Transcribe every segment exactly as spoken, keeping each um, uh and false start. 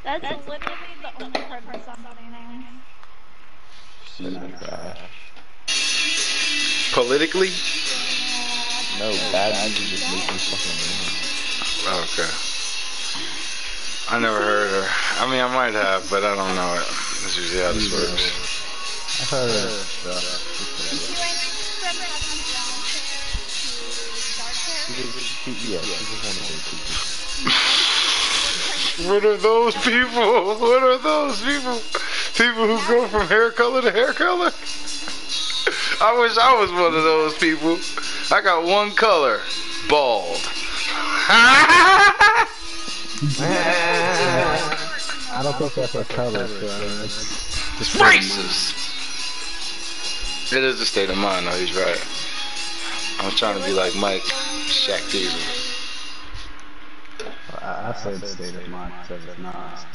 That's literally the only part of the song that I know. She's not trash. Politically? No, bad music just makes me fucking mad. Okay. I never heard her. I mean, I might have, but I don't know it. That's usually how this works. I heard her stuff. Yeah, what are those people? What are those people? People who go from hair color to hair color? I wish I was one of those people. I got one color. Bald. I don't think that's a color, so it's racist. It is the state of mind, though. He's right. I was trying to be like Mike, Shaq Diesel. I, I said the state of mind because it's not.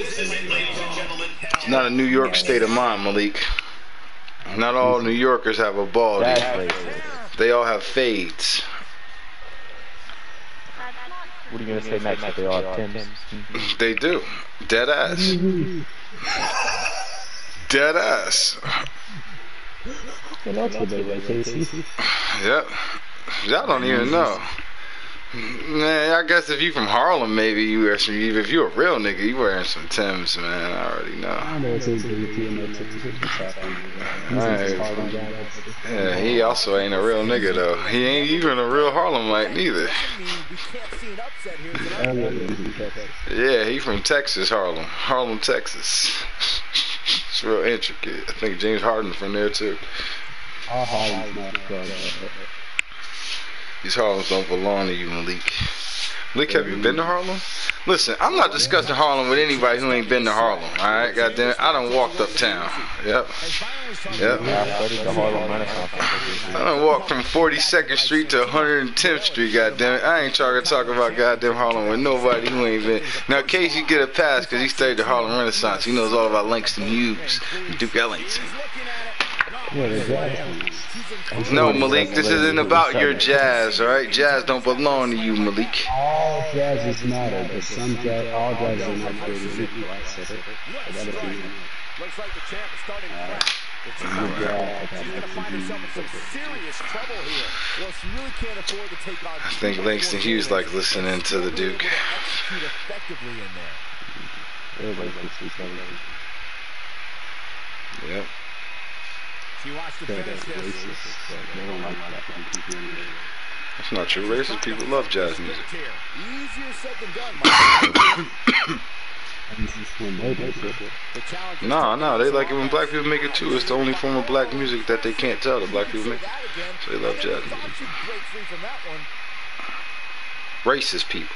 It's not a New York state of mind, Malik. Not all New Yorkers have a bald. They all have fades. What are you gonna say next? That they all have Timbs? They do. Dead ass. Dead ass. Well, that's what they like, Casey. Yep. Y'all don't even know. Man, I guess if you from Harlem, maybe you wear some. If you a real nigga, you wearing some Timbs, man. I already know. I know it's easy Yeah, he also ain't a real nigga though. He ain't even a real Harlemite neither. Yeah, he from Texas, Harlem, Harlem, Texas. It's real intricate. I think James Harden from there too. Our Harlem's not good. These Harlems don't belong to you, Malik. Malik, have you been to Harlem? Listen, I'm not discussing Harlem with anybody who ain't been to Harlem. All right, goddamn it, I done walked uptown. Yep, yep. I done walked from forty-second Street to one hundred tenth Street. Goddamn it, I ain't trying to talk about goddamn Harlem with nobody who ain't been. Now, Casey get a pass because he studied the Harlem Renaissance. He knows all about Langston Hughes and Duke Ellington. No, Malik, this isn't about your jazz, alright? Jazz don't belong to you, Malik. All jazzes matter, but some jazz, all jazzes are not created equal. I said it. I gotta be. Looks like the champ is starting to crack. She's gonna find herself in some serious trouble here. Well, she really can't afford to take on. I think Langston Hughes like listening to the Duke. Yep. That's not true. Racist people love jazz music. No, no, they like it when black people make it too. It's the only form of black music that they can't tell that black people make. So they love jazz music. Racist people.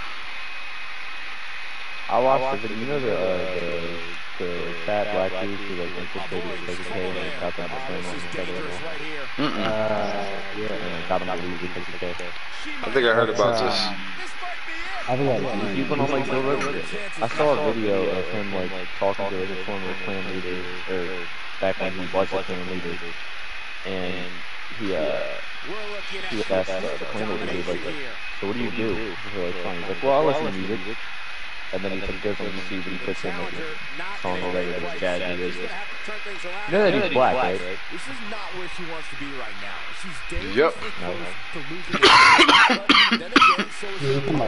I watched the video. You know the uh, the, the fat black dude who like infiltrated K K K and got them to film on each other. Mm-mm. Uh, yeah, and got them to leave the K K K. I think I heard about this. I forgot. You went on like Joe Rogan. I saw a video of him like talking to like a former Klan leader, or back when he was a Klan leader, and he uh he asked uh, the Klan leader, he was like, so what do you do? He's like, fine. He's like, well, I listen to music. And then he like, goes on YouTube and he puts in like a song or whatever this jazz music. You know that he's black, right? This is not where she wants to be right now. She's dangerous. Yep. No. To losing it. Then again, so is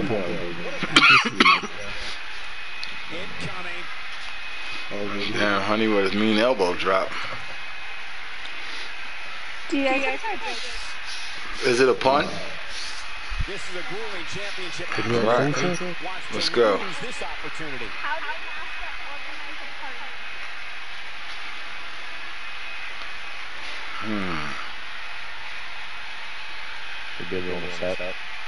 incoming. Damn, honey, with his mean elbow drop. Dude, I guess I did. Is it a pun? This is a grueling championship. Right. Let's go. This opportunity. How did Mascot organize a party? Hmm. The good on the set.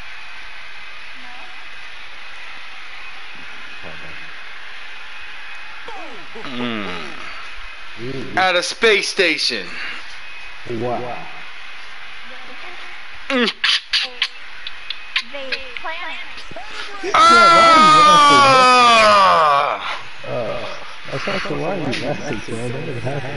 Hmm. At a space station. Wow. Mm. They planned. Ah! Uh, that's not the line you asked, man. That would have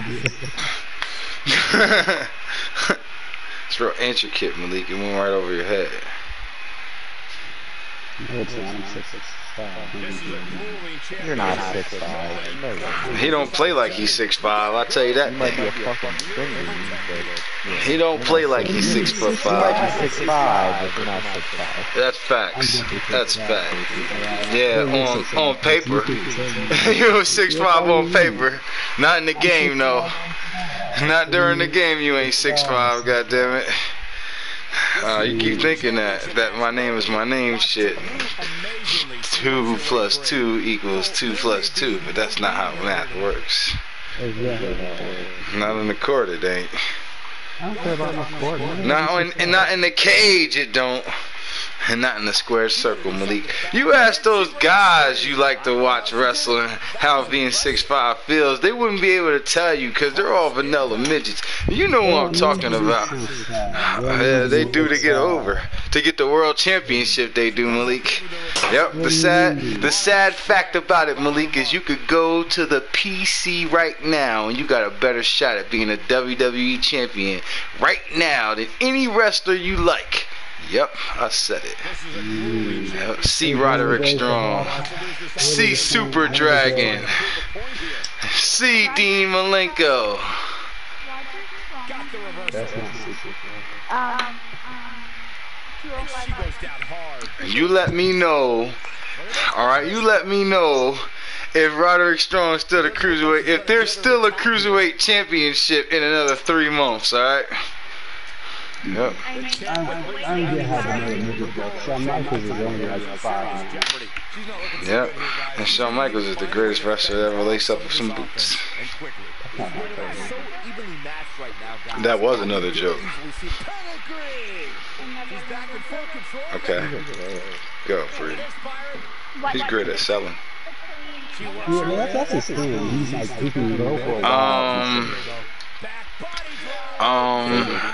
to be. It's real intricate, Malik. It went right over your head. No, it's not. I'm six six five. You're not six five. No, He don't play like he's six five. I tell you that. you might be a fucking stringer, but yeah. He don't play like he's six foot You might five. be six five, but you're not six five. That's facts. That's fact. Yeah, on on paper. You're six five on paper. Not in the game, though. Not during the game. You ain't six five. Goddamn it. Uh, you keep thinking that that my name is my name shit. Two plus two equals two plus two, but that's not how math works. Not in the court, it ain't. I don't care about my sport. Not in, and not in the cage, it don't. And not in the square circle, Malik. You ask those guys you like to watch wrestling how being six five feels, they wouldn't be able to tell you because they're all vanilla midgets. You know what I'm talking about. Yeah, they do to get over. To get the world championship, they do, Malik. Yep, the sad, the sad fact about it, Malik, is you could go to the P C right now and you got a better shot at being a W W E champion right now than any wrestler you like. Yep, I said it. Yep. See Roderick Strong. See Super Dragon. See Dean Malenko. That's not secret. Um, um, two oh five. You let me know. Alright, you let me know if Roderick Strong's still a cruiserweight. If there's still a cruiserweight championship in another three months, alright? Yep. I don't get how the name niggas go. Shawn Michaels is only like five. Yep. And Shawn Michaels is the greatest wrestler to ever lace up with some boots. That was another joke. Okay. Go, Free. He's great at selling. Yeah, man, that's, that's his thing. He's like, he can go for a while. Um.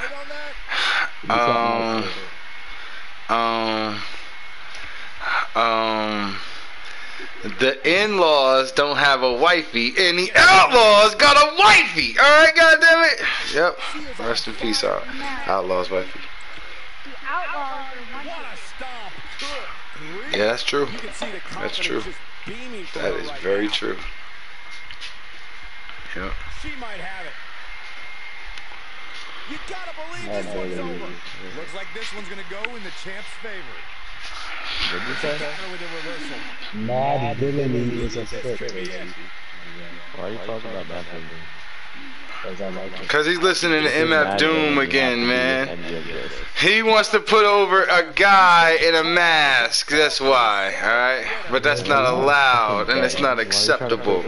Um. Um. Um. Um. The in-laws don't have a wifey, and the outlaws got a wifey. All right, goddammit. Yep. Rest in peace, out. Outlaws wifey. The outlaws are one. Yeah, that's true. That's true. That is very true. Yep. She might have it. You gotta believe this one's over. Looks like this one's gonna go in the champ's favor. What did you say? With a reversal. Mad villainy is a stick. Why are you talking about that thing? Because he's listening to M F Doom again, man. He wants to put over a guy in a mask. That's why, alright? But that's not allowed, and it's not acceptable.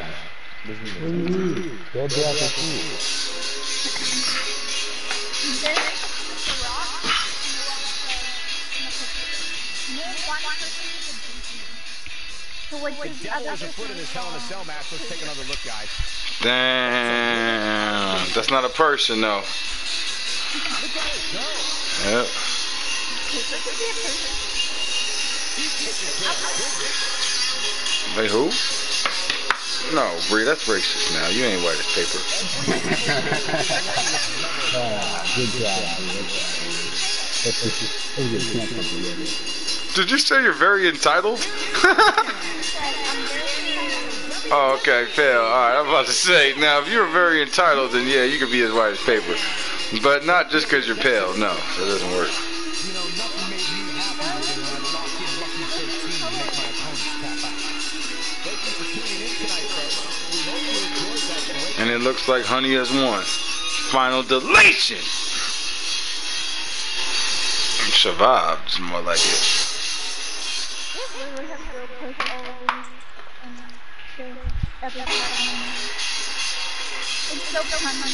So what The devil has a foot in his Hell in a Cell match. Let's take another look, guys. Damn. That's not a person, though. Yep. Wait, who? No, Bree, that's racist now. You ain't white as paper. Good job. Did you say you're very entitled? Oh, okay, fail. Alright, I'm about to say, now if you're very entitled, then yeah, you could be as white as paper. But not just because you're pale. No, that doesn't work. And it looks like Honey has won. Final deletion! Survived is more like it. It's so fun.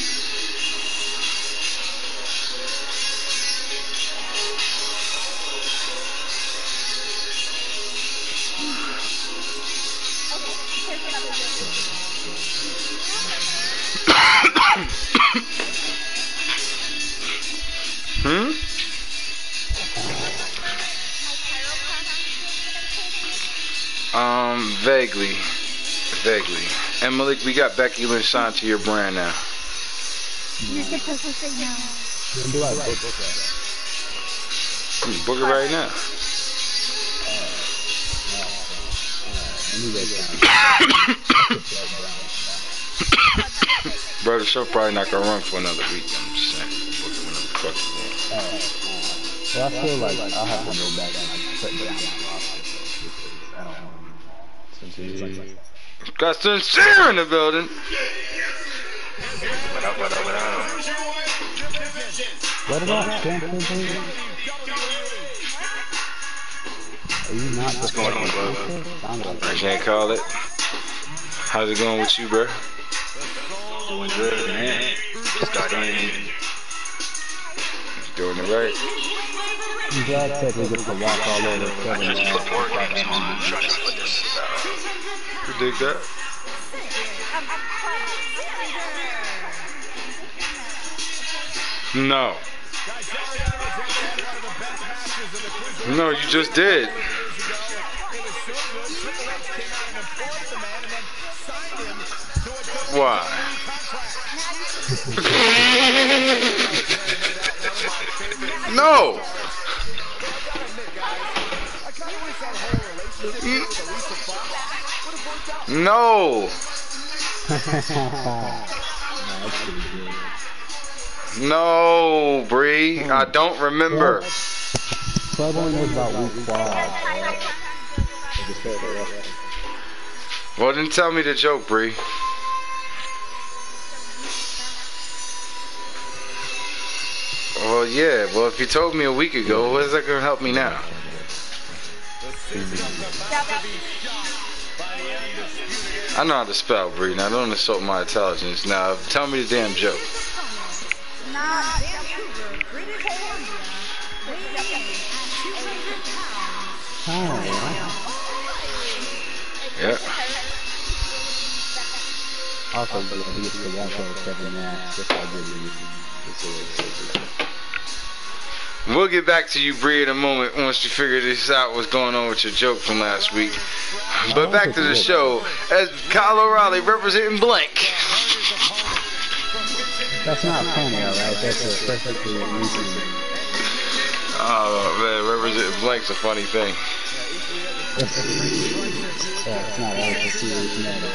Hmm? Um, vaguely. Vaguely. And Malik, we got Becky Lynch signed to your brand now. You're supposed to say no. Book it right now. Bro, the show probably not gonna run for another week. I'm just saying. Whatever the fuck you want. Uh, uh, well, I feel like I'll have to go back and like, put down my roster because I don't know. Got Sincere in the building. What up, what up, what up? What about Champion Baby? Are you not What's going on, bro? I can't call it. How's it going with you, bro? Doing good, man. Just got in. Doing it right. I'm glad that we get to walk all over I just put four games on. I'm trying to see what this is about. You dig that? No. No, you just did. Why? No. No. No, Bree. I don't remember. Struggling was about week five. Well, then tell me the joke, Bree. Well, yeah. Well, if you told me a week ago, what is that going to help me now? I know how to spell, Bree. Now, don't insult my intelligence. Now, tell me the damn joke. Not Vancouver, British Columbia, weighing two hundred pounds. Yeah. Also, he used to watch over Kevin Nash. Just like We'll get back to you, Bree, in a moment once you figure this out, what's going on with your joke from last week. But back to the show, as Kyle O'Reilly representing Blank. That's not funny, alright? That's a perfectly reason. Oh, man, representing Blank's a funny thing. Yeah, it's not always a serious matter.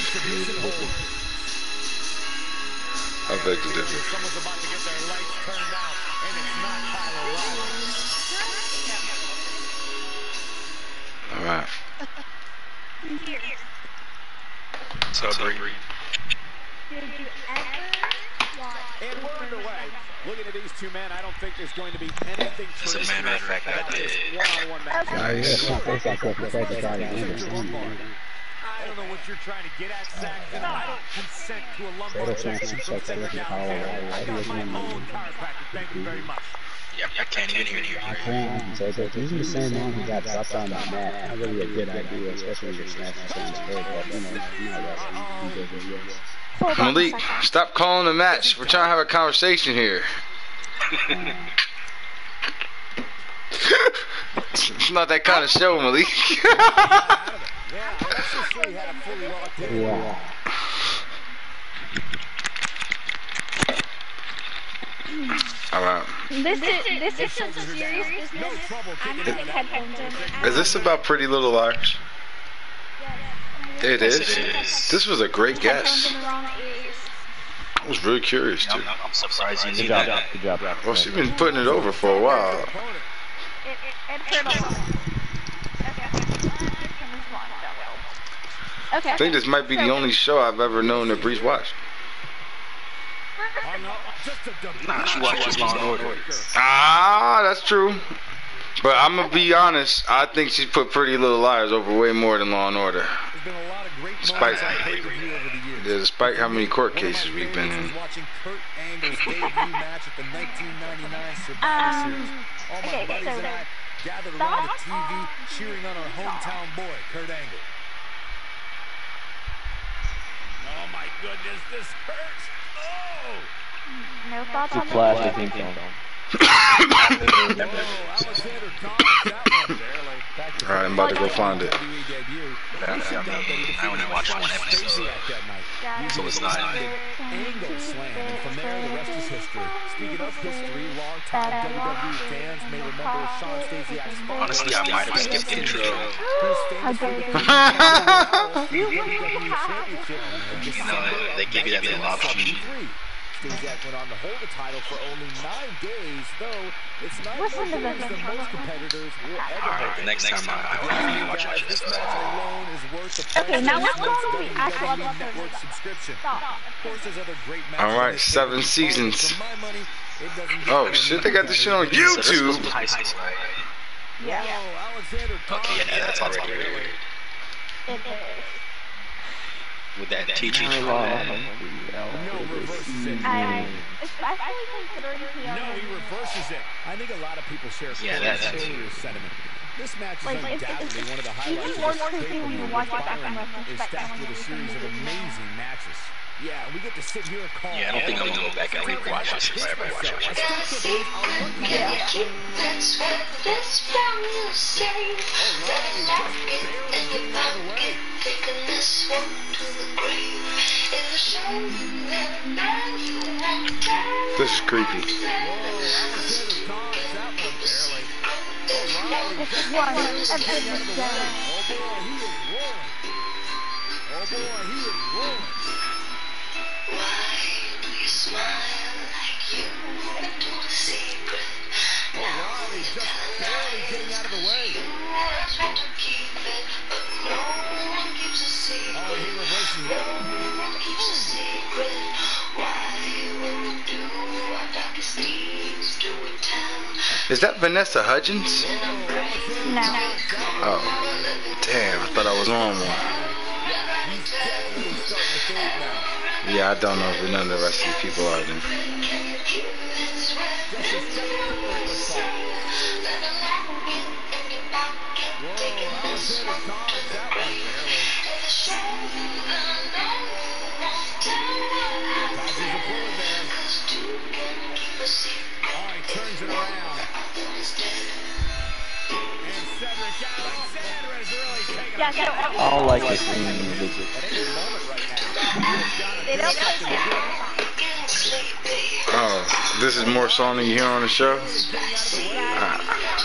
I beg to differ. Someone's about to get their lights turned out, and it's not Kyle O'Reilly. All right. What's up, Bree? Did you ever watch? And we're underway. Looking at these two men, I don't think there's going to be anything As a matter of fact, I did. one-on-one match. Nice. I don't know what you're trying to get at, Saxton. I don't consent to a lumbar check. My own chiropractor. Thank you very much. Yep, I can't even hear you. I can't. So it's using the same one who got dropped on the mat. Not really a good idea, especially when you're smashing someone's head. But, you know, you're not wrestling. You Malik, stop calling the match. We're trying to have a conversation here. It's not that kind of show, Malik. Yeah. All right. This is this is some serious business. I'm putting headphones in. Is this about Pretty Little Liars? It is. Yes, it is. This was a great guess. Headphones in the wrong ears. I was really curious too. I'm, I'm surprised you Good knew job. that. Good job. Well, she's been putting it over for a while. It, it, it hurt a lot. Okay. Okay. I think this might be the only show I've ever known that Breeze watched. Nah, she watches Law and Order. Ah, that's true. But I'm gonna be honest. I think she put Pretty Little Liars over way more than Law and Order. Despite, yeah, despite how many court cases we've been in. Um, okay, so gathered around the thoughts T V, on cheering on our hometown boy, Kurt Angle. Oh my goodness, this hurts. Oh! no thoughts Good on the flash, I think so. Alright, I'm about to go find it. I only watched one episode, so it's not. Angle slam, and from there the rest is history. Speaking of history, long-time W W E fans may remember Sean Stasiak's father. Honestly, I might have skipped the intro. You know, they gave you that little option. Stasiak went on to hold the title for only nine days, though it's not as much as the most competitors will ever Alright, the next time I will watch this match stuff. alone is worth the Okay, now let's go to the actual network episode. subscription. Stop. Of course, there's other great matches. Alright, seven seasons. For my money, it doesn't Oh shit, they got this shit on So this was YouTube. high school, right? Yeah. Alexander Okay, yeah, that's already weird. It is. With that teaching I from love that. No reverses it. I, especially considering he No, he reverses it. I think a lot of people share Yeah, Corey's that- that's- earlier sentiment. This match is Like, it's, it's, undoubtedly it's one of the even highlights more of this creepy when you pay-per-view. watch it back in Byron is retrospect. stacked than with a when series you of listen to it. amazing matches. Yeah, we get to sit here and call. Yeah, I don't think I'm gonna go back and rewatch this if I ever watch it. Yeah. That's what this from you say. That I like it and you like it. Taking this one to the grave. Is a shame that man you won't die. This is creepy. This is one episode is done. Oh boy, he is rolling. Oh boy, he is rolling. Why do you smile like you told a secret? Oh, Riley just barely getting out of the way. You always want to keep it, but no one keeps a secret. Oh, he reverses it. No one keeps a secret. Why will we do our darkest deeds? Do we tell? Is that Vanessa Hudgens? No. Oh, damn, I thought I was on one. He's definitely starting to fade now. Yeah, I don't know if none of the rest of the people are then. Turns it around. And Cedric Alexander is really taking Yeah, a so I don't like this theme music. at any moment right now. they don't play it. Oh, this is more song than you hear on the show? Yeah.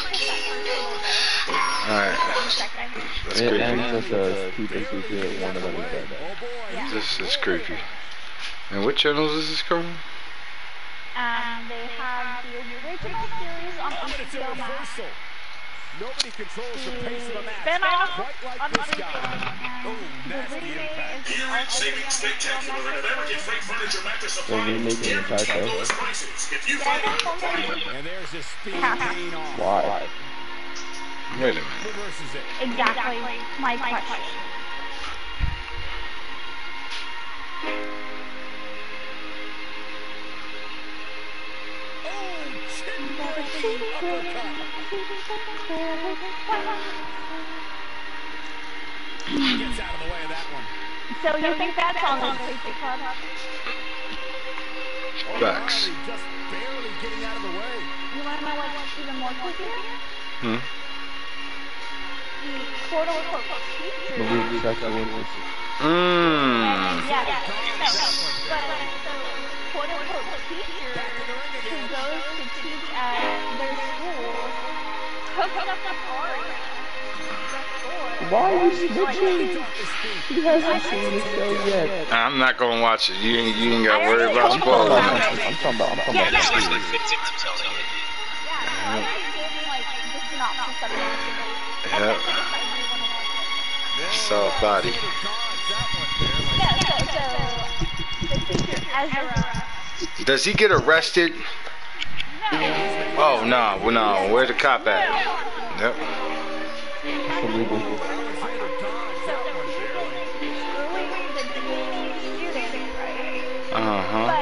Alright, that's It creepy. ends with a keep it secret, one of them is dead. This is creepy. And what channels is this coming? Um, they have the original series on Oh, but it's a H B O Max. reversal. Nobody controls the pace of a match. Spin-off Quite like on this Freaking, guy. and Oh, the nasty remake impact. is also on H B O Max. They're remaking the entire show. And there's his speed Yeah. lean off. Why? Wait a minute. Reverses it. Exactly my question. Oh, chin-breaking uppercut. Gets out of the way of that one. So you think that song is Creepy Club? Oh, Facts. Riley just barely getting out of the way. You want to know what's even more creepy? Hmm? The quote-unquote teacher. Movie sexual witness. Mmm. Yeah, yeah. No, no. But uh, so quote-unquote teacher who goes to teach at their school hooks up with Aria. Why are you snitching? He hasn't seen the show yet. I'm not gonna watch it. You ain't, you ain't gotta worry about I'm spoilers. talking about, I'm talking about, I'm talking Yeah, about no. the Like series. fifteen, I'm telling you. Yeah, I already gave me like the synopsis of it. And Yep. that's like if I really want to watch it. Soft body. Yeah, so, so the teacher Ezra. Does he get arrested? No. Oh, no, well, no. Where's the cop at? Yep. Illegal. So the people screwing the D A students, right? Uh-huh. But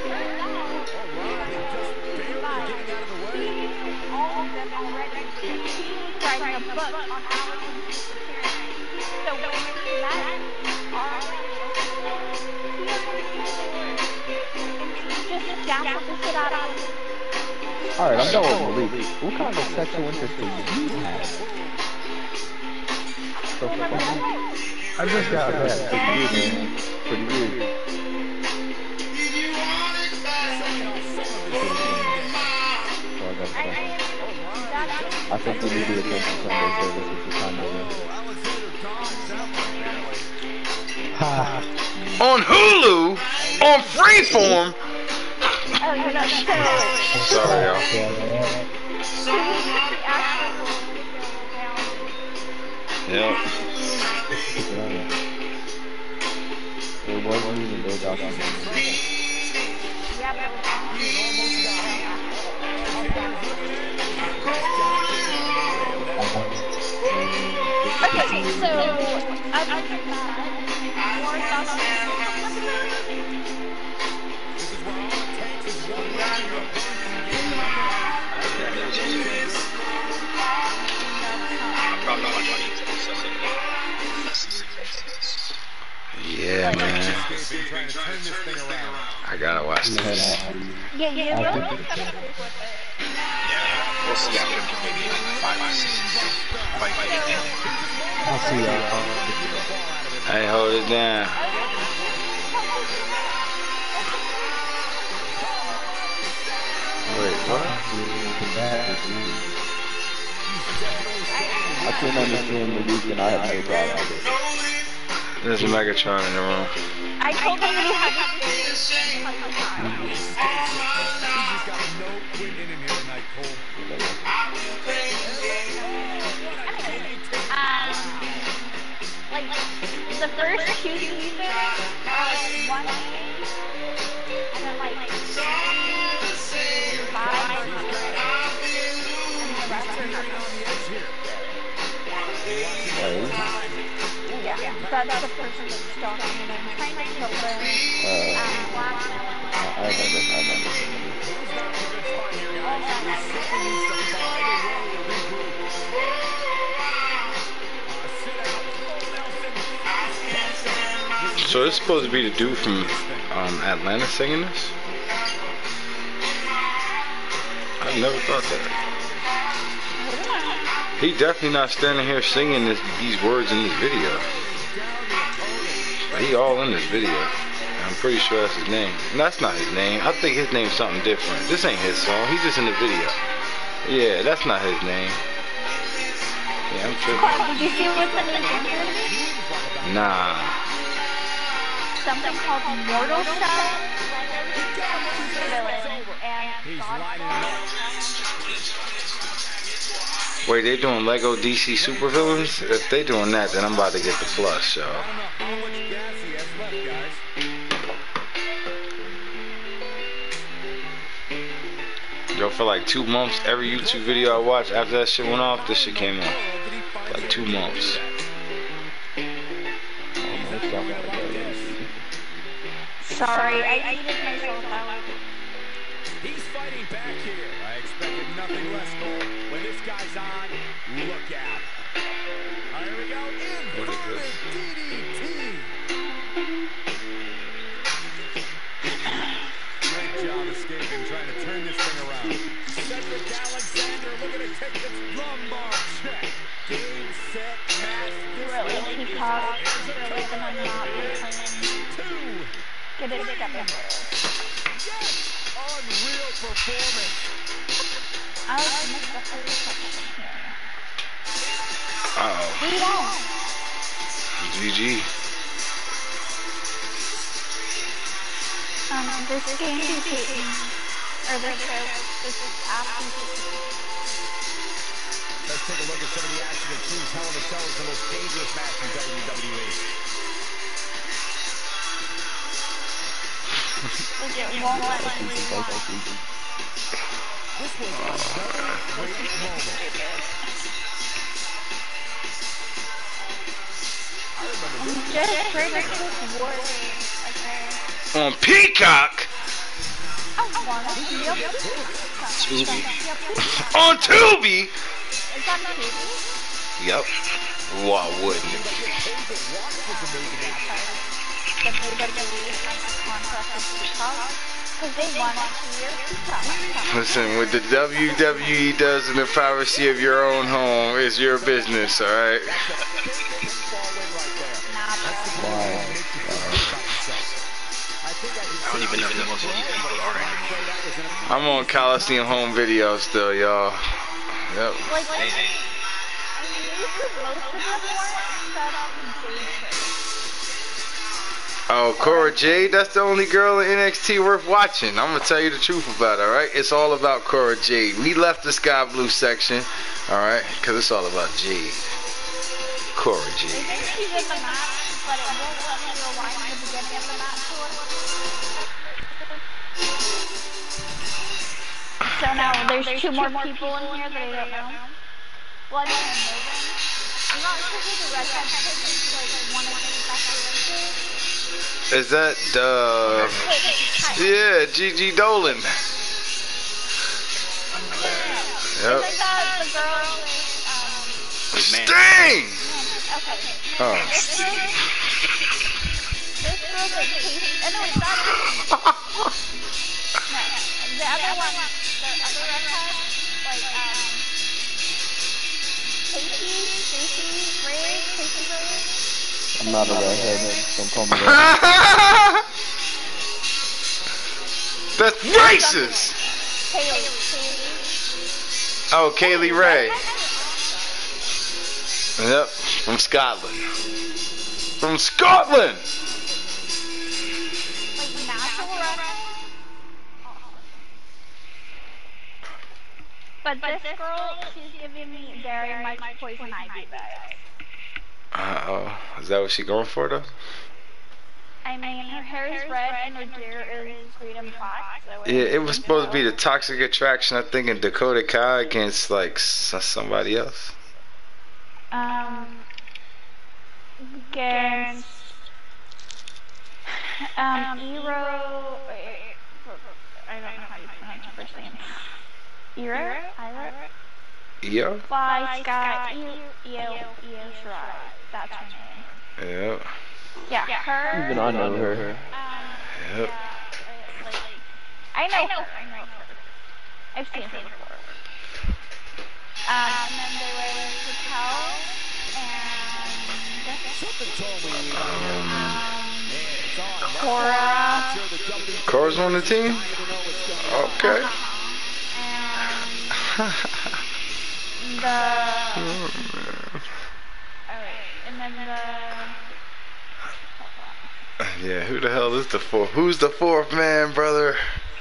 all of them already writing a book on Allison's disappearance. So when that just dazzled the shit out of him. Alright, I'm done with Malik. What kind of sexual interest do you have? So fucking I just got that. Pretty weird, man. Pretty weird. So I got stuff. I think we need to attend some Sunday service if you kind of On Hulu, on Freeform. Oh, you're not sure. Sorry, y'all. Yeah. It wasn't even their documentary. Okay, so I'm not more thoughts. Yeah, man. I gotta watch this. Yeah, yeah, really? We'll see after maybe like five or six. I'll see y'all. Hey, hold it down. Wait, what? I couldn't understand the week and I had no problem with it. There's a Megatron in the room. I told him you had to um, like, the first two seasons are like one game, and then like five or yeah, that's the person that's stalking and I'm trying to kill them. Uh, Um, last I remember, I remember. So it's supposed to be the dude from um, Atlanta singing this? I never thought that. He definitely not standing here singing this, these words in this video. He all in this video. I'm pretty sure that's his name. And that's not his name. I think his name's something different. This ain't his song. He's just in the video. Yeah, that's not his name. Yeah, I'm tripping. Did you see what's in the video? Nah. Something called Mortal Shell. And Wait, they doing Lego D C supervillains? If they doing that, then I'm about to get the plus, yo. Yo, for like two months, every YouTube video I watched after that shit went off, this shit came on. Like two months. sorry, I needed myself out. He's fighting back here. I expected nothing less, Cole. When this guy's on, look out. Right, here we go. Inverted D D T. Great job escaping, trying to turn this thing around. Cedric Alexander looking to take this lumbar check. Game, set, match. Really, Peacock. Really, the one not playing. Two. Get it together. Yes! Unreal performance. I was missed the first question here. Uh-oh. We won. G G. Um, this game is taking, or this show, this is after. Let's take a look at some of the action that Team Hell in a Cell is the most dangerous match in W W E. It won't let me rewind. This was another great moment. I remember this. Just ridiculous words. Okay. On Peacock. I wanna see a Tubi. On Tubi. Is that Tubi? Yep. Why wouldn't it? The W W E has a contract with Peacock. So Because they want it to your top. Listen, what the W W E does in the privacy of your own home is your business, alright? Wow. I don't even know who most of these people are. I'm on Coliseum home video still, y'all. Yep. Like, Hey, hey. I mean, most of them weren't set up in Jade. Oh, Cora Jade, that's the only girl in N X T worth watching. I'm gonna tell you the truth about it, alright? It's all about Cora Jade. We left the Sky Blue section, alright? Because it's all about Jade. Cora They Jade. think she's in the match, but it won't let me rewind the beginning of the match to her. So now there's two more people in here that I don't know. Well, I don't know them. I'm not sure who the red head is, like one of the special Is that, uh... yeah, Gigi Dolan. Yep. Isn't that the girl with, um... Sting! Okay. Oh. This girl... This girl that Casey... Oh, no, it's not Casey. No, the other one, the other red head, like, um... Casey, Casey, Ray, Casey Ray. I'm not a redhead. Don't call me that. That's racist! Kaylee, Kaylee. Oh, Kaylee Ray. Yep, from Scotland. From Scotland! Like, natural redhead. But this girl, she's giving me very much poison ivy vibes. Uh oh. Is that what she going for, though? I mean, her hair is red and her gear is green and black. So Yeah, it was supposed to be the Toxic Attraction, I think, in Dakota Kai against, like, s- somebody else. Um, against, um, Iro, I don't know how you pronounce her first name. Iro? Iro? Yo? By Sky, Io, Io, Io Shirai. That's her name. Yep. Yeah, her. Even I know her. Um, Yep. yeah, like, I know her. I know her. I've seen her before. Um, and then there was Raquel and um, Cora. Cora's on the team? Okay. And the. Alright, and then the. Yeah, who the hell is the fourth? Who's the fourth man, brother?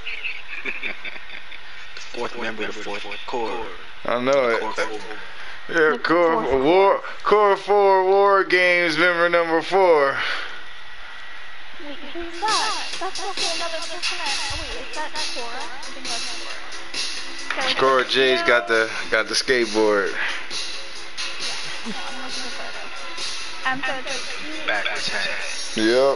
Fourth member of the fourth core. I know it. Core four. Yeah, Core War, Core Four War Games member number four. Wait, who's that? That's also another person. Oh wait, is that Cora? I think that's Cora. So Cora J's got the got the skateboard. Yeah, I'm looking for photos. Um, so it's Backwards hat. Yep.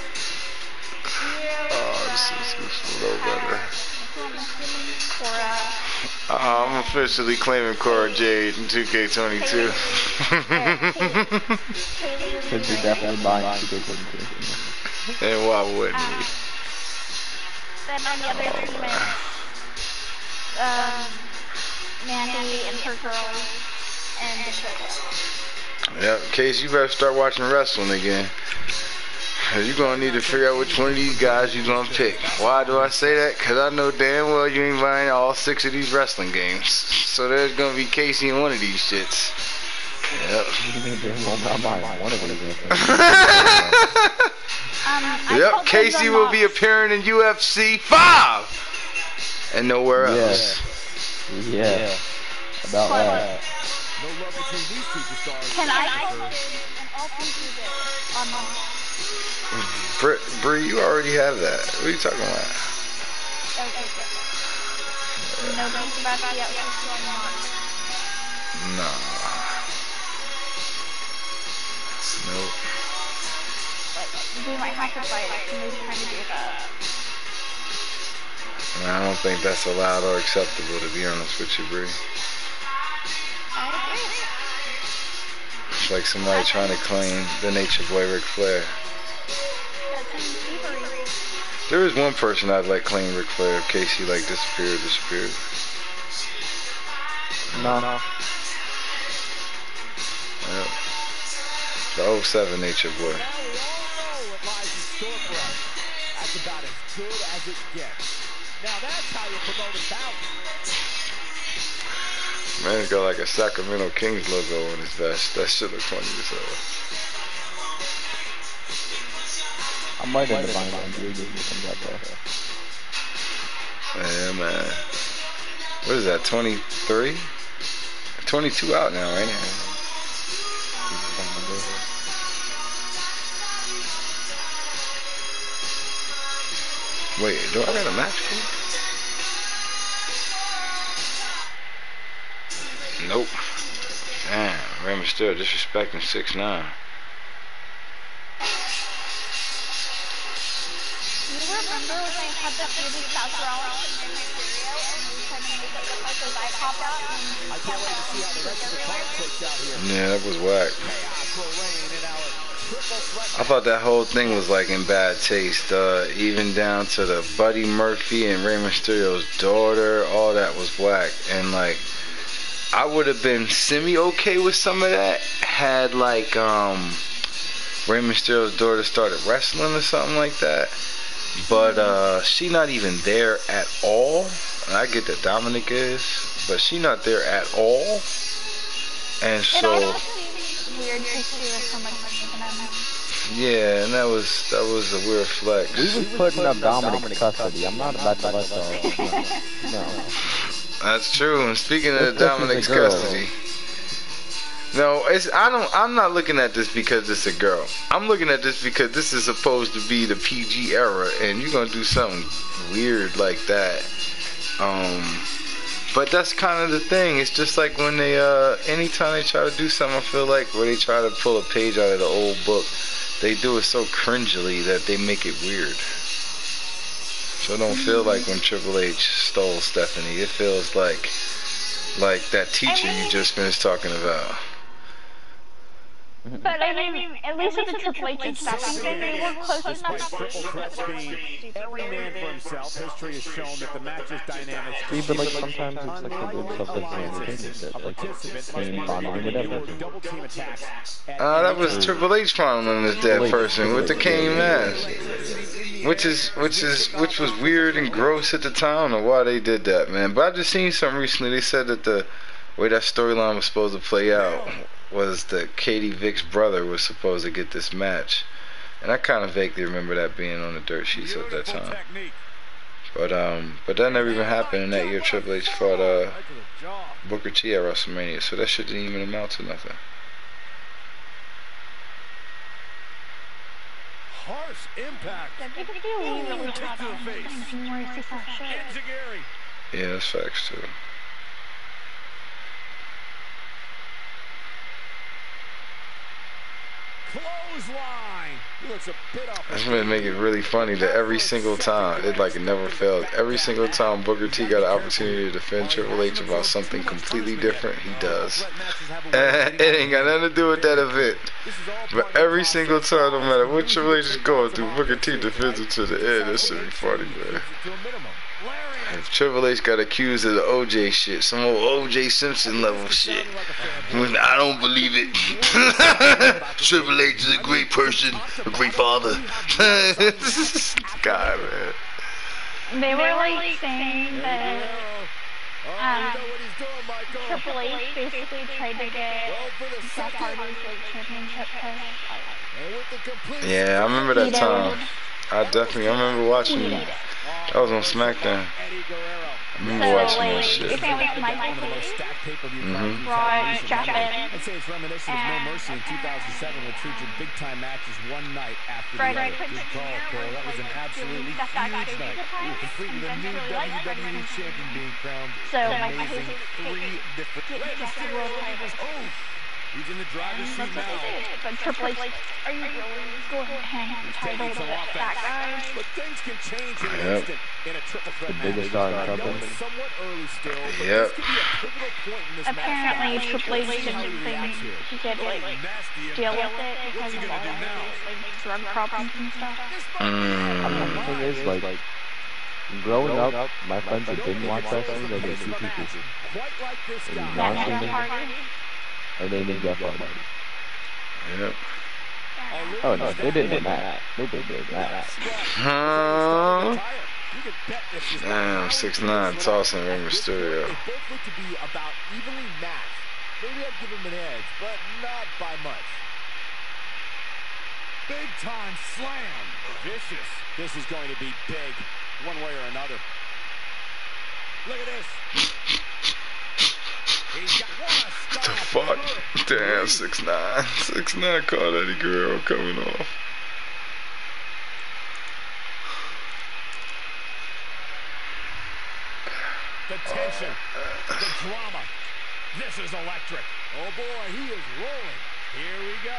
Io, Oh, this is this is a little better. Cora. Uh, I'm officially claiming Cora Jade in two K twenty-two. Because you're definitely buying two K twenty-two. And why wouldn't Um, we? then on the other team is um, Mandy and her girls and Dakota. Yep, Case, you better start watching wrestling again. You're gonna need to figure out which one of these guys you're gonna pick. Why do I say that? Because I know damn well you ain't buying all six of these wrestling games. So there's gonna be Casey in one of these shits. Yep. I'm buying one of them. Um, I Yep, told Casey them will not- be appearing in U F C five! And nowhere else. Yeah. Yeah. About that. Can I call them and I'll do this on my Bri, Bri, you already have that. What are you talking about? Okay, good. Nobody's about to be out here going on. No. Nope. Like, we might have to fight it. Somebody's trying to do that. I don't think that's allowed or acceptable, to be honest with you, Bri. I agree. It's like somebody trying to claim the Nature Boy Ric Flair. That's in thievery. There is one person I'd like claim Ric Flair in case he like disappeared, disappeared. No, no. Yep. The oh seven Nature Boy. Now we all know what lies in store for us. That's about as good as it gets. Now that's how you promote a bout. Man's got like a Sacramento Kings logo on his vest. That shit look funny as hell. I might end up buying one when it comes out there. Yeah, man. What is that, twenty-three? twenty-two out now, right now. Wait, do I got a match for you? Nope. Damn, Rey Mysterio disrespecting six nine. You remember when they had the feud with Seth Rollins and Rey Mysterio and they were trying to make it look like his eye popped out and I can't wait to see how the rest of the card shakes out here. Yeah, that was whack. Chaos will reign in our triple threat. I thought that whole thing was like in bad taste, uh, even down to the Buddy Murphy and Rey Mysterio's daughter, all that was whack. And like, I would have been semi-okay with some of that had like um, Rey Mysterio's daughter started wrestling or something like that. But uh, she not even there at all. And I get that Dominic is, but she not there at all. And it so, also seems weird to see with so much money in them. yeah, and that was that was a weird flex. We was putting up Dominic's custody. I'm not about to let y'all. No. no. That's true. And speaking of This- this is Dominic's a girl. custody, no, it's I don't. I'm not looking at this because it's a girl. I'm looking at this because this is supposed to be the P G era, and you're gonna do something weird like that. Um, but that's kind of the thing. It's just like when they, uh, anytime they try to do something, I feel like where they try to pull a page out of the old book, they do it so cringily that they make it weird. So it don't feel like when Triple H stole Stephanie. It feels like like that teacher you just finished talking about. But I mean, at least with the Triple H and stuff, thing, they were close Despite enough. triple threats being every man for himself, history has shown that the match's dynamics See, but like sometimes it's like the good stuff that's being shit. Like team bonding, whatever. double team attacks. Uh, that was Triple H fondling this dead person with the cane mask, which is which is which was weird and gross at the time. I don't know why they did that, man. But I just seen something recently. They said that the way that storyline was supposed to play out was that Katie Vick's brother was supposed to get this match, and I kind of vaguely remember that being on the dirt sheets at that time. But um, but that never even happened in that year. Triple H fought uh Booker T at WrestleMania, so that shit didn't even amount to nothing. Harsh impact. W W E really Kick got to the on face. things more to that shit. Enziguri. Yeah, that's facts too. Clothesline. He looks a bit off. That's gonna make it really funny that every single time, it like it never fails. Every single time Booker T got an opportunity to defend Triple H about something completely different, he does. And it ain't got nothing to do with that event. But every single time, no matter what Triple H is going through, Booker T defends him to the end. That should be funny, man. If Triple H got accused of the O J shit, some old O J Simpson level shit, when I don't believe it. Triple H is a great person, a great father. God, man. They were like saying that um, Triple H basically tried to get Jeff Hardy's like championship push. Yeah, I remember that time. I definitely, I remember watching it. That was on SmackDown. I remember So watching that like, shit. you're saying like Michael Cole, Mm-hmm. Braun, Strowman, I'd say it's reminiscent of No Mercy in two thousand seven, which featured big-time matches one night after the Freddie other. Prinze Good call, Junior Cole. was That was an like absolutely doing huge stuff backstage night. at the time, Ooh, complete and with a Vince new really liked W W E Freddie Prinze champion being crowned. So An Michael amazing Hayes three different. get Jeff the world title. Oh, he's in the driver's And seat that's what now. they did. But Triple H, are you really going to hand the title to that guy? But things can change in an Yep. instant in a triple threat The match. biggest star in I know trouble. it's somewhat early still, but Yep. this could be a pivotal point in this Apparently, match. Triple H Let's see how didn't he think reacts here. he could like Nasty deal with impact. it because What's he of gonna all do the now? like drug problems and stuff. I mean, the Mm. thing is, like, growing up, my friends that didn't watch wrestling, they knew two people. Quite like this And guy. John Yeah, Jeff Cena, Hardy. and they knew Jeff Hardy. Yep. Oh no, they didn't know that. Nobody did that. Huh? You can bet this is Damn, six nine, tossing Rey Mysterio. They both look to be about evenly matched. Maybe I'd give him an edge, but not by much. Big time slam. Vicious. This is going to be big, one way or another. Look at this. He's got what a The stop. fuck? Damn, six nine. six nine caught Eddie Guerrero coming off. The tension, the drama. This is electric. Oh boy, he is rolling. Here we go.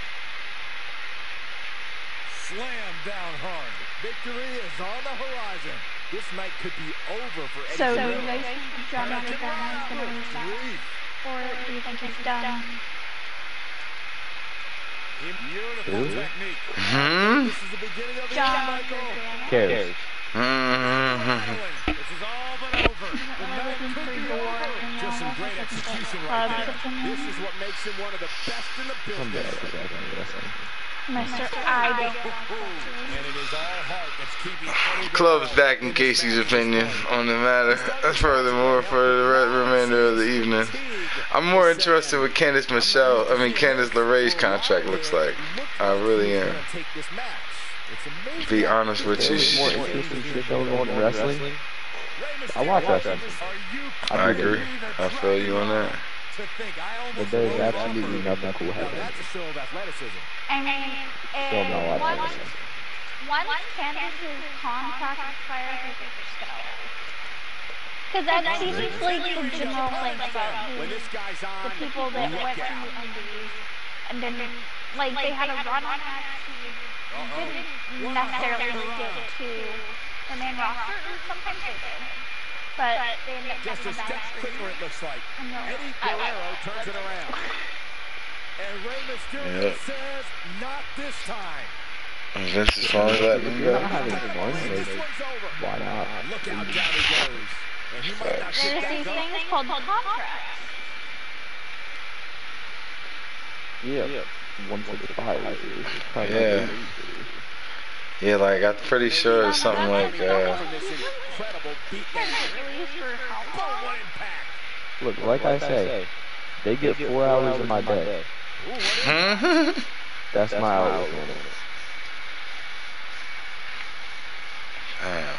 Slam down hard. Victory is on the horizon. This night could be over for Eddie So, do Guerrero. you guys think John Gargano is going to resign? Grief. Or do you think he's done? Beautiful Who? technique. Hmm? This is the beginning of the John end, Michael. Gargano. Cares. Mm-hmm. This is all but over. The night could be over. Just some great execution right there. This is what makes him one of the best in the Someday business. I'll get back into wrestling. Mister I don't want And it is all heart that's keeping Eddie Club's Guerrero back in Casey's opinion on the matter. Furthermore, for the re- remainder of the evening, I'm more interested with Candice Michelle. I mean, Candice LeRae's contract looks like. I really am. take this match. It's amazing. Be honest with There you. was more interesting shit going on in wrestling. I watch wrestling. I agree. I feel you on that. But there's absolutely nothing cool happening. That's a show of athleticism. I mean, Still if not watching once, wrestling. once Candace's contract expires, I think they're just gonna leave. Because that seems like the general thing about When the, this guy's on, the people that look went from out. the Indies, and then, like, they had a run on N X T, didn't necessarily get to the main roster, or sometimes they did. But they ended up Just a getting a step bad quicker, it looks like. And they're Eddie like, I- I- Guerrero turns it around. And Rey Mysterio Yep. says, not this time. Vince is finally letting If him you're go. not having fun, This like, one's over. why not? Look out, down he goes. And he might not Facts. get There's back these up. things called contracts. Yeah. One for the five. Probably Yeah. not Yeah, like, I'm pretty sure it's something like, uh, From this incredible beatdown. Released for how Oh, long? what impact. Look, like I say, they get four hours of my day. Ooh, what hmm? That's my hours. Damn. And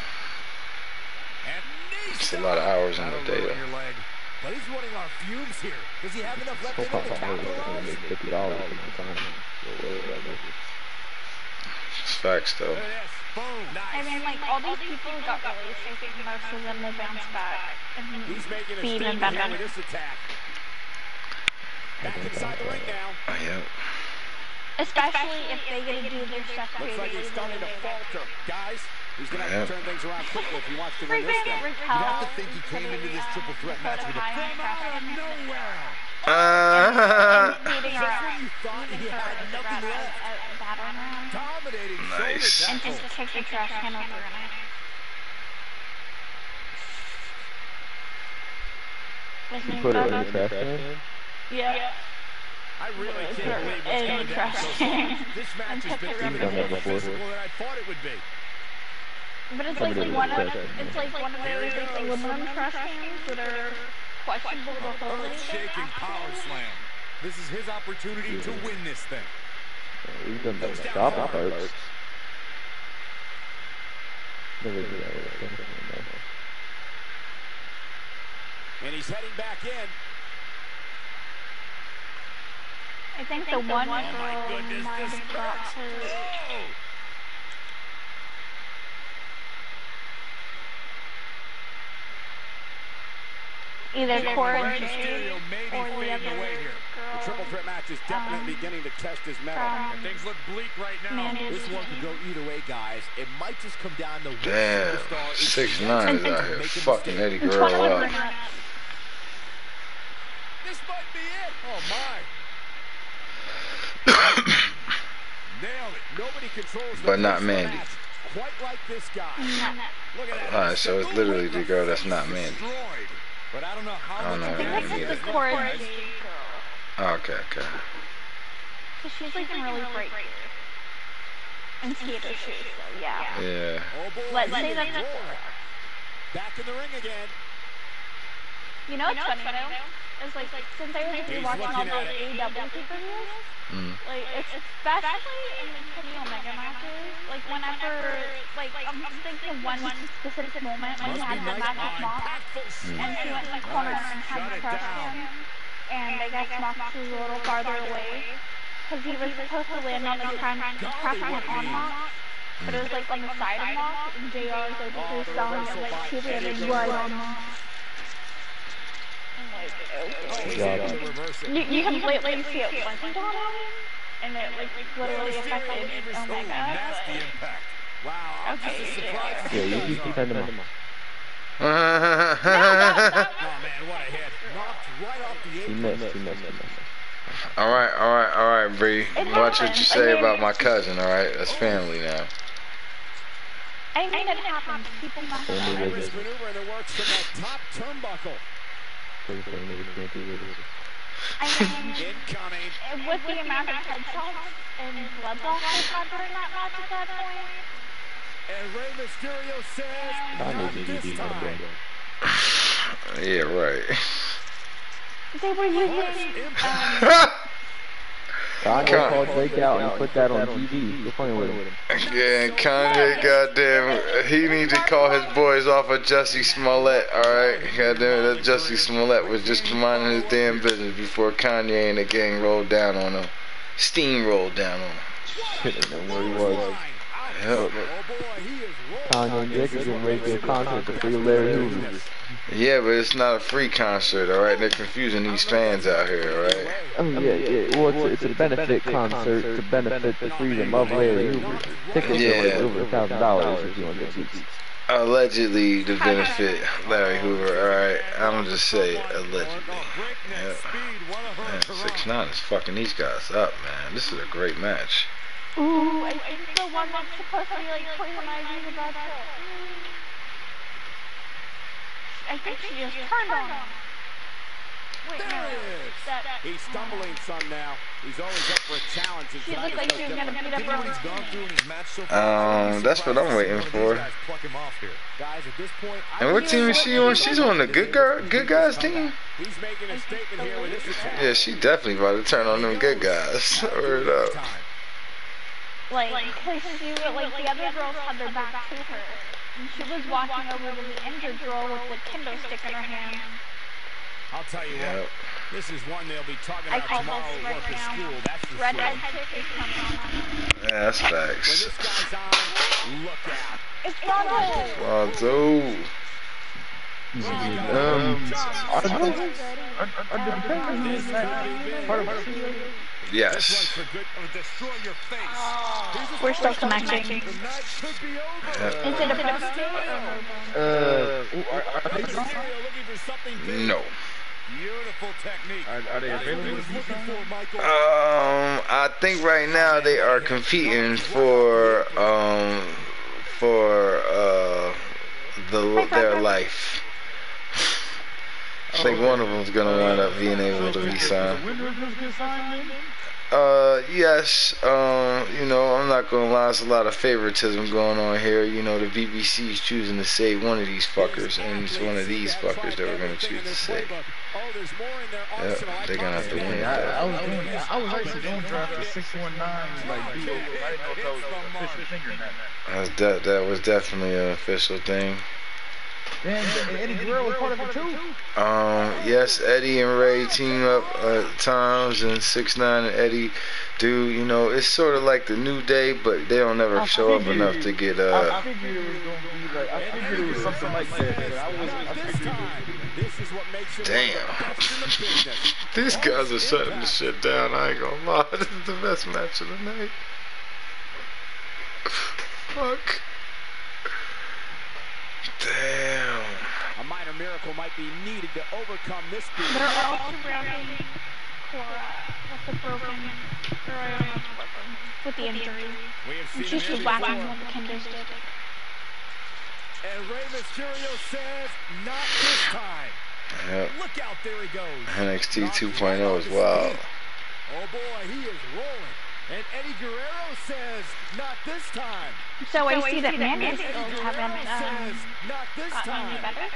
knee It's a shot. lot of hours in the That'll day, ruin though. your leg. But he's running our fumes here. Does he have enough left Whole in him to pop hours is gonna capitalize? make fifty dollars from the time. So, whatever. It's facts, though. Look at this. Boom. Nice. I mean, like, all these people who got released, I think most of them will bounce back and He's making a be even statement here better. with this attack. Back inside the ring now. Oh, yeah. Especially if they get to do their stuff Looks like he's creatively. starting to falter. Guys, he's going to have Yeah. to turn things around quickly if he wants to For win this example, thing. Raquel, You have to think he came into this triple threat match with a High from out of Impact nowhere. Uh, beating her Just up, when you thought he beating her had with nothing a left. a battering ram, Dominating Nice. shoulder and tackle. just kicked the trash can over her neck. Wasn't You put it in that the bad? trash can? Yeah. I really Put can't it believe what's in coming the down trash so can. far. This match And has took been the even rubber more band before. physical than I thought it would be. But it's Somebody like did one it of with trash it's like one of those like aluminum trash cans that are questionable to hold anything Earth-shaking power after. slam. This is his opportunity to win this thing. We've done the stop parts. Never do that with a And he's heading back in. I think the one girl Oh my goodness, might this have got hurts. to Oh! either Jake Cora Rey Jade Mysterio may be or the fading other away here. The girl. triple threat match is definitely um, beginning to test his mettle. from And things look bleak right now. Mandy This one could go either way, guys. It might just come down to which Damn. superstar is six the nine next is to out here make a fucking mistake. Eddie And Guerrero twenty-one up. bring up. This might be it. Oh my. Nailed it. Nobody controls the But not pace of the Mandy. match quite like this guy. Look at that. Alright, so it's literally the girl that's not Mandy. Destroyed. But I don't know how I don't much know I her think name that's either. the Cora Jade girl. Oh, okay, okay. Cause she's like in really bright gear. And skater shoes, so yeah. Yeah. Oh boy. Let's say that's a Back in the ring again. You know what's funny though? It's like, since I was He's watching all looking those at A E W pay-per-views, Mm. like, it's especially in the Kenny Omega matches, like, whenever, like, I'm just thinking of one specific moment when he had the match with Mox, and she went in the corner and had to crush him, and I guess Mox was a little farther away, because he was supposed to land on the crime, crushing it on Mox, but it was, like, on the side of Mox, and J R was, like, just selling it, like, she landed right on Mox. Yeah. You, you completely see it wasn't on him, and it like literally affected Omega. Nasty impact. Wow. Okay, yeah. Yeah, you keep defending him. Oh man, what a hit. Knocked right off the He apron. missed, he missed, he missed. Alright, alright, alright, Bree. It Watch what you happens. say I mean- about my cousin, alright? That's family now. I mean, it happens. People mess Family up. with Irish it. maneuver in the works from that top turnbuckle. Family with it. Family with it. I mean, Incoming. with the amount of headshots and blood loss I had during that match at that point, And Rey Mysterio says, Kanye not did this D D time. Yeah, right. they were using, um, Kanye Con- called Drake out and put that on T V. You're playing with him. Yeah, and Kanye, goddamn, he needs to call his boys off of Jussie Smollett, alright? Goddamn, that Jussie Smollett was just minding his damn business before Kanye and the gang rolled down on him. Steamrolled down on him. Shit, man, where he was. Yep. Oh boy, he is rolling. Kanye and Drake is getting ready to do a concert to free Larry Hoover. Yeah, but it's not a free concert, alright? They're confusing these fans out here, alright? Oh yeah, yeah. Well, it's a, it's a benefit concert to benefit the freedom of Larry Hoover. Tickets are Yeah. like over a thousand dollars if you want to get seats. Allegedly to benefit Larry Hoover, alright? I'm gonna just say allegedly. Yeah. Man, six nine is fucking these guys up, man. This is a great match. ooh, I think the one that's supposed to be like Poison Ivy is about to. I think she just turned on him. Wait, There no. it is. That, He's stumbling some now. He's always up for a challenge. she looked like she was gonna beat up her. Um, that's what I'm waiting for. Guys, at this point, I And what team is she on? She's on the good girl, good guys team? he's making a statement here with this attack. Yeah, she definitely about to turn on them good guys. Word up. Like, cause she was, like, the other girls had their back to her. And she was walking over to the injured girl with the kendo stick in her hand. I'll tell you Yep. what, this is one they'll be talking I about call tomorrow this at right work at now. school. That's for Red sure. Red Chick is coming on. Yeah, that's When facts. this guy's on, look out. It's Ronald! Lonzo. Um, Are Yes. We're still connecting. The night could be over. Yep. Is it a post or uh, Mysterio looking for something big. No. Beautiful technique. Are, are they That's what he available? was looking for, Michael. Um, I think right now they are competing for um for uh the their life. I think one of them's gonna wind up being able to be signed. Uh, yes. Um, you know, I'm not gonna lie. There's a lot of favoritism going on here. You know, the B B C is choosing to save one of these fuckers, and it's one of these fuckers that we're gonna choose to save. Yep, they're gonna have to win Yeah, that. I, I was doing, I was actually going to draft the six one nine like B O. I didn't know if that was an official thing or not. That's de- that was definitely an official thing. Damn, Eddie Guerrero was part of it too. Um, yes, Eddie and Ray team up at times, and six nine and Eddie do. You know, it's sort of like the New Day, but they don't ever I show up figured- enough to get I, uh. I figured it was going to be like, I figured it was something like that. But I was, I figured This is what makes him Damn. one of the best in the business. These guys are shutting the shit down. I ain't gonna lie. This is the best match of the night. Fuck. Damn. A minor miracle might be needed to overcome this dude. They're all surrounding for uh, with the broken, or I don't know what's broken, with the injury. And she's just whacking him with the kendo stick. And Rey Mysterio says, not this time. Yep. Look out, there he goes. N X T two point oh is wild. Oh boy, he is rolling. And Eddie Guerrero says, not this time. So, I So see that Mandy still Guerrero haven't says, um, not this gotten any time. better.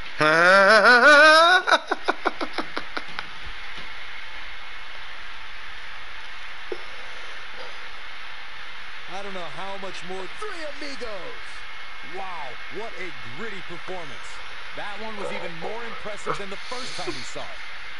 I don't know how much more. Three Amigos. Wow, what a gritty performance. That one was even more impressive than the first time we saw it.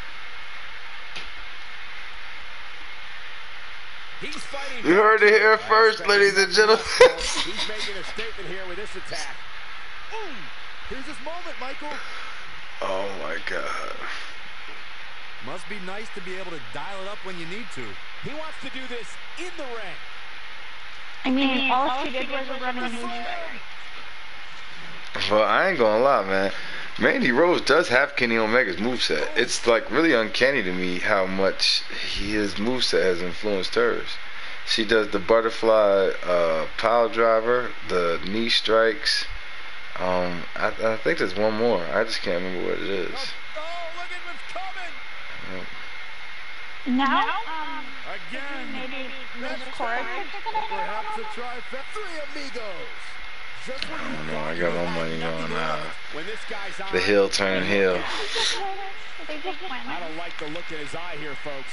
He's fighting. You heard it here first, ladies and gentlemen. He's making a statement here with this attack. Boom! Here's his moment, Michael. Oh my God. Must be nice to be able to dial it up when you need to. He wants to do this in the ring. I mean, all she did was a running knee. Well, I ain't gonna lie, man. Mandy Rose does have Kenny Omega's moveset. It's like really uncanny to me how much his moveset has influenced hers. She does the butterfly uh, pile driver, the knee strikes. Um, I, I think there's one more. I just can't remember what it is. Oh, look at what's coming! Yep. Now, um, Again. maybe Miz Cora Perhaps a trifecta. Three Amigos. Just when I you don't know. thought I you got were my having money nothing on left, uh, when this guy's on, the heel turn heel. They just went. I don't like the look in his eye here, folks.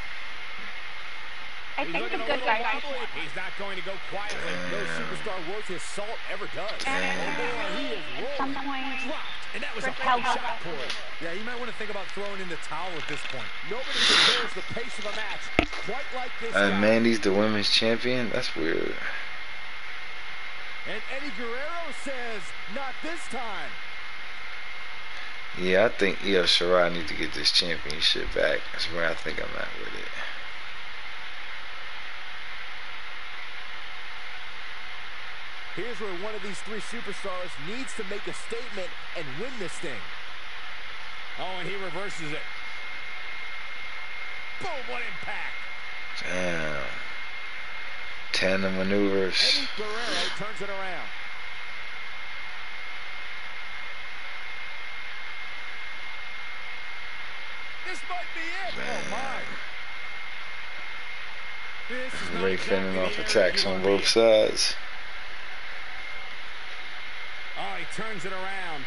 I He's think the looking a good little guys just ugly. won. He's not going to go quietly. No superstar worth his salt ever does. Oh boy, he is At some rolling. point, Dropped, and that was a Raquel big got shot, it. Corey. Yeah, you might want to think about throwing in the towel at this point. Nobody controls the pace of a match quite like this And guy. Mandy's the women's champion. That's weird. And Eddie Guerrero says, not this time. Yeah, I think Io Shirai needs to get this championship back. That's where I think I'm at with it. Here's where one of these three superstars needs to make a statement and win this thing. Oh, and he reverses it. Boom, what impact. Damn. Tandem maneuvers. Eddie Guerrero turns it around. This might be it. Oh, my. This is not Ray exactly fending the off area attacks you on wanna be. both sides. Oh, he turns it around.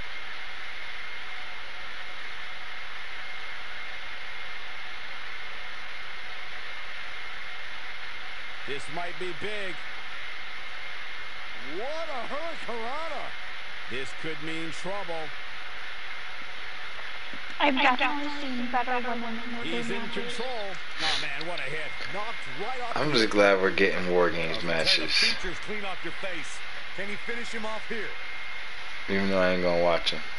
This might be big. What a hurricanrana. This could mean trouble. I've definitely seen better women in their He's in matches. control. Oh, man, what a hit. Knocked right off. I'm the just glad we're getting War Games Tear the matches. features clean off your face. Can he finish him off here? Even though I ain't gonna watch them.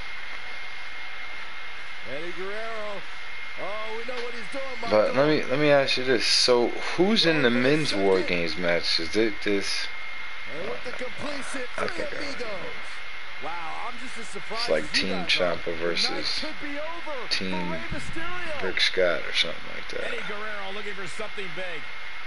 Eddie Guerrero. Oh, we know what he's doing, Michael. But let me let me ask you this. So who's in the men's War Games match? Is it this? And with the complete I three think I- amigos. Wow, I'm just as surprised. It's like as you Team guys are. Ciampa The night versus could be over for Team Rey Mysterio. Rick Scott or something like that. Eddie Guerrero looking for something big.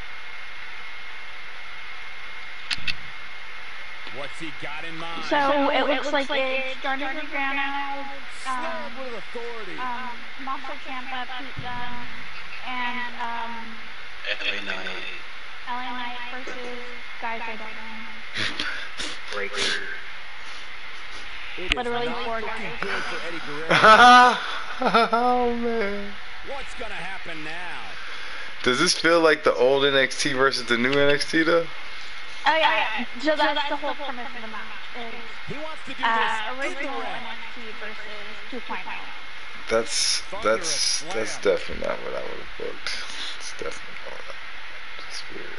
What's he got in mind? So, it, looks like it's Johnny Gargano, Slam um, with authority. um, Tommaso Ciampa, Pete Dunne, and um, L A Knight, L A Knight versus guys I don't know. Breaker. It is literally not four looking guys. good for Eddie Guerrero. Oh man. What's gonna happen now? Does this feel like the old N X T versus the new N X T though? Oh yeah, yeah. So that's the whole premise of the match. Is, He wants to do uh, this in the original ring. N X T versus two point oh. That's that's that's definitely not what I would have booked. It's definitely not. That's weird.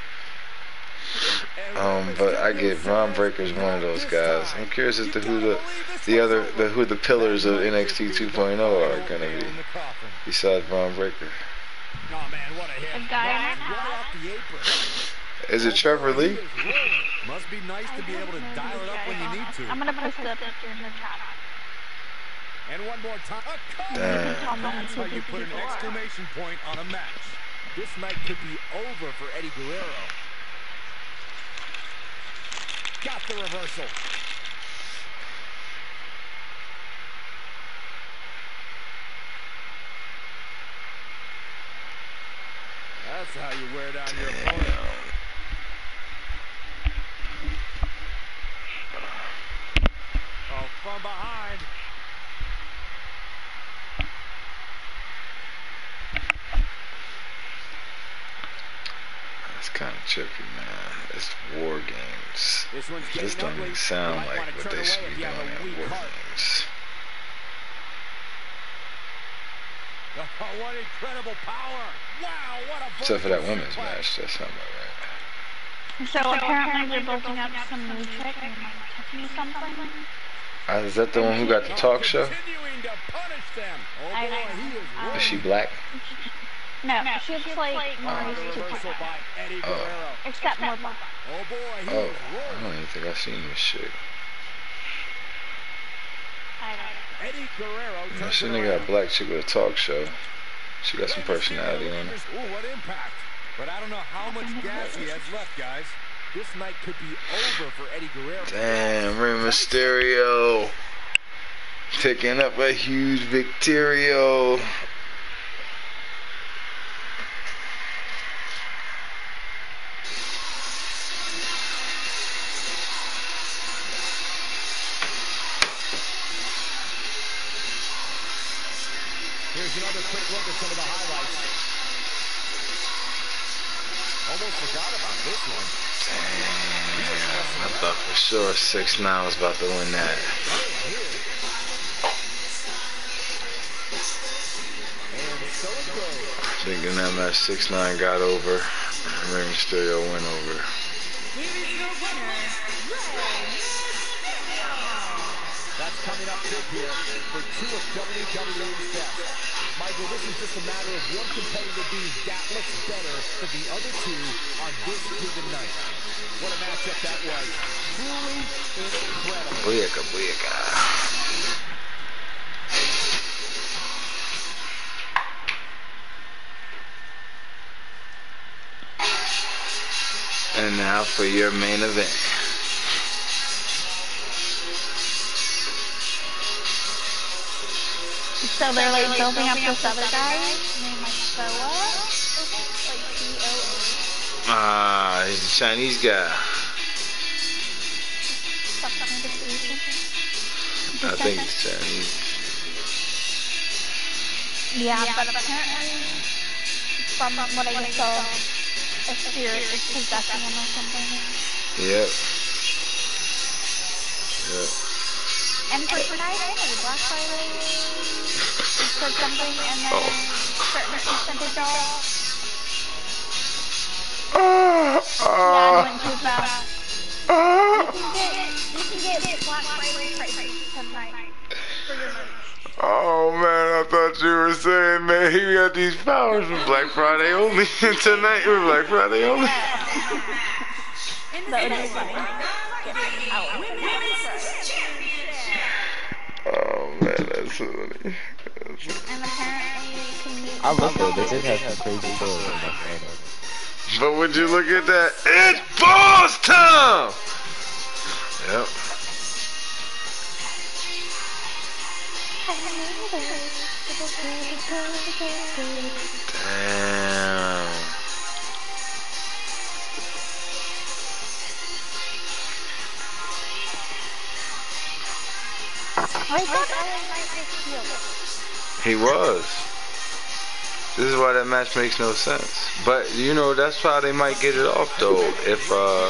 Um, but I get Braun Breaker's one of those guys. I'm curious as to who the the other the who the pillars of N X T two point oh are gonna be besides Braun Breaker. Oh man, what a hit. A guy in a Right hat. off the apron. Is it Trevor Lee? Must be nice to be able to dial it up when you need to. I'm gonna post the picture in the chat. And one more time. A cover. Damn. That's how you put an exclamation point on a match. This night could be over for Eddie Guerrero. Got the reversal. That's how you wear down your opponent. Oh, from behind. That's kind of tricky, man. It's war games. This one's This don't even sound like what they should be doing in war games. Oh, what incredible power! Wow, what a Except for that women's match, that sounds about right. So apparently they're building up some new trick and like touching something. Uh, is that the one who got the talk show? Continuing to punish them. Oh I boy, he is know. rolling. Is she black? No, she looks like Maurice Reversal Tupac, by Eddie Oh. Guerrero. except more black. Oh boy, he Oh, is I rolling. don't even think I've seen this shit. I don't know. Eddie Guerrero You know, turns she it nigga got a around. black chick with a talk show. She got some personality on her. Ooh, what impact. But I don't know how much gas he has left, guys. This night could be over for Eddie Guerrero. Damn, Rey Mysterio. Picking up a huge Victorio. Here's another quick look at some of the highlights. Almost forgot about this one. Damn, I thought for sure six nine was about to win that. Thinking that match six nine got over. Rey Mysterio went over. That's coming up big here for two of W W E's best. Michael, this is just a matter of one competitor being that much better than the other two on this given night. What a matchup that was. Truly incredible. Booyaka, booyaka. And now for your main event. So they're like building up this other guy named like Soa, like C O A. Ah, he's a Chinese guy. I think it's Chinese. Yeah, but apparently, from what I just saw, a spirit is possessing him or something. Yep. Yep. And for Friday, Black Friday, he said something and then Oh. certain percentage off. Ah, Dad ah, went too fast. ah. You can get, you can get Black Friday prices tonight for your merch. Oh man, I thought you were saying, man, he got these powers for Black Friday only. Tonight for Black Friday only. That would be funny. Oh man, that's funny. That's funny. And apparently you can meet I looked at it. They did have some crazy stories on that photo. But would you look at that? It's boss time! Yep. Damn. I thought Ellen Knight was healed. He was. This is why that match makes no sense. But you know, that's how they might get it off though. If uh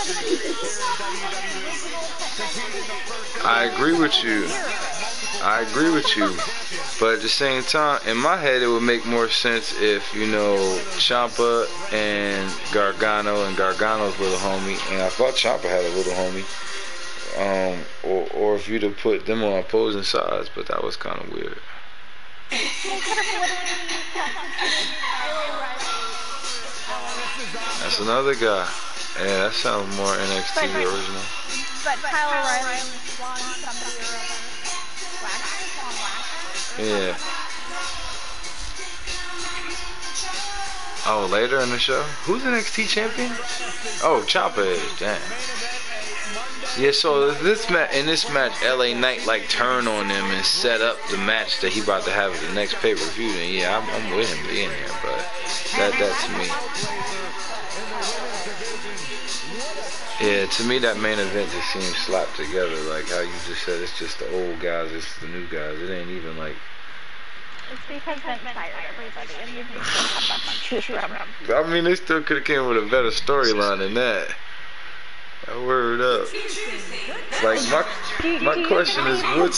I agree with you. I agree with you. But at the same time, in my head it would make more sense if, you know, Ciampa and Gargano and Gargano's little homie, and I thought Ciampa had a little homie. Um, or, or if you'd have put them on opposing sides, but that was kind of weird. That's another guy. Yeah, that sounds more N X T But- original. But Kyle O'Reilly won somebody or other. Last Yeah. Oh, later in the show? Who's the N X T champion? Oh, Ciampa is. Damn. Yeah, so this ma in this match, L A Knight like turn on him and set up the match that he about to have at the next pay per view. Then yeah, I'm, I'm with him being there, but that that to me, yeah, to me that main event just seems slapped together. Like how you just said, it's just the old guys, it's the new guys. It ain't even like. It's because Vince fired everybody, and you can still have that much choose from. I mean, they still could have came with a better storyline than that. I word up. Like my my question is, what's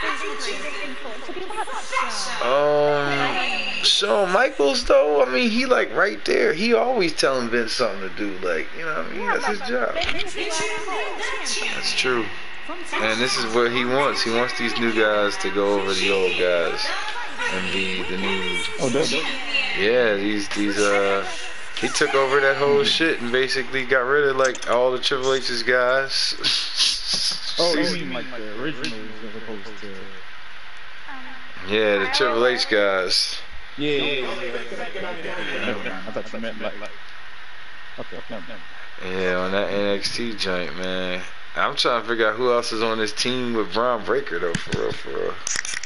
um Shawn Michaels though? I mean, he like right there. He always telling Vince something to do. Like, you know what I mean? That's his job. That's true. And this is what he wants. He wants these new guys to go over the old guys and be the new. Oh, does it? Yeah, these these uh. He took over that whole shit and basically got rid of like all the Triple H's guys. Oh, you mean like the originals as opposed to? Yeah, the Triple H guys. Yeah, yeah, yeah. Never mind. I thought you meant like. Okay, never mind. Yeah, on that N X T joint, man. I'm trying to figure out who else is on this team with Braun Breaker though, for real, for real.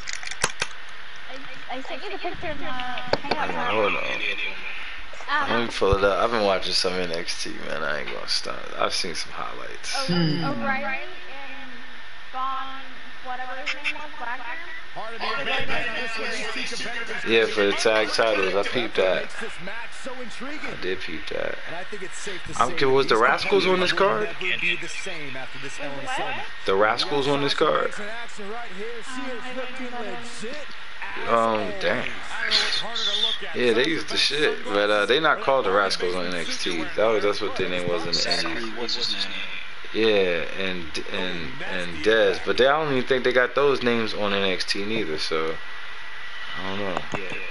I sent you the picture in the hangout. Hold on. Let me pull it up. I've been watching some N X T, man. I ain't gonna stunt. I've seen some highlights. Oh, O'Reilly and Von, whatever his name was, Wagner. Yeah, for the tag titles, I peeped that. I did peep that. I'm curious, was the Rascals on this card? The Rascals on this card? Um, damn. Yeah, they used the shit, but uh, they not called the Rascals on N X T. That was that's what their name was in the Indies. Yeah, and and and Dez, but they I don't even think they got those names on N X T neither. So I don't know.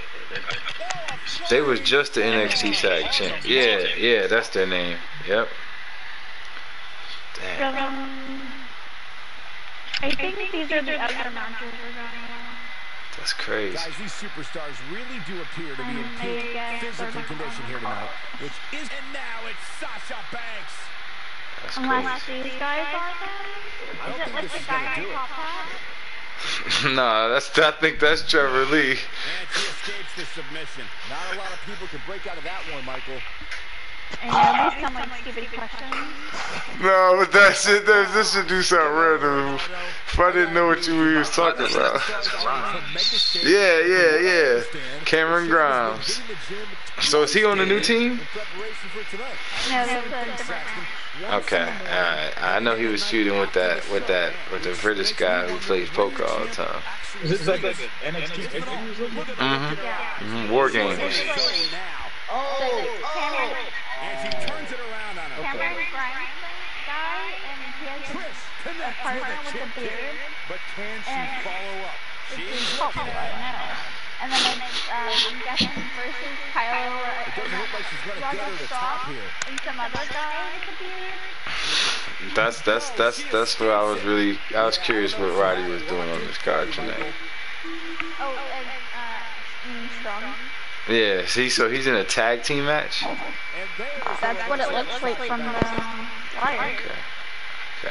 They was just the N X T tag champ. Yeah, yeah, that's their name. Yep. Damn. Um, I think these are the other matches we're going on. That's crazy. Guys, these superstars really do appear to be in peak physical condition here tonight. Which is, and now it's Sasha Banks. That's Unless crazy. these guys are them? Is it like the guy in top hat? Nah, that's I think that's Trevor Lee. And she escapes the submission. Not a lot of people can break out of that one, Michael. And at least some like stupid questions. No, but that's it. That's, this should do something random. If I didn't know what you we was talking about. Yeah, yeah, yeah. Cameron Grimes. So is he on the new team? No, that's a different one. Okay, alright. I know he was shooting with that, with that, with the British guy who plays poker all the time. Is this like an N X T pay-per-view? Mm-hmm. Mm-hmm. War games. Oh, Cameron. And she turns it around on him. Cameron Grimes guy, and he has a partner with a beard. But can she follow up? She's popular, I know. And then it's um, Justin versus Kyle Roger Strong and some other guy with a beard. That's that's that's that's what I was really. I was curious what Roddy was doing on this card tonight. Oh, and uh, Strong. Yeah, see, so he's in a tag team match? That's what it looks like from the flyer. Okay. Okay.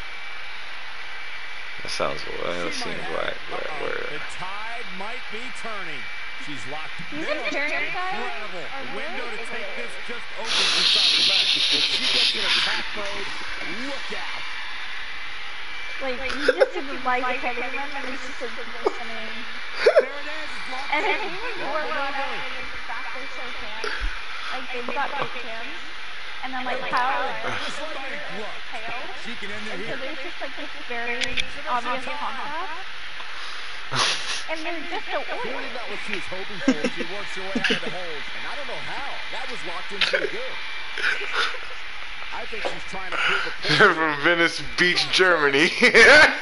That sounds, that seems right. Where, The tide might be turning. She's locked. He's in Imperium guy? Incredible. The window to take this just opens and stops the back. If she gets in attack mode, look out. Like, he just didn't like the heavy one, and he's just like listening. And then he was more about it, like, the fact they're so tan. Like, they've got big cans. And then, like, Kyle is pale. And so there's just, like, this very obvious contrast. And they're just so Clearly oily. that what she was hoping for. She works her way out of the holes. And I don't know how. That was locked in pretty good. I think she's trying to prove a point. From Venice Beach, Germany. They,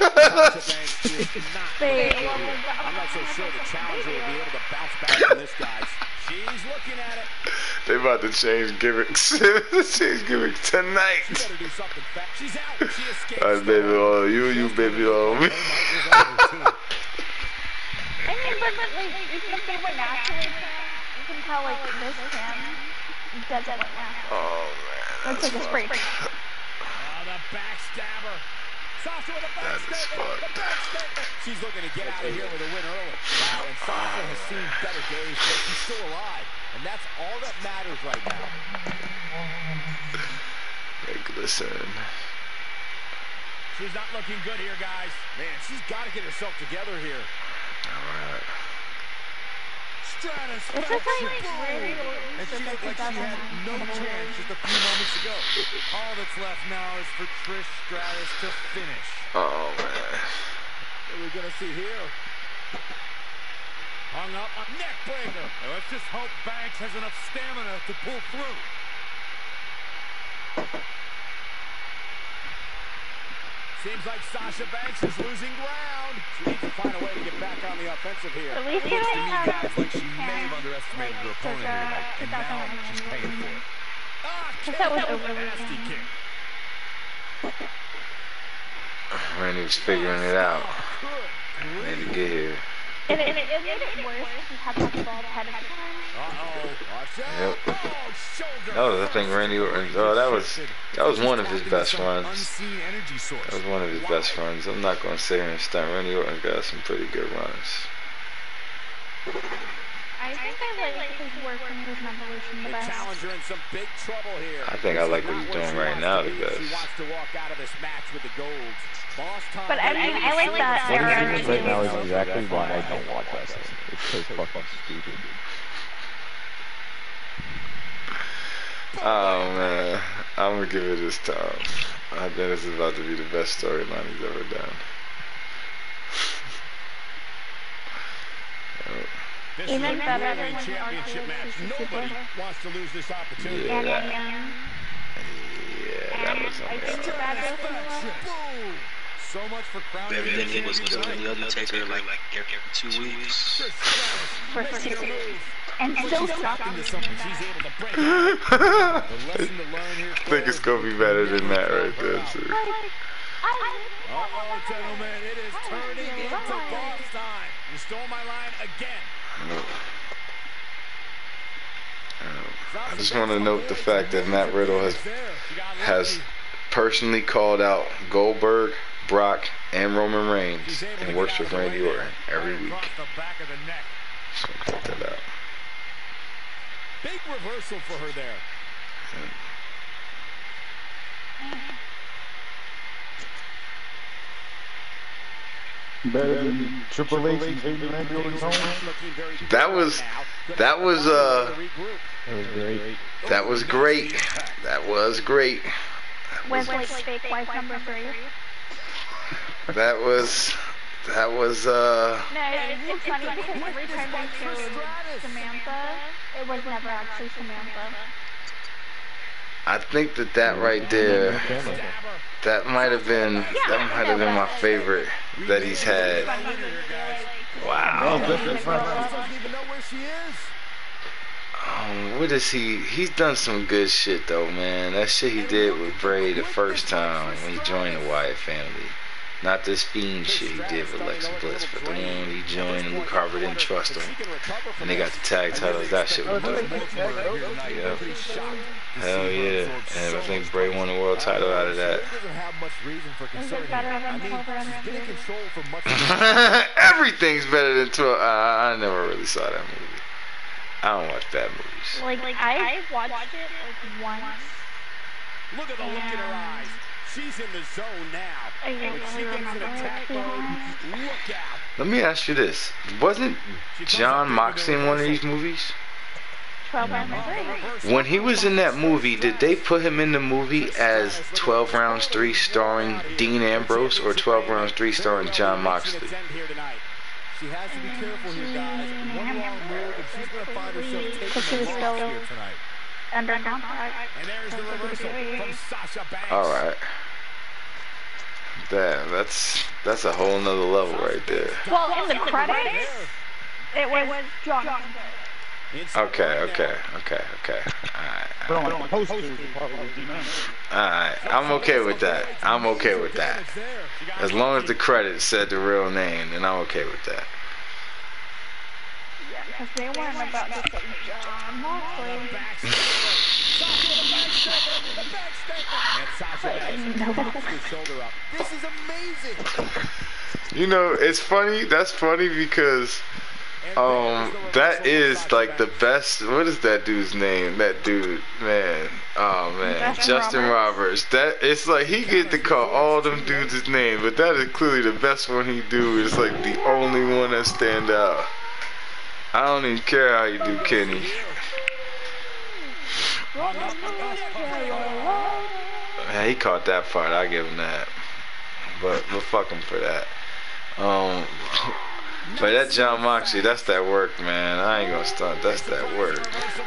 I'm not so sure the challenger will be able to bounce back from this, guys. She's looking at it. They about to change gimmicks. change gimmicks tonight. She better do something fast. She's out. She escapes. I baby all you, you baby all me. I mean, but, but like, even if they were naturally tan, you can tell, like, this tan doesn't look natural. Oh man, Looks like a spray tan. Oh, the backstabber. Sasha with a That is backstabber. The fucked. backstabber. She's looking to get out of here with a win early. Wow, and Sasha has seen better days, but she's still alive. And that's all that matters right now. They glisten. She's not looking good here, guys. Man, she's got to get herself together here. Alright. Stratus It's fell just like boom. very And she looked like she had no chance just a few moments ago. All that's left now is for Trish Stratus to finish. Oh man. What are we going to see here? Hung up on neck breaker. Now let's just hope Banks has enough stamina to pull through. Seems like Sasha Banks is losing ground. She needs to find a way to get back on the offensive here. At least you Looks to don't me, have guys, like she may tan, have underestimated like, her opponent circa here, and now she's paying for it. Ah, Because that was kick. overly Nasty tan. kick. Randy was figuring it out. Need to get here. And it, it, it made it worse because he had that bald head of the time. Uh-oh. Watch out. Yep. Oh, shoulder. No, I think Randy Orton. Oh, that was that was one of his best runs. Unseen energy source. That was one of his best runs. I'm not gonna sit here and stunt. Randy Orton got some pretty good runs. I think I like his work when he was in Evolution the The best. challenger in some big trouble here. I think I like what he's doing right now the She best. wants to walk out of this match with the gold. Boss Tom But I mean, I like that What era. he's doing right now is exactly why I don't watch wrestling. It's so fucking stupid. Oh man, I'm gonna give it this time. I think this is about to be the best storyline he's ever done. This Even is a better than heavyweight when the championship Arcade match. was super. Nobody wants to lose this opportunity. Yeah, And that, I am. yeah, that was I something think else. the bad girl from the left. Boom. So much for crowning Baby, the then he was champion listening to tonight. the Undertaker like, like every two weeks. Trish Stratus For making six a years. move. And still stuck Into in something the she's back. able to break out. The lesson to learn here. I think it's gonna be better than that right there too. Like, I Uh-oh, gentlemen, it is turning into boss time. You stole my line again. I just want to note the fact that Matt Riddle has has personally called out Goldberg, Brock, and Roman Reigns and works with Randy Orton every week. Across the back of the neck. So check that out. Big reversal for her there. Better than Triple H and Randy Orton's home. Looking very That was that was uh That was great. that was great. That was great. With like fake wife number three. That was that was uh No, it's, it's funny because every time they showed Samantha, it was never actually Samantha. I think that that right there, that might have been that might have been my favorite that he's had. Wow. doesn't even know where she is. Um, what is he? He's done some good shit though, man. That shit he did with Bray the first time when he joined the Wyatt family. Not this fiend shit he did with Alexa Bliss, but the one when he joined and Luke Harper didn't trust him. And they got the tag titles. That shit was dope. Yeah. Hell yeah. And I think Bray won the world title out of that. Doesn't have much reason for Is concern it better here. I than mean, Cobra she's been in and control for much of Everything's better than twelve. Uh, I never really saw that movie. I don't watch bad movies. Like, like I watched it like once. Look at the look in her eyes. She's in the zone now. I don't When she really gets in remember attack it. mode, look out. Let me ask you this: wasn't John Moxley in one of these movies? twelve round three. When he was in that movie, did they put him in the movie as twelve rounds three starring Dean Ambrose or twelve rounds three starring John Moxley? She has to be careful here, guys. One wrong move, and she's going to find herself Because she taking was a loss still here tonight. under contract. And there's the reversal from Sasha Banks. All right. Damn, that's that's a whole nother level right there. Well, in the credits, it was John. Okay, okay, okay, okay. Alright. But on the posters, it probably was D nine. Alright, I'm okay with that. I'm okay with that. As long as the credits said the real name, then I'm okay with that. because they weren't about to say John Moxley. This is amazing. You know, it's funny. That's funny because um, that is like the best. What is that dude's name? That dude, man. Oh man, Justin, Justin Roberts. That it's like he get to call all them dudes his name, but that is clearly the best one he do. Is like the only one that stand out. I don't even care how you do Kenny. Yeah, he caught that part. I give him that. But we'll fuck him for that. Um, but that John Moxley, that's that work, man. I ain't gonna stunt. That's that work.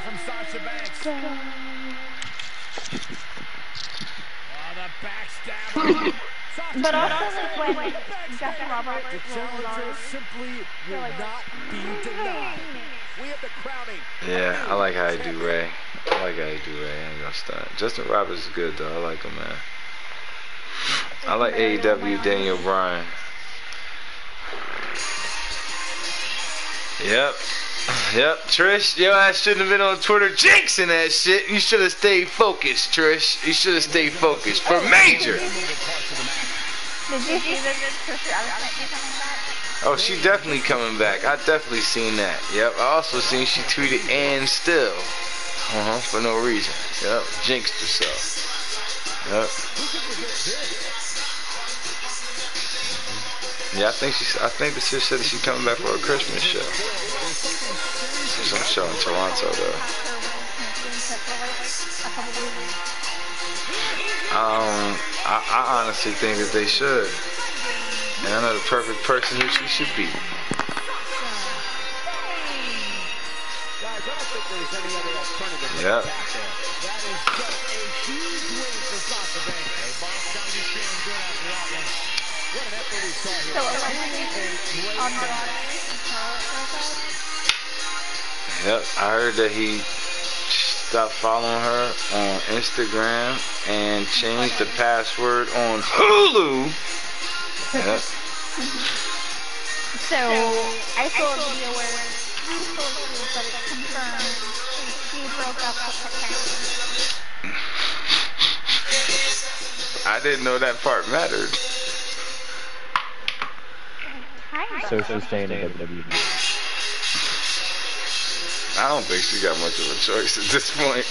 But also, like, when Justin Roberts simply will not be denied. We have the crowning. Yeah, I like how he do Ray. I like how he do Ray. I ain't gonna stunt. Justin Roberts is good though. I like him, man. I like A E W Daniel Bryan. Yep. Yep, Trish, your ass shouldn't have been on Twitter jinxing that shit. You should have stayed focused, Trish. You should have stayed focused for Major. Did you see that Trish Stratus might be coming back? Oh, she definitely coming back. I definitely seen that. Yep, I also seen she tweeted and still. Uh-huh, for no reason. Yep, jinxed herself. Yep. Yeah, I think she. I think the sis said that she's coming back for a Christmas show. Some show in Toronto, though. Um, I, I honestly think that they should. And I know the perfect person who she should be. Yep. Yep, I heard that he stopped following her on Instagram and changed the password on Hulu. Yep. So, I saw a video where he told you that it's confirmed she broke up with her parents. I didn't know that part mattered. So she's staying in W W E. I don't think she got much of a choice at this point.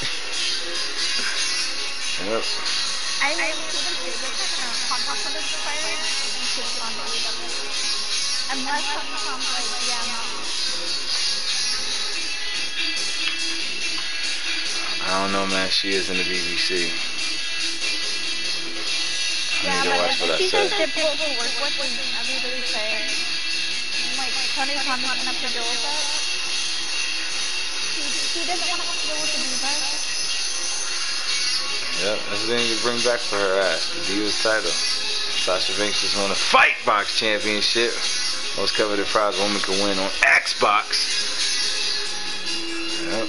Yep. I mean, she was on contract with this fighter, and she was on W W E. Unless something comes like, yeah, no. I don't know, man. She is in the B B C. I Yeah, need to but watch what I she's said. so difficult to work with, and everybody's saying, like, Tony Khan doesn't have to deal with that. He, he doesn't want to have to deal with the Divas. Yep, that's the thing to bring back for her ass. The Divas title. Sasha Banks is on the Fight Box Championship. Most coveted prize woman can win on Xbox. Yep.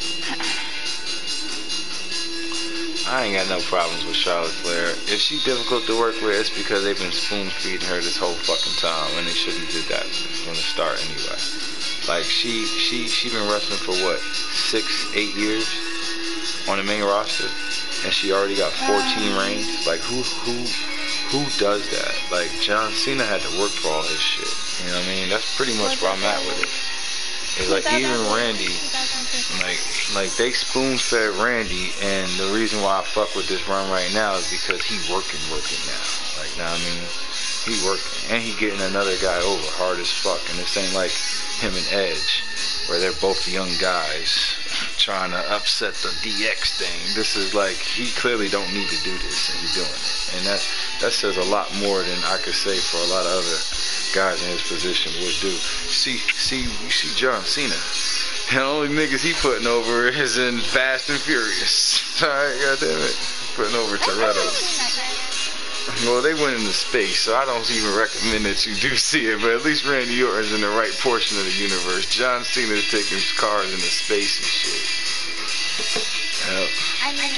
I ain't got no problems with Charlotte Flair. If she's difficult to work with, it's because they've been spoon feeding her this whole fucking time, and they shouldn't have did that from the start anyway. Like she, she, she been wrestling for what, six, eight years on the main roster, and she already got fourteen reigns. Like who, who, who does that? Like John Cena had to work for all his shit. You know what I mean? That's pretty much where I'm at with it. It's like even Randy, like like they spoon fed Randy, and the reason why I fuck with this run right now is because he working working now. Like now I mean, he working and he getting another guy over hard as fuck. And this ain't like him and Edge, where they're both young guys trying to upset the D X thing. This is like he clearly don't need to do this, and he's doing it. And that that says a lot more than I could say for a lot of other guys in his position would do. See, see, you see John Cena. The only niggas he putting over is in Fast and Furious. Alright, goddammit. Putting over Toretto. Well, they went into space, so I don't even recommend that you do see it, but at least Randy Orton's in the right portion of the universe. John Cena's taking cars into space and shit. Yep. I mean,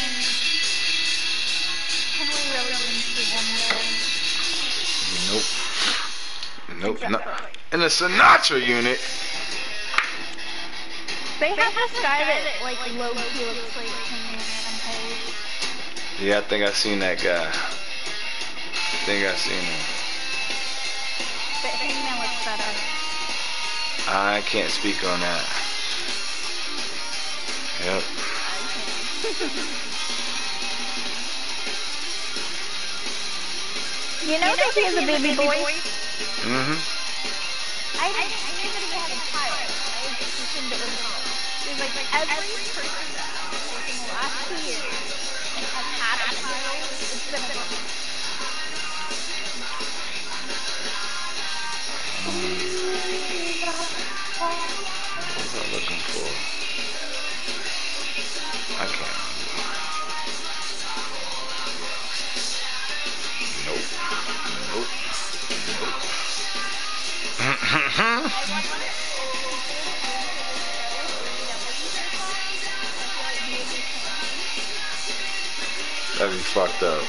can we really see him there? Nope. Nope. Not in the Sinatra unit. They have this guy that, like, low-key looks like Hangman Page. Yeah, I think I seen that guy. I think I seen him. But Hangman looks better. I can't speak on that. Yep. You know that he has a baby boy? Mm-hmm. I, I, I knew that he had a child. I just assumed it was a girl. There's like, like every person in the last two years has had a child. It's been a girl. What was I looking for? I can't. Nope. Nope. Nope. That'd be fucked up.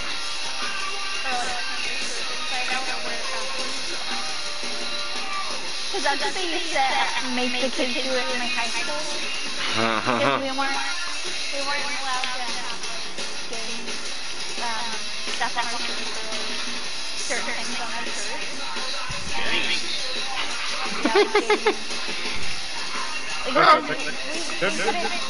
Because that's what they used to make the kids do it in like high school. Because we weren't, we weren't allowed to have like, games, um, stuff on our shirts or certain things on our shirts. Yeah, like games. Like, we, we couldn't, no, like, we couldn't wear,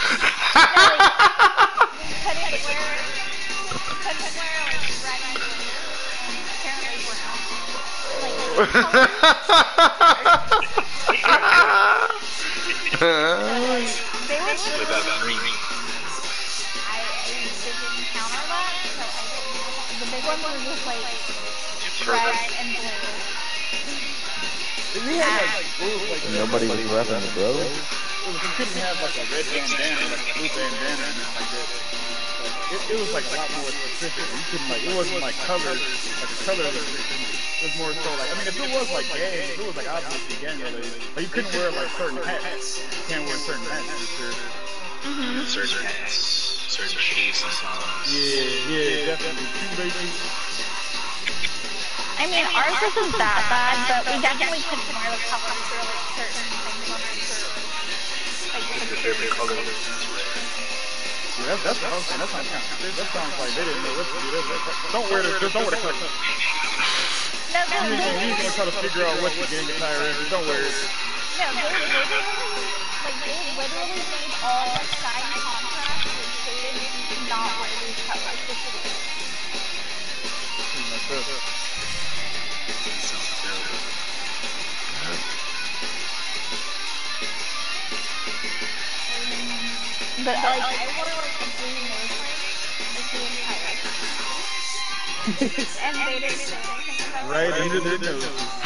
we couldn't wear like red and blue, and apparently brown. Like, they would What about green? I, I didn't encounter that, so I didn't know. The big one was just like red and blue. We had like rules like Nobody was repping the bro. you couldn't have like a red bandana, like a blue bandana, and then like that. Like, it, it was like a lot more specific. You couldn't like it wasn't like colored, like the color restriction. It was more so like I mean if it was like gang, if it was like obviously gang related, like you couldn't wear like certain hats. You can't wear certain hats for sure. Mm-hmm. Certain hats, certain shapes and songs. Yeah, yeah, definitely. I mean, ours wasn't that bad, but we definitely couldn't wear the colors for like certain things on our shirt. Like Your favorite color? Yeah, that's, that's what I was saying. That sounds kind of, that sounds like they didn't know what to do. That's, don't wear this. Just don't wear the color. no, no, You they, ain't gonna try to figure out what your gang attire is. Don't wear it. no, they literally, like they literally made all the side contracts that stated you cannot wear these colors. That's it. Sounds terrible. But like, I wore like a blue nose ring like the entire time. And they didn't say anything about it. Right under their nose.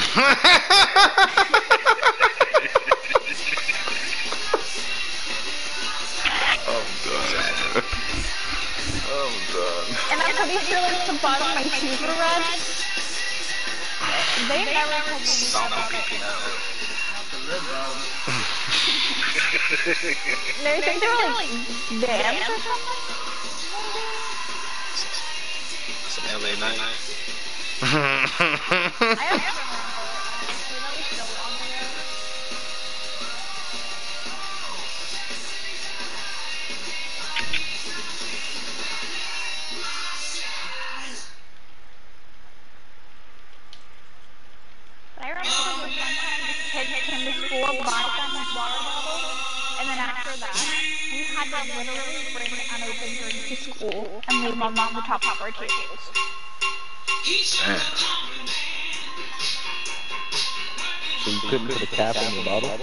I'm done. I'm done. And I'm pretty sure like the bottom of my shoes were red. They never told me Sound about like it. picking out. No, I think they were like bands or something. Some L A night. I don't remember. Honestly, that was so long ago. But I remember this one time this kid came to school, bought them his water bottle, and then after that, we had to literally bring unopened drinks to school and leave them on the top of our tables. Damn. So you couldn't put a cap on the bottle?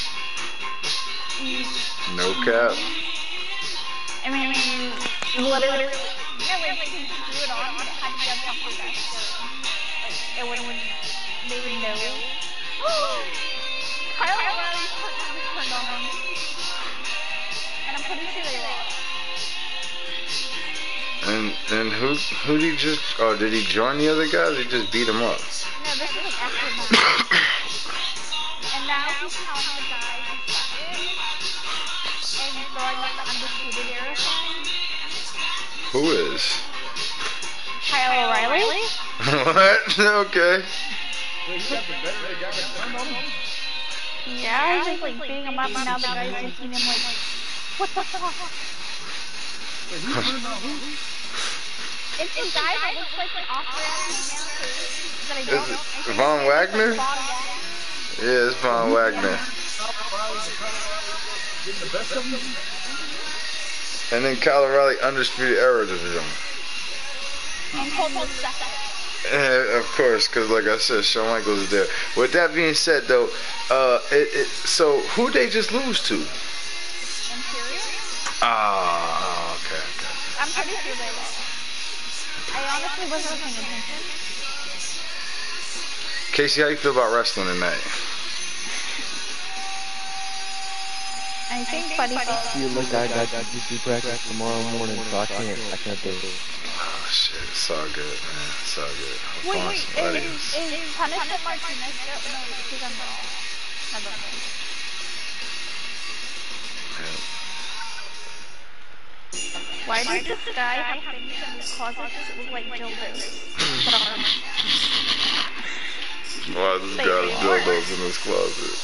No cap. I mean, literally, no, like, we can do it on, but it had to be on top of the desk, so, like, it wouldn't, they would know. Kyle O'Reilly's curtain was turned on, and I'm pretty sure they lost. And and who who did he just? Oh, did he join the other guys? He just beat him up. No, this was like after that. And now he's telling the guy he's fired, and throwing like the undisputed era sign. Who is? Kyle O'Reilly? What? Okay. Well, you got the better, they got the turn on them. Yeah, I was just like beating him up, and now the guy's looking at him like, what the fuck? It's the guy that looks like an Austrian that I don't Is know. it Von Wagner? Yeah, it's Von Wagner. And then Colorado Undisputed Era Division. And Coleman second. Yeah, of course, because like I said, Shawn Michaels is there. With that being said, though, uh, it, it, so who they just lose to? Imperial? Ah, okay, okay. I'm pretty sure they lost. I honestly wasn't paying attention. Casey, how you feel about wrestling tonight? I think Buddy felt. You look, I got jiu-jitsu practice tomorrow morning, so I can't, I can't do it. Oh shit, it's all good, man. It's all good. Wait, Have wait, fun, is, buddies. is Punishment Martinez still? No, he's on the. Never mind. Why does this guy have things in his closet that look like dildos? Why this guy has dildos in his closet?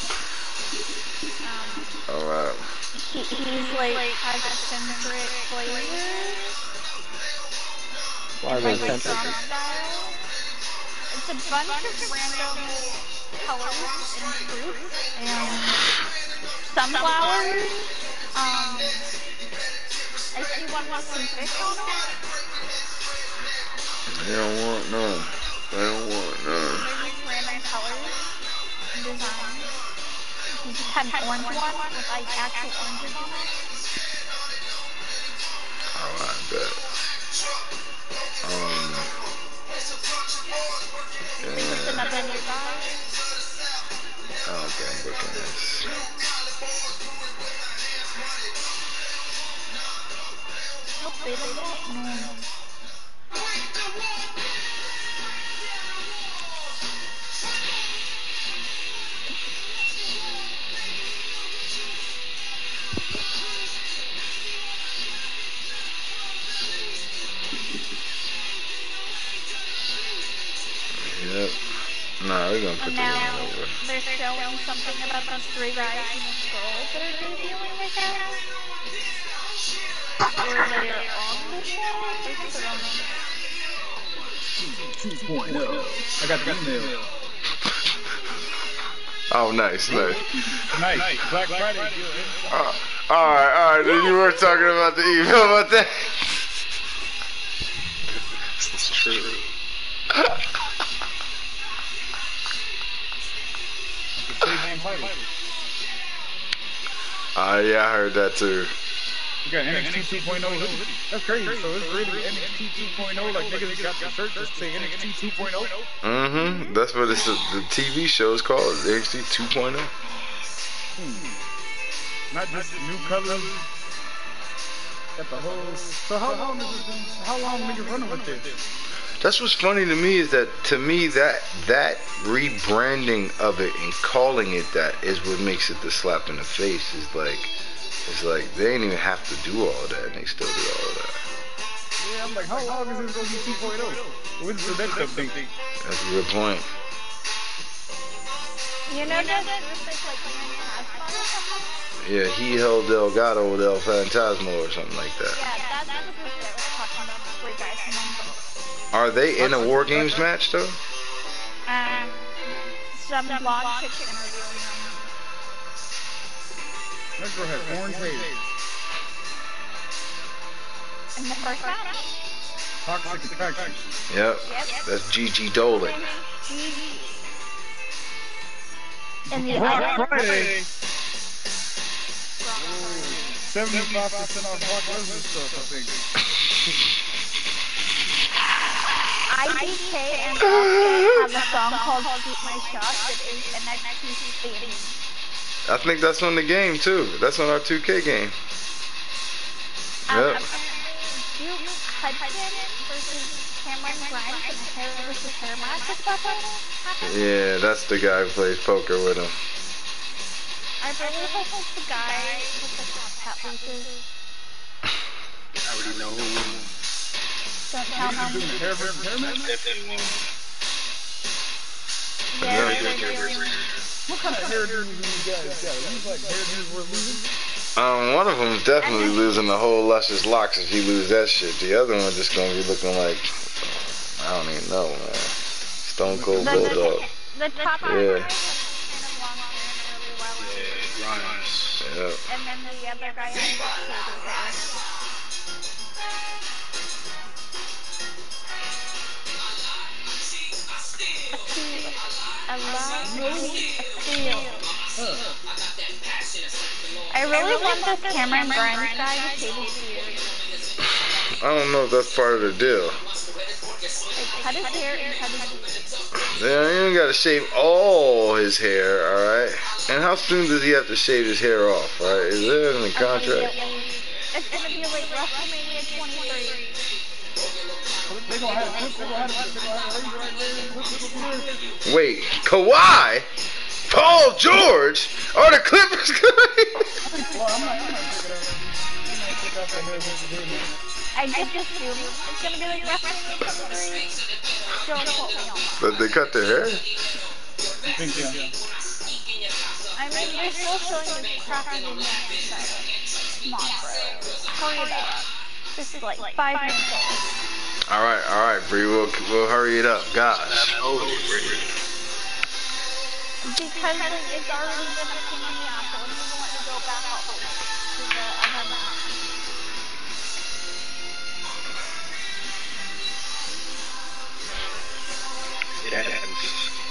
Um, Alright. he, he's like, has a favorite flavor. Why are they Like sensitive? Trump style. It's a bunch of random colors and fruits and sunflowers. Um, I see one with some fish on it. They don't want none. They don't want none. They're just random colors and designs. You just had an orange one with like actual oranges on it. Alright, bet. Um. Just Yeah. another new guy. Okay, I'm looking at this. Nope, they did that. No. Yep. Nah, we're gonna put And that now one over. they're showing something about those three guys and those girls that are debuting right now. Or they're on the show? I think they're on the show. two point oh. I got the email. Oh, nice, nice. Nice. Black Friday deal. Uh, alright, alright, then you were talking about the email about that. It's true. Uh, yeah, I heard that too. You got N X T two point oh hoodie. That's crazy. So it's really N X T two point oh. Like niggas got the shirt that say N X T two point oh. Mm-hmm. That's what it's, the T V show is called, N X T two point oh. Hmm. Not just new colors. Got the whole. So how long is this? How long are you running with this? That's what's funny to me is that to me that that rebranding of it and calling it that is what makes it the slap in the face. Is like it's like they ain't even have to do all that and they still do all that. Yeah, I'm like, how long is this gonna be two point oh? When's the next update? That's a good point. You know that group is like Phantasmo or something? Yeah, he held Delgado del Fantasma or something like that. Yeah, that's the group that I was talking about, the three guys from London. Are they in a War Games match though? Um, some blonde chicks interviewing them. That girl has orange hair. In the first match? Toxic attraction. Yep. Yep. That's Gigi Dolan. In the Black other Friday. seventy-five percent off Brock Lesnar stuff, I think. I D K and Austin have a song called Shoot My Shot that is N X T theme. I think that's on the game too. That's on our two K game. Um, Yep. Duke Hudson versus Cameron Grimes in a hair versus hair match is about to happen. Yeah, that's the guy who plays poker with him. I believe it's the guy with the top hat leases. I already know who. Don't tell him. Hair versus hair match? Definitely won't. Yeah, Yeah. they're doing. kind of hairdos these guys got? These like hairdos worth losing? Um, one of them's definitely losing the whole luscious locks if he lose that shit. The other one just gonna be looking like, I don't even know, man. Stone Cold The, Bulldog. the, the top part Yeah. is kind of long hair and really well. Rhymes. Yeah. And then the other guy has shorter hair. I love really a steal. I really want this Cameron Grimes guy to shave his beard. I don't know if that's part of the deal. Like, cut his hair and cut his beard. Yeah, you ain't gotta shave all his hair, alright? And how soon does he have to shave his hair off, right? Is it in the contract? It's gonna be like WrestleMania twenty-three. They gonna have clips, they gonna have they gonna have razor right there, clips, clips, clips. Wait, Kawhi? Paul George? Are the Clippers gonna Well, I'm not, I'm not picking up. I'm not picking up that hair with the hair, man. I just assume it's gonna be like WrestleMania twenty-three. Don't quote me on that. But they cut their hair? I think, yeah. I mean, they're still showing this crappy neck, but come on, bro. Hurry it up. This is like five minutes old. Alright, alright, Bree, we'll, we'll hurry it up. Gosh. Because like, it's already been a pain in the ass, so when you want to go back up to the other match. It happens.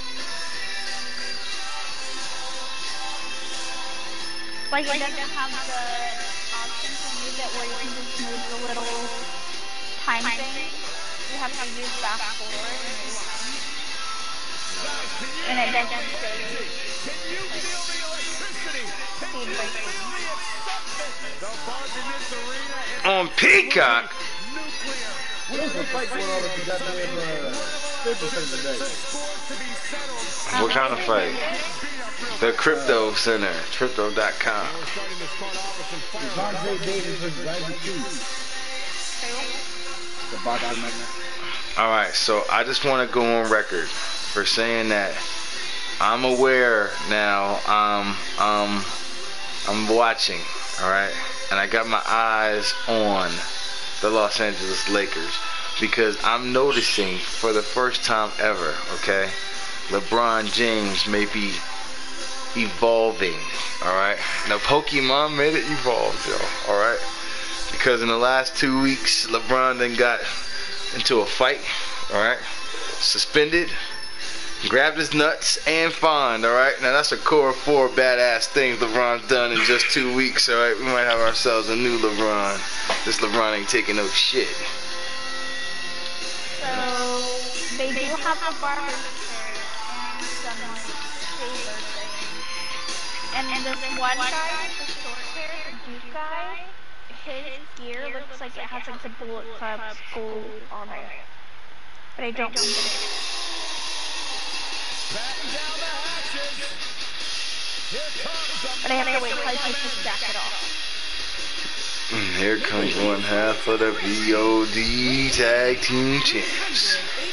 Like, it doesn't have the option to move it where you can just move the little time thing. You have to use back forward and rewind. And it doesn't show you. Like, speed breaking. On Peacock? What is the fight going on if you got the uh, fifty cents today? What kind of fight? The Crypto Center, crypto dot com. Andre Davis versus Ivy Keys. The boxing match. Alright, so I just want to go on record for saying that I'm aware now, um, um, I'm watching, alright? And I got my eyes on the Los Angeles Lakers because I'm noticing for the first time ever, okay, LeBron James may be evolving, alright? Now Pokemon made it evolve, yo, alright? Because in the last two weeks, LeBron then got into a fight, alright? Suspended, grabbed his nuts, and fined, alright? Now that's a core of four badass things LeBron's done in just two weeks, alright? We might have ourselves a new LeBron. This LeBron ain't taking no shit. So, they do have a barber chair and some like shaver thing. And then this one guy, the short hair, the Duke guy, his gear looks like it has like the Bullet Club skull on it. But I don't think it is. But I have to wait till I take this jacket off. And here comes one half of the V O D Tag Team Champs.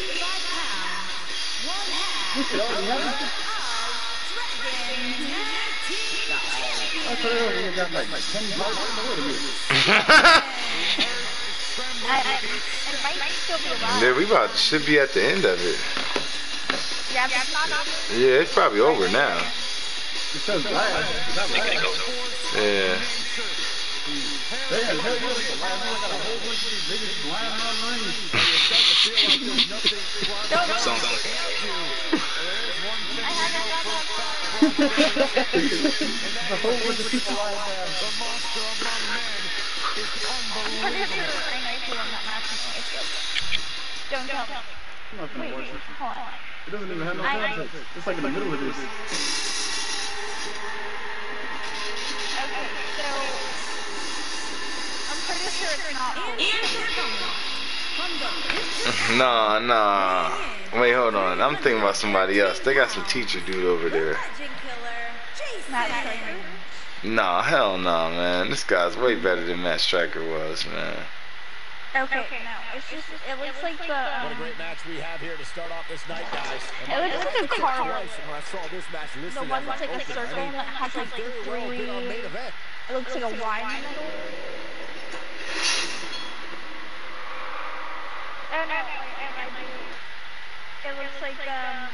I, I, it might still be alive. Yeah, we about should be at the end of it. Yeah, but it's not on. Yeah, it's probably over now. It says live. Yeah. They had hell yeah, like a line, got a whole bunch of these niggas lying around lanes. Don't know. Sounds like I haven't done that. A whole bunch of people lying around. I'm pretty sure I know who I'm not matching with. Don't tell me. I'm not gonna Wait, watch it. hold on. It doesn't even have no I- I- context. It's like in the middle of this. Okay, so I'm pretty sure it's not. Nah, nah. Wait, hold on. I'm thinking about somebody else. They got some teacher dude over there. Matt Striker. Nah, hell nah, man. This guy's way better than Matt Striker was, man. Okay, okay, no, it's just, it looks like the, um, What a great match we have here to start off this night, guys. it looks like a car. When I saw this match The listed one as that's like a open, circle I mean, that has like very well been our main three, event. it looks like a Y in the middle. Oh no, I, I, I do. It looks like, um,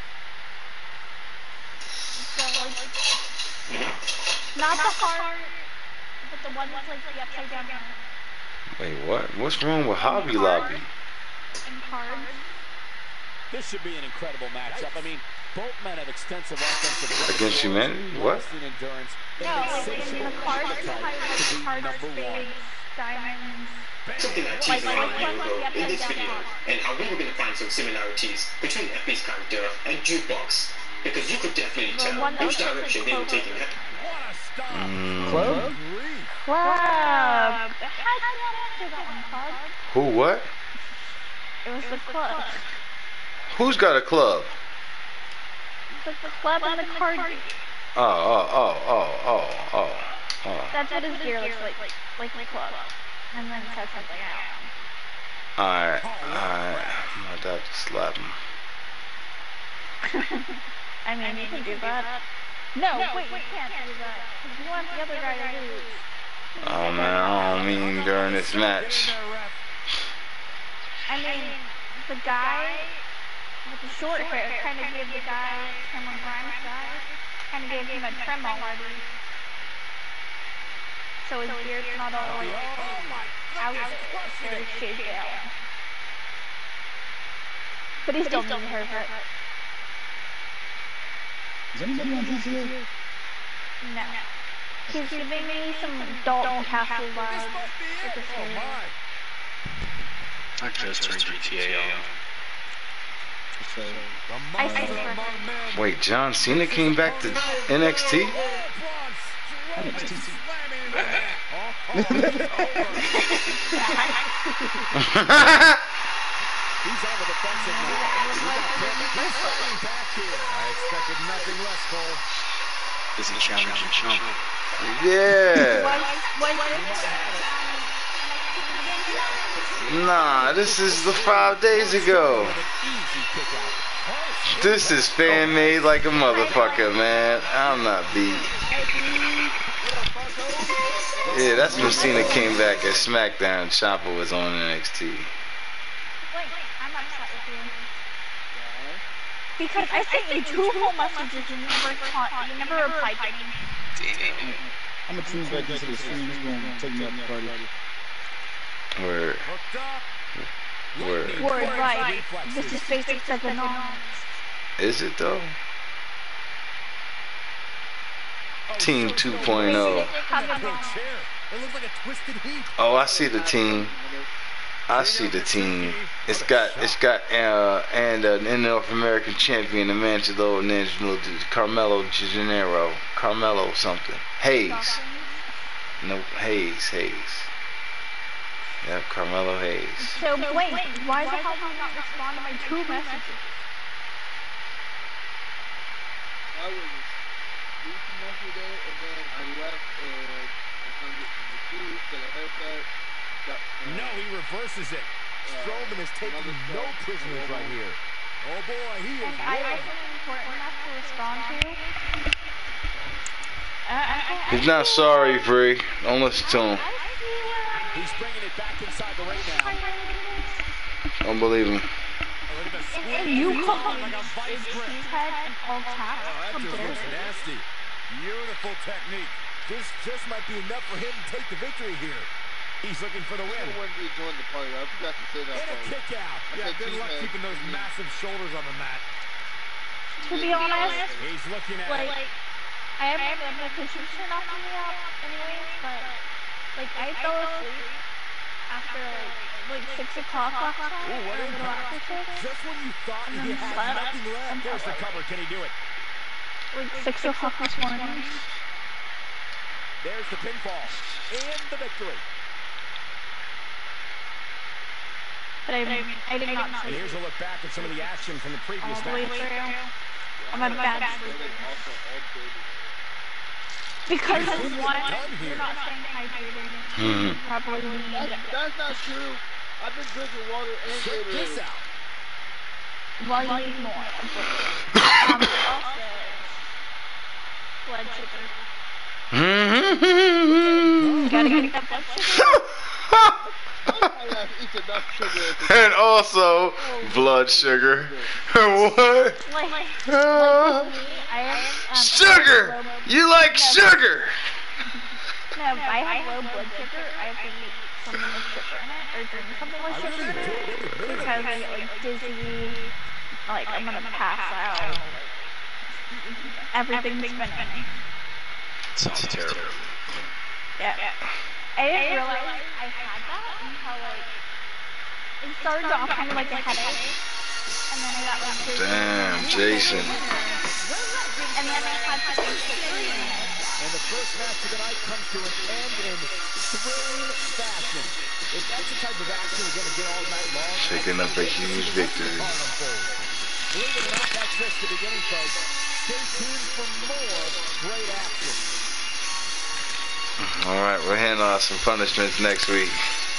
the, like, not the heart, but the one that's like the upside down heart. Wait, what? What's wrong with Hobby Lobby? And cards. This should be an incredible matchup. I mean, both men have extensive offensive Against humanity? What? endurance. No, like in the cards, you have like cards, spades, diamonds. Something like Like, teasing like, around like, you like, in this like, video, like, and I think we're going to find some similarities between F B's character and Jukebox, because you could definitely The tell one that which looks like direction they were Clover. taking it. Mm, Club? Club. How did you not answer that one, Club? who, what? It was the club. Who's got a club? The, the club and the card. Oh, oh, oh, oh, oh, oh, oh. That's what his gear looks like. Like the club. And then it says something else. Alright, alright. I'm about to slap him. I mean, you can do that. No, wait, you can't do that. Because you want the other guy to lose. Oh man, I don't mean during this match. I mean, the guy with the short hair kind of gave the guy, Cameron Grimes guy, kind of gave him a trim already. So his beard's not all like out there, so it's shaved down. But he still needs a haircut. Is anybody on T C A? No. He's giving me some Dalton Castle vibes with his hair. I just turned G T A on. I see. Wait, John Cena came back to N X T? He's on the defensive now. He's back here. I expected nothing less, Cole. This is challenging chump. Yeah. Was, was Nah, this is the five days ago. This is fan made like a motherfucker, man. I'm not beat. Yeah, that's when Cena came back at SmackDown. Ciampa was on N X T. Wait, I'm upset with you. Because I sent you two whole messages and you never caught, you never replied to me. I'm gonna tune back into the stream. He's gonna take me out the party. Word. Word. Word, right. This is basic economics. Is it though? Team two point oh. Oh, I see the team. I see the team. It's got it's got uh and an uh, North American champion, Angelo Angelo Carmelo Gennaro, Carmelo something. Hayes. No, Hayes, Hayes. Yep, Carmelo Hayes. So wait, why the hell did you not respond to my two messages? I was reaching yesterday, and then I left, and I come get some food, get a haircut. Got, uh, No, he reverses it. Strowman is taking no prisoners right here. Oh boy, he is And I rolling. wasn't important enough to respond to. Uh, I, I, He's not sorry, Free. Don't listen to him. He's bringing it back inside the ring now. Don't believe him. And you call him his head and all taps? Oh, How that just dare looks you? nasty. Beautiful technique. This just might be enough for him to take the victory here. He's looking for the win. I wanted to join the party. I forgot to say that And a part. kick out. I Yeah, said good luck team keeping those head. massive shoulders on the mat. To be honest, He's looking at like, it. I have my notifications turned off on the app anyways, but, like, I fell asleep after, like, like six o'clock last night, Ooh, what or a impact. little after six, Just when you thought and he then had slept, nothing left. and There's the felt cover. Can he do it? like six o'clock this morning. There's the pinfall. And the victory. But I, I did not And sleep here's a look back at some of the action from the all previous the way match. through. I'm a bad sleeper. Also, all day. Because one, you're not staying hydrated. Hmm. Probably need That's, that's not true. I've been drinking water and Check this Gatorade. out. Well, you need more. Um, also, blood sugar. You gotta get that blood sugar. And also blood sugar. What? Like, like, Uh, me, I have, um, sugar! low- You like No. sugar! No, if I have low blood sugar, I have to eat something with sugar in it, or drink something with sugar in it, because I get like dizzy, like I'm gonna pass out, everything's spinning. Sounds terrible. Yeah. I didn't realize I had that until like, it started off kind of like a headache, and then I got like dizzy. Damn, Jason. And then I had to drink sugar in it. And the first match of the night comes to an end in thrilling fashion. If that's the type of action we're going to get all night long, Picking up a huge victory. believe it or not, that's just the beginning, folks. Stay tuned for more great action. Alright, we'll handle out some punishments next week.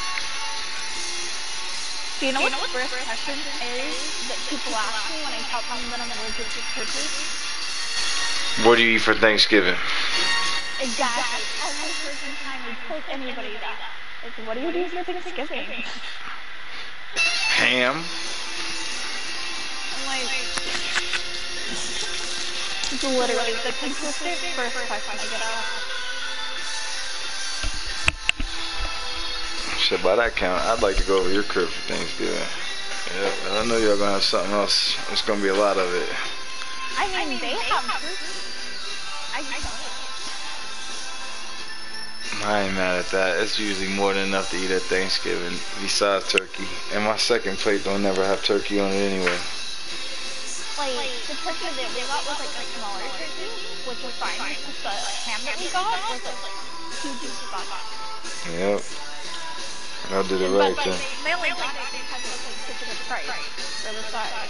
Do you know what the first question is that people ask me when I tell them that I'm allergic to turkey? What do you eat for Thanksgiving? Exactly. Every person time we told anybody that. Like, what do you do for Thanksgiving? Ham? I'm like, it's literally the consistent first question I get asked. Shit, by that count, I'd like to go over your crib for Thanksgiving. Yeah, but I know y'all gonna have something else. It's gonna be a lot of it. I mean, they have turkey. I don't. I ain't mad at that. It's usually more than enough to eat at Thanksgiving, besides turkey. And my second plate don't never have turkey on it anyway. Like, the turkey that we got was like a smaller turkey, which was fine, because the ham that we got was like huge and stuff. Yep. I did it But right like, then. they only got it because it was like such a good price for the size.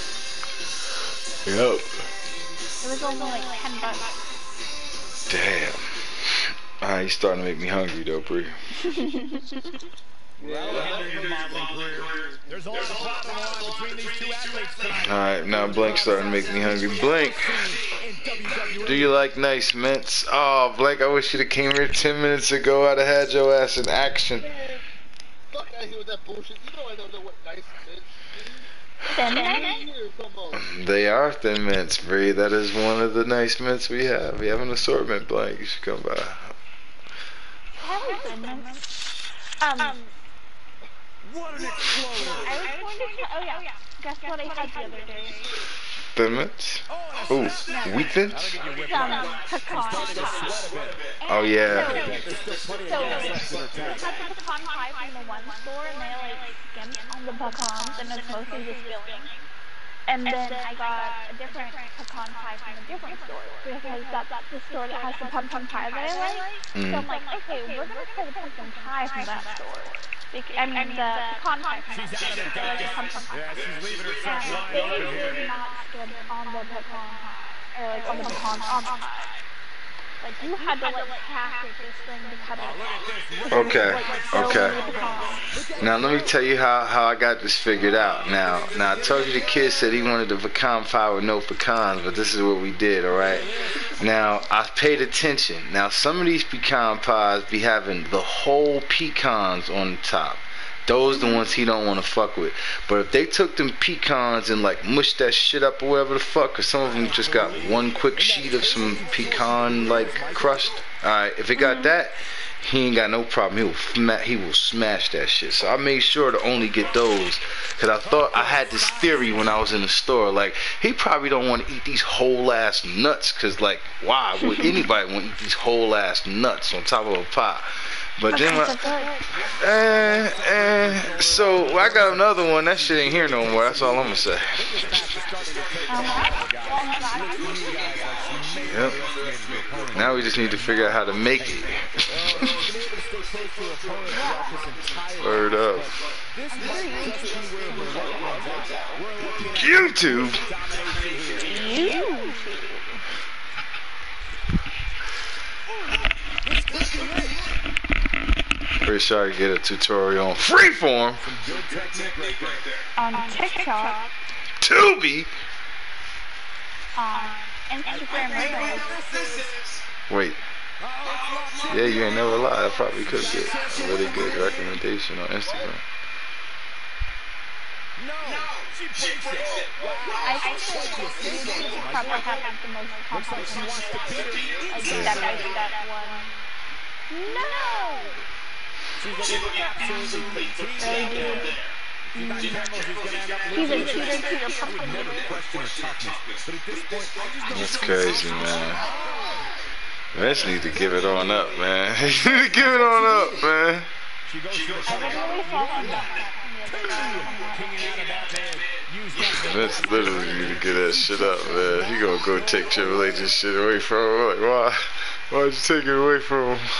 Yep. It was only like ten bucks. Damn. Ah, you starting to make me hungry though, Bree. There's always a bottom line between these two athletes tonight. Alright, now Blank's starting to make me hungry. Blink, do you like nice mints? Oh, Blank, I wish you'd have came here ten minutes ago. I'd have had your ass in action. Fuck out of here with that bullshit. You know I don't know what nice is. Thin mints? Here, come on. They are thin mints, Bree. That is one of the nice mints we have. We have an assortment, Blank. You should come by. I like thin mints. Um, What an explosion! I was going to tell, oh yeah, guess what I had the other day? Thin mints? Ooh, wheat thins? Some pecan pie. Oh, yeah. So, so I had the pecan pie from the one store, and they like skimmed on the pecans, and it's mostly just filling. And then I got a different pecan pie from a different store, because that's the store that has the pumpkin pie that I like. Mm. So I'm like, okay, we're gonna try the pumpkin pie from that store. Bec- I mean, the pecan pie from that store. So like the pumpkin pie. Yeah, she's leaving herself And wide they open did here. not skim on the pecan pie, or like on the pecan on the pie. Like, you had to like package this thing to cut it. Okay, okay. Now let me tell you how, how I got this figured out. Now, now I told you the kid said he wanted the pecan pie with no pecans, but this is what we did, alright? Now, I paid attention. Now, some of these pecan pies be having the whole pecans on the top. Those the ones he don't want to fuck with. But if they took them pecans and like mushed that shit up or whatever the fuck, cause some of them just got one quick sheet of some pecan like crust. Alright, if it got that, he ain't got no problem. He will sma- he will smash that shit. So I made sure to only get those, cause I thought I had this theory when I was in the store. Like, he probably don't want to eat these whole ass nuts, cause like, why would anybody want to eat these whole ass nuts on top of a pie? But then, I, eh, eh, so I got another one. That shit ain't here no more. That's all I'm gonna say. Yep. Now we just need to figure out how to make it. Word up. YouTube. Pretty sure I get a tutorial on Freeform. On TikTok. Tubi. On Instagram Reels. Wait. Yeah, you ain't never lied. I probably could get a really good recommendation on Instagram. I think that YouTube probably has the most content. Like that guy did that one. No! Really, dude. He's a cheater to your pumpkin. That's crazy, man. Vince needs to give it on up, man. He needs to give it on up, man. I literally saw him that. Vince literally need to get that shit up, man. He gonna go take Triple H's shit away from him. Like, why? Why'd you take it away from him?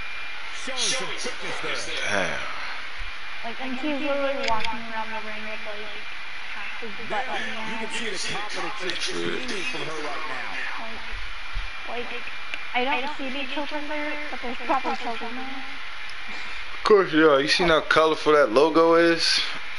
Damn. Like, and he's literally walking around the ring with, like, half his butt on the You can see the confidence is beaming from her right now. Like, like, I don't see any children there, but there's probably children there. Of course, yeah. You seen how colorful that logo is?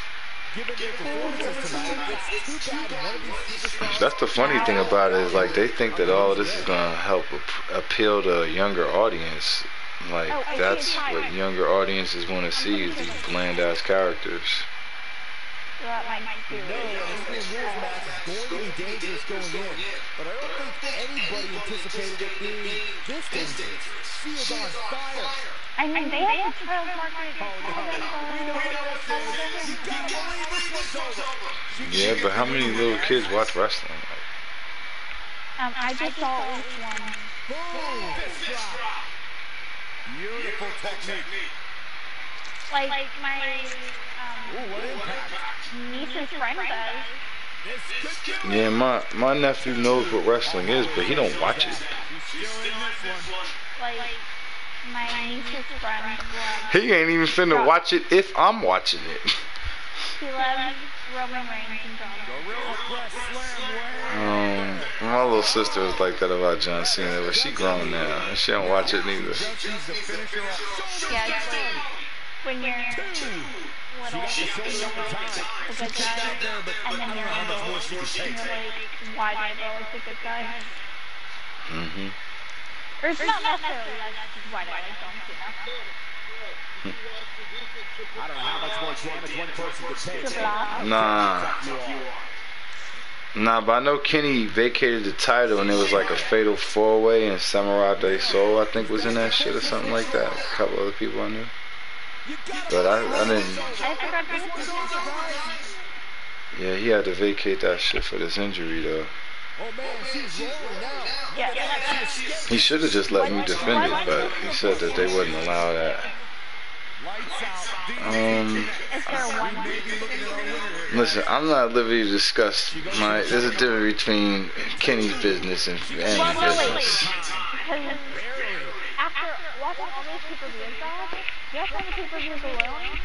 That's the funny thing about it is, like, they think that all of this is gonna help ap appeal to a younger audience. Like, oh, that's what younger audiences want to see, is these bland ass characters. So that might be really Rules match is going to be dangerous going in, but I don't think anybody anticipated it being this dangerous. She is on fire. I mean, they have the child market. Yeah, but how many little kids watch wrestling? Um, I just saw at least one. Beautiful technique. Like, like my um, niece's friend does. Yeah, my my nephew knows what wrestling is, but he don't watch it. Like, my niece's friend. He ain't even finna watch it if I'm watching it. He loves Roman Reigns and John. Um, my little sister was like that about John Cena, but she grown now, and she don't watch it neither. Yeah, it's like when you're little, the good guy, and then you're little, and you're like, why do I go like the good guy? Mm-hmm. Or it's not necessarily that, it's just why do I like John Cena? I don't know how much more damage one person could take. Nah. Nah, but I know Kenny vacated the title and it was like a fatal four-way, and Samurai De Soul, I think, was in that shit or something like that. A couple other people I knew. But I, I didn't. Yeah, he had to vacate that shit for this injury, though. He should have just let me defend it, but he said that they wouldn't allow that. Um, listen, I'm not at liberty to discuss my. There's a difference between Kenny's business and Annie's well, no, wait, wait. business. Because after watching all those pay-per-views back, you have some pay-per-views alone.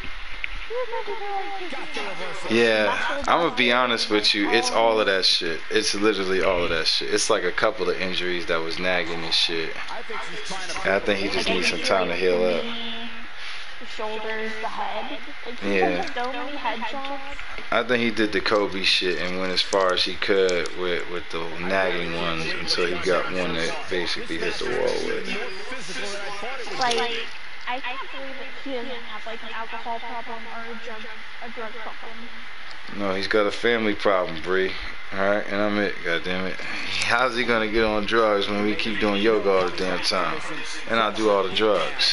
Yeah, I'm gonna be honest with you. It's all of that shit. It's literally all of that shit. It's like a couple of injuries that was nagging and shit. And I think he just needs some time to heal up. The shoulders, the head. Like, yeah. So many headshots. I think he did the Kobe shit and went as far as he could with with the nagging ones until he got one that basically hit the wall with. Like, I can't believe that he doesn't have like an alcohol problem or a drug a drug problem. No, he's got a family problem, Bree. Alright, and I'm it, goddammit. How's he gonna get on drugs when we keep doing yoga all the damn time? And I do all the drugs.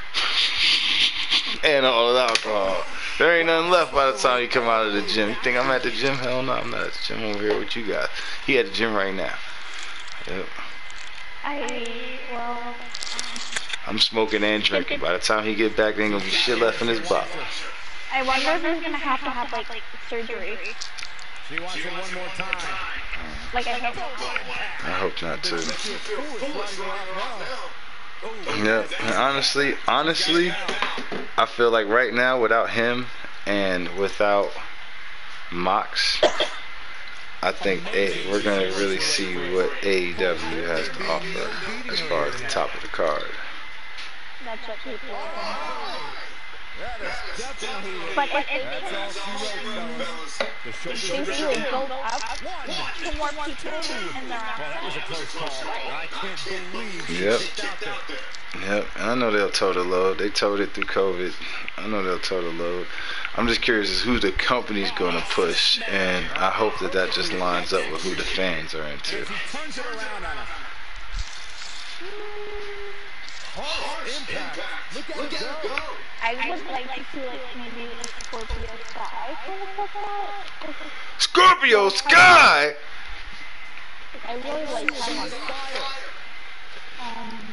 And all the alcohol. There ain't nothing left by the time you come out of the gym. You think I'm at the gym? Hell no, I'm not at the gym over here with you guys. He at the gym right now. Yep. I, well... I'm smoking and drinking. By the time he get back, there ain't gonna be shit left in his bottle. I wonder if he's gonna have to have, like, like surgery. She wants it one more time. Like, I hope I hope not, too. Yeah, honestly, honestly, I feel like right now, without him and without Mox, I think a, we're going to really see what A E W has to offer as far as the top of the card. that's what people But it, it basically built up to more people in their outfit. Yep. Yep. And I know they'll toe the load. They towed it through COVID. I know they'll toe the load. I'm just curious as who the company's going to push, and I hope that that just lines up with who the fans are into. I would like to see like maybe a Scorpio Sky for that. Scorpio Sky! I really like that. Um,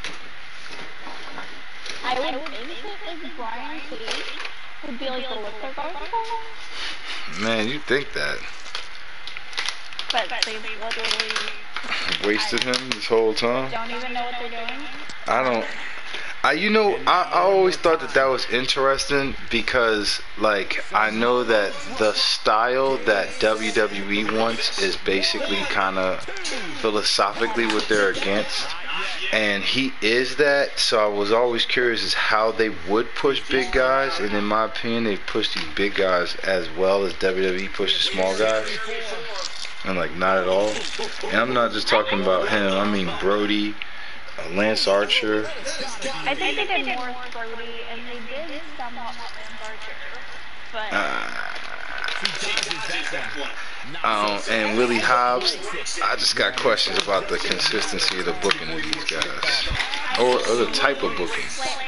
I would think that like Brian Cage would be like the lip guard. Man, you think that. But they literally wasted him this whole time? Don't even know what they're doing. I don't. I, you know, I, I always thought that that was interesting because, like, I know that the style that W W E wants is basically kind of philosophically what they're against. And he is that, so I was always curious as how they would push big guys. And in my opinion, they push these big guys as well as W W E pushed the small guys. And, like, not at all. And I'm not just talking about him, I mean Brody. Uh, Lance Archer. I think they did more with Brody, and they did somewhat with Lance Archer, but... Uh, um, and Willie Hobbs. I just got questions about the consistency of the booking of these guys. Or, or the type of booking.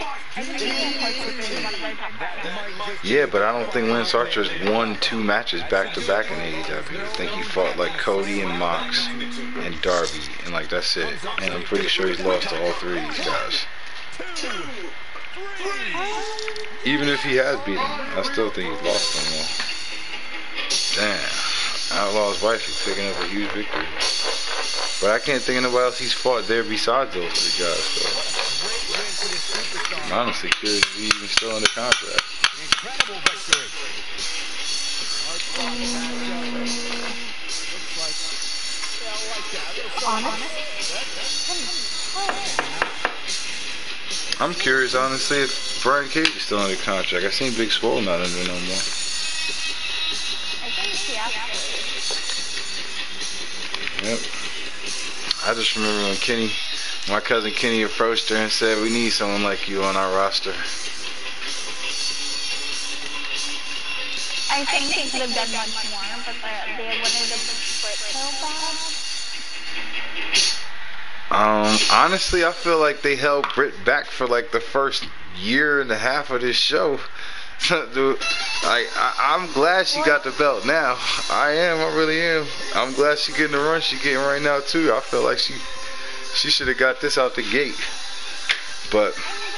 Yeah, but I don't think Lance Archer's won two matches back to back in A E W. I think he fought like Cody and Mox and Darby, and like that's it. And I'm pretty sure he's lost to all three of these guys. Even if he has beaten them, I still think he's lost them all. Damn, Outlaw's wife is picking up a huge victory. But I can't think of nobody else he's fought there besides those three guys. So I'm honestly curious if he's even still under contract. Incredible victory. I'm curious, honestly, if Brian Cage is still under contract. I seen Big Swole not under no more. Yep. I just remember when Kenny, my cousin Kenny approached her and said, "We need someone like you on our roster." I think they could have done much more, but they, they wanted to split so bad. Um, honestly, I feel like they held Britt back for like the first year and a half of this show. Dude, I, I, I'm glad she got the belt now. I am, I really am. I'm glad she getting the run she getting right now too. I feel like she she should have got this out the gate. But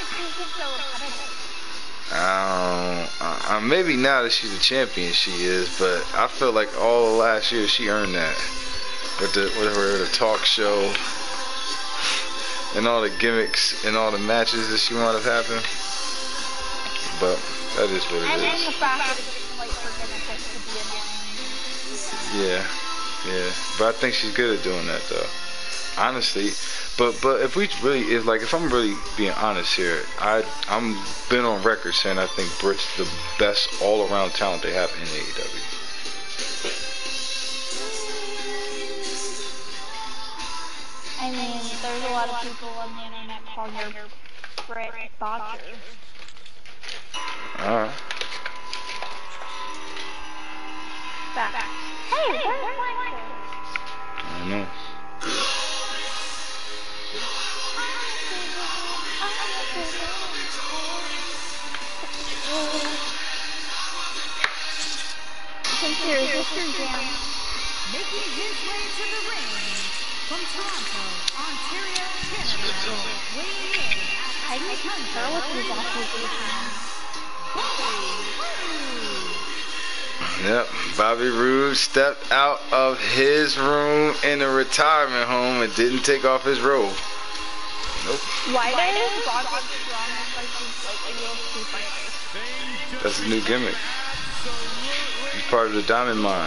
um, uh, maybe now that she's a champion, she is. But I feel like all last year she earned that with the with her the talk show and all the gimmicks and all the matches that she might have happened. But that is what it and, is. And the fact that it's like her gimmick to be annoying. Yeah, yeah. But I think she's good at doing that though. Honestly. But but if we really if like if I'm really being honest here, I I'm been on record saying I think Britt's the best all around talent they have in A E W. I mean, there's a lot of people on the internet calling her Britt Botcher. Alright. Back. Hey, where's my I know. Sincerely, Mister Jam. Making his way to the ring from Toronto, Ontario, Canada, weighing in at I can concur with these accusations. Yep, Bobby Roode stepped out of his room in a retirement home and didn't take off his robe. Nope. Why does Brock look strong like he's like a real street fighter? That's his new gimmick. He's part of the Diamond Mine.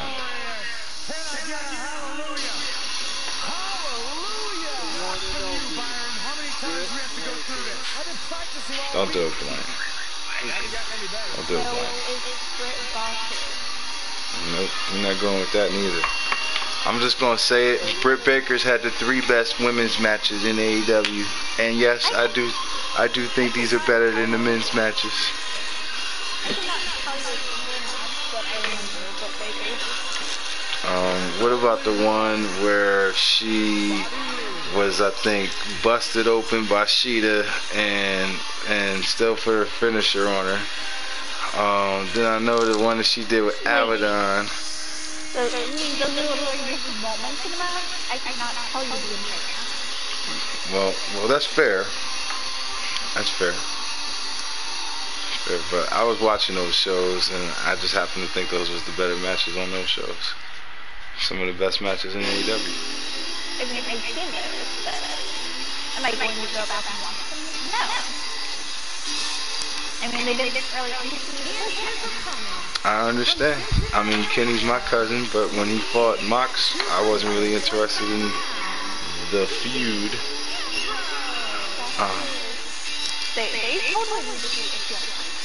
Don't do it, Blaine. I'll do it So blind. it's Britt Baker. Nope, we're not going with that neither. I'm just gonna say it. Britt Baker's had the three best women's matches in A E W, and yes, I do, I do think these are better than the men's matches. I cannot tell you a single match that I remember Britt Baker. Um, what about the one where she was, I think, busted open by Sheeta and and still put her finisher on her? Um, then I know the one that she did with Abaddon. So, those are like just moments in the match. I cannot tell you the entire match. Well, well, that's fair. That's fair. Fair. But I was watching those shows, and I just happen to think those was the better matches on those shows. Some of the best matches in A E W. I mean, I've seen those, but am I going to go back and watch them? No. I mean, they didn't really I understand. I mean, Kenny's my cousin, but when he fought Mox, I wasn't really interested in the feud. Uh, They, they totally need to be a heel.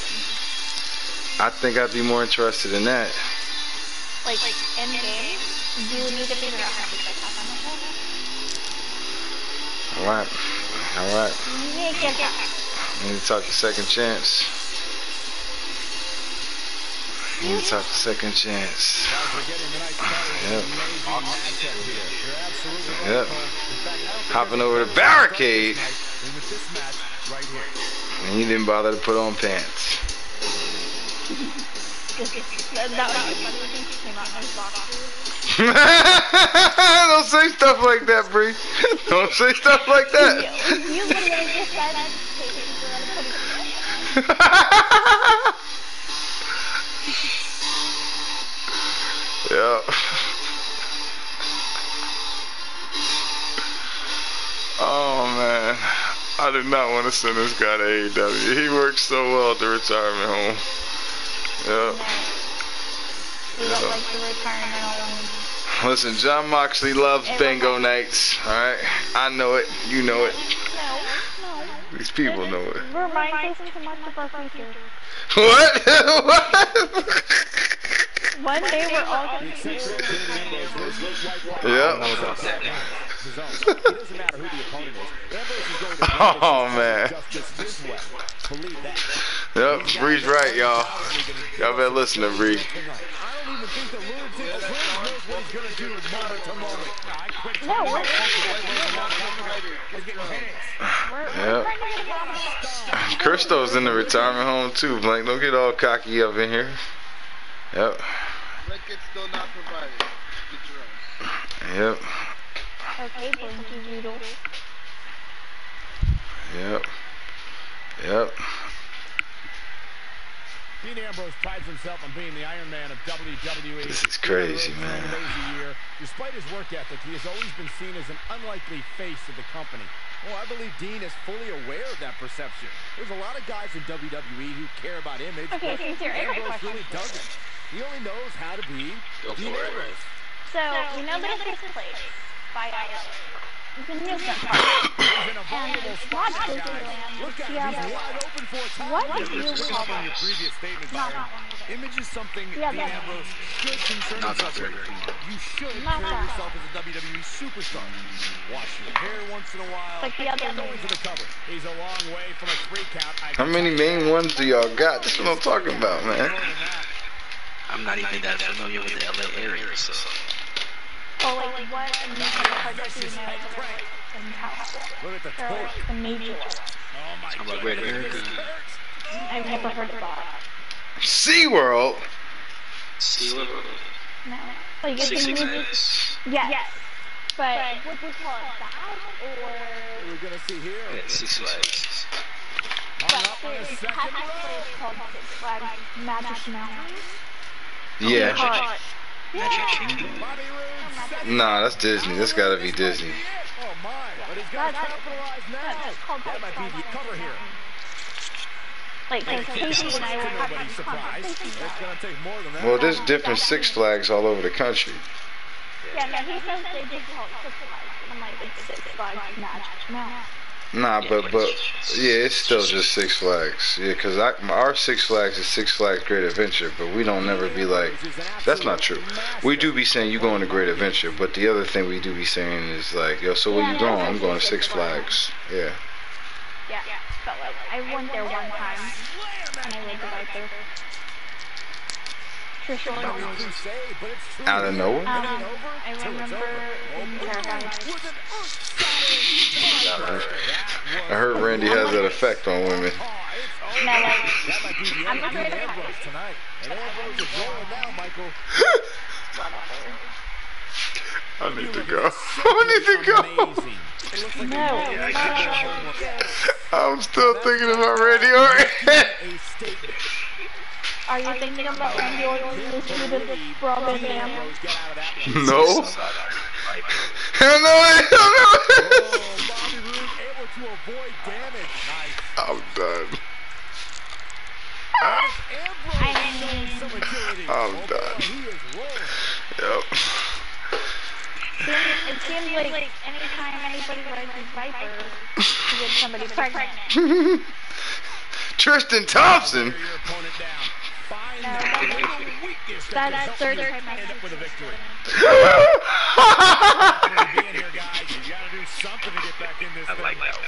I think I'd be more interested in that. Like, in game, you need to figure out how to get that on the show. Alright. Alright. You need to get that. We need to talk to Second Chance. We need to talk to Second Chance. Yep. Yep. Hopping over the barricade. And he didn't bother to put on pants. That was funny when he came out in his boxers. Don't say stuff like that, Bree. Don't say stuff like that. You, you literally just said that. Yeah. Oh man, I did not want to send this guy to A E W. He works so well at the retirement home. Yeah. We don't like the retirement home. Listen, John Moxley loves bingo nights. All right, I know it. You know it. No, no. These people know it. Reminds us too much of our future. What? What? One day we're all going to be. Yep. Oh man. Yep, Bree's right, y'all. Y'all better listen to Bree. No, we're Yep. Christo's in the retirement home too. Blake, don't get all cocky up in here. Yep. Blankets still not provided. Get your own. Yep. okay, Blinky Doodle. Yep. Yep. Dean Ambrose prides himself on being the Iron Man of W W E. This is crazy, man. Year. Despite his work ethic, he has always been seen as an unlikely face of the company. Well, I believe Dean is fully aware of that perception. There's a lot of guys in W W E who care about image, Okay, but since you're Ambrose Ambrose really doesn't. He only knows how to be Dean Ambrose. So, you know that this place by I O. It's a nuisance park. And it's not Disneyland, it's Seattle. What do you call On that? your previous statement, Not Byron, that one. image is something Yeah, Dean that Ambrose should concern himself with. You should Not carry that yourself as a W W E superstar. Wash your hair once in a while. Like the other Going to the cover. He's a long way from a three count. I How many main ones do y'all got? That's what I'm talking about, man. I'm not even that familiar with the L A area, so. Oh, like what amusement park do you know that are like in California? Look at the They're like the major ones. How about Great America? I've never heard of that. SeaWorld? SeaWorld? No. Like it's Six a movie. Flags? Yes. Yes. But would we call it that or? We're gonna see here. Yeah, Six Flags. But there's technically it's called Six Flags Magic Mountain. Yeah. Park. Magic Kingdom? Nah, that's Disney. That's gotta be Disney. Oh my, but he's That's gonna capitalize now. That's called That Six might be the Flags. cover here. Like, because Casey and I were having Nobody's a surprised. conversation It's about gonna it. take more than that. Well, there's different Six Flags all over the country. Yeah, no, he says they just call it Six Flags. And I'm like, it's Six Flags Magic Mountain. Nah, but but yeah, it's still just Six Flags. Yeah, cause I, our Six Flags is Six Flags Great Adventure, but we don't never be like. That's not true. We do be saying you going to Great Adventure, but the other thing we do be saying is like, yo, so where you going? I'm going to Six Flags. Yeah. Yeah, but like I went there one time, and I lived right there. For sure. Out of nowhere? Um, I remember being terrified. I heard Randy has that effect on women. No, like, I'm afraid of heights. I need to go. I need to go. No. I'm still thinking about Randy Orton. Are you thinking about Randy Orton listening to the Robin Dam? No. Hell no, hell no. I'm done. I'm done. Yep. It seems like anytime anybody rides a Viper, you get somebody pregnant. Tristan Thompson. No, that's, that's third time I see with a victory. I like that.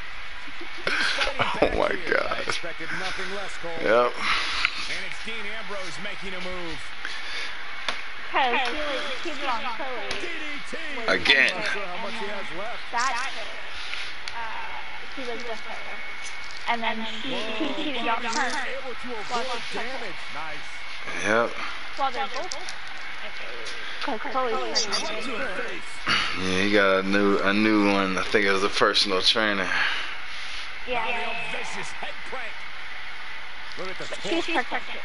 Oh my God. Yep. And it's Dean Ambrose making a move. Because he was cheated on Chloe. Again. That uh, he was with her. And then she, he cheated on her. While she took her. Yep. While they're both. Because Chloe's pregnant. Yeah, he got a new a new one. I think it was a personal trainer. Yeah. But she's protected.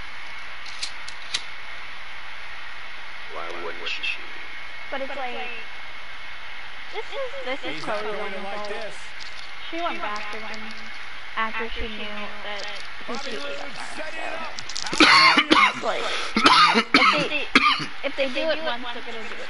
Why wouldn't she? But it's like, this is, this is Chloe winning gold. She went back to him after she knew that he cheated on her, so. Like, if they, if they do it once, they're gonna do it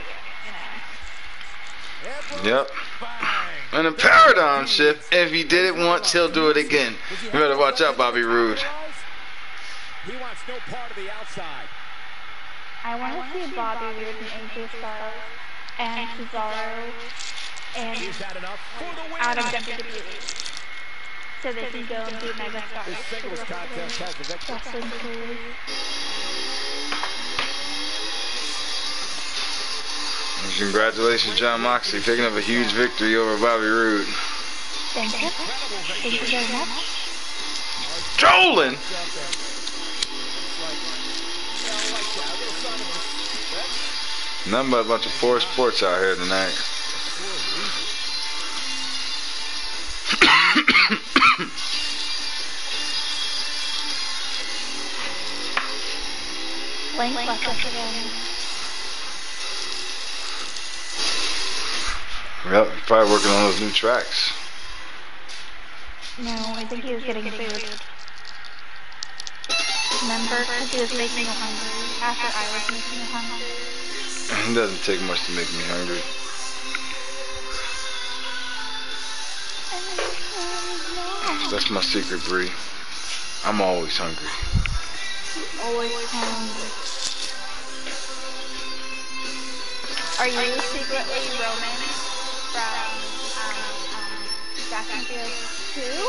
again, you know? Yep. And a paradigm shift. If he did it once, he'll do it again. You better watch out, Bobby Roode. He wants no part of the outside. I want to see Bobby Roode and A J Styles and Cesaro and out of W W E, so they can go and be mega stars. Wrestling careers. Congratulations, John Moxley, picking up a huge victory over Bobby Roode. Thank you. Thank you very much. Trolling! Nothing but a bunch of poor sports out here tonight. Link left us again. Yep, probably working on those new tracks. No, I think he was getting food. Remember? Because he was making me hungry after I was making me hungry. It doesn't take much to make me hungry. That's my secret, Bree. I'm always hungry. Always hungry. Are you secretly Roman from um, um, Fast and Furious two?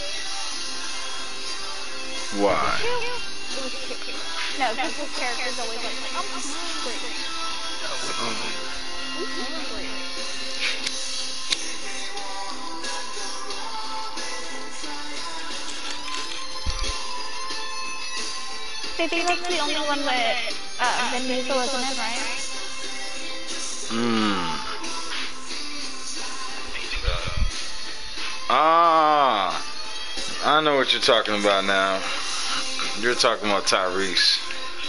Why? It was two. No, because his character's always like, I'm hungry. I'm hungry. I think that's the only one that uh, Vin Diesel isn't in, right? Hmm. Ah, I know what you're talking about now. You're talking about Tyrese.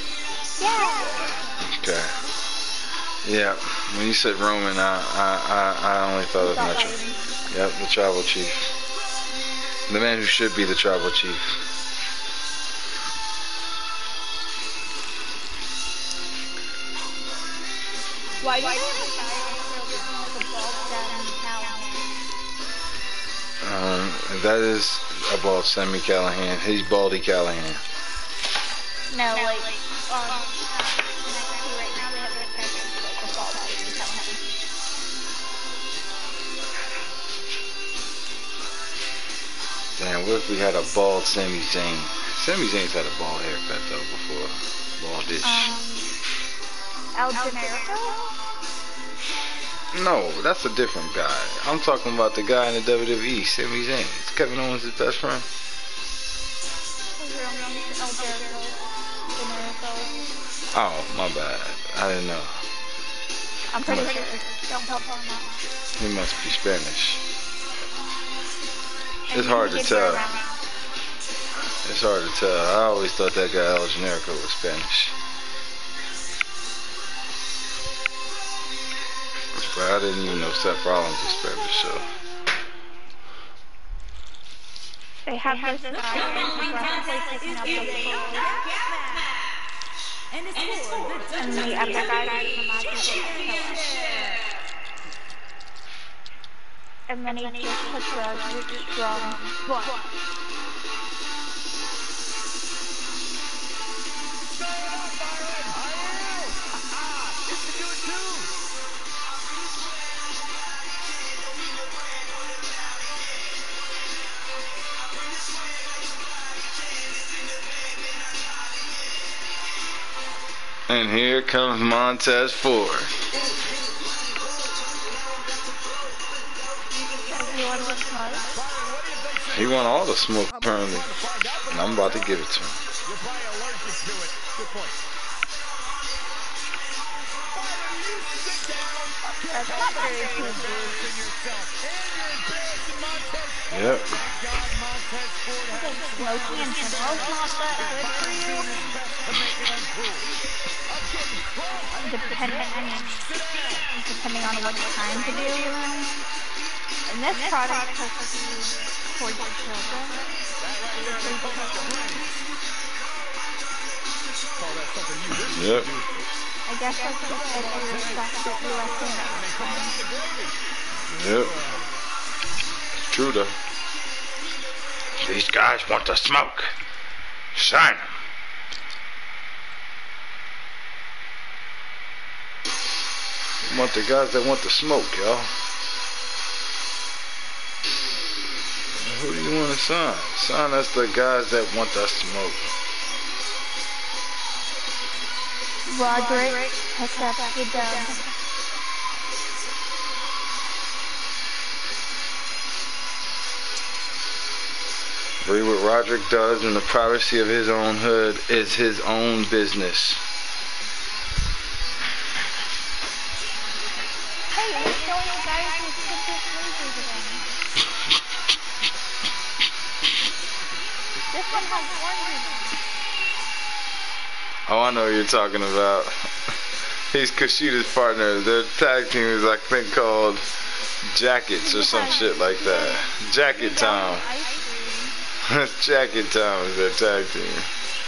Yeah. Okay. Yeah. When you said Roman, I I I, I only thought of Metro. Yep, the tribal chief. The man who should be the tribal chief. Why do you have a guy with a bald down Um, that is about Sammy Callahan. He's Baldy Callahan. No, like, um, uh, right now they have a discussion like a bald Sammy Callahan. Damn, what if we had a bald Sami Zayn? Sami Zayn's had a bald haircut though before. Baldish. Um, El Generico? No, that's a different guy. I'm talking about the guy in the W W E, Sami Zayn. Is Kevin Owens his best friend? His real name is El Generico. Oh, my bad. I didn't know. I'm pretty sure. Don't help him out. He must be Spanish. It's hard to tell. It's hard to tell. I always thought that guy El Generico was Spanish. But I didn't even know Seth Rollins was Spanish, so. They have this guy who's roughly picking up the and the other guy is the magic. And then he just puts a strong foot. And here comes Montez Ford. He want all the smoke apparently. And I'm about to give it to him. Yep. Smoking and General's not that good for you. Depending, I mean, depending on what you're trying to do, you know. And this product has to be for your children. Yep. I guess that's just it for your stuff that you like to know. Yep. True though. These guys want to smoke. Sign them. Want the guys that want to smoke, y'all. Who do you want to sign? Sign us the guys that want to smoke. Roderick, pick up your dub. Read what Roderick does in the privacy of his own hood is his own business. Hey, I'm showing you guys who put this lasers again. This one has orange. Oh, I know what you're talking about. He's Kushida's partner. Their tag team is, I think, called Jackets or some shit like that. Jacket Time. Jacket Time is their tag team.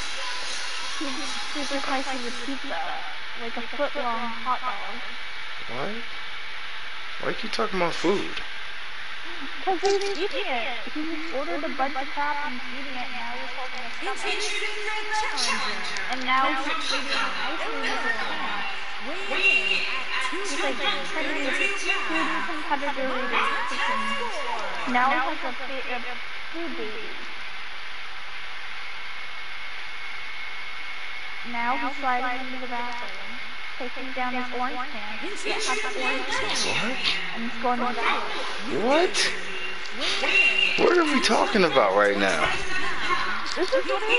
Super spicy with pizza. Like a foot long hot dog. What? Why keep talking about food? Because he's eating it. He ordered a bunch of crap and he's eating it, and now he's holding a stomach. And now he's eating ice cream with his hand. He's like trying to do food competitor eating. Now he has a, a food baby. Now he's sliding into the bathroom, taking down his orange pants. Yeah, has the orange pants. What? And he's going to the bathroom. What? What are we talking about right now? This is what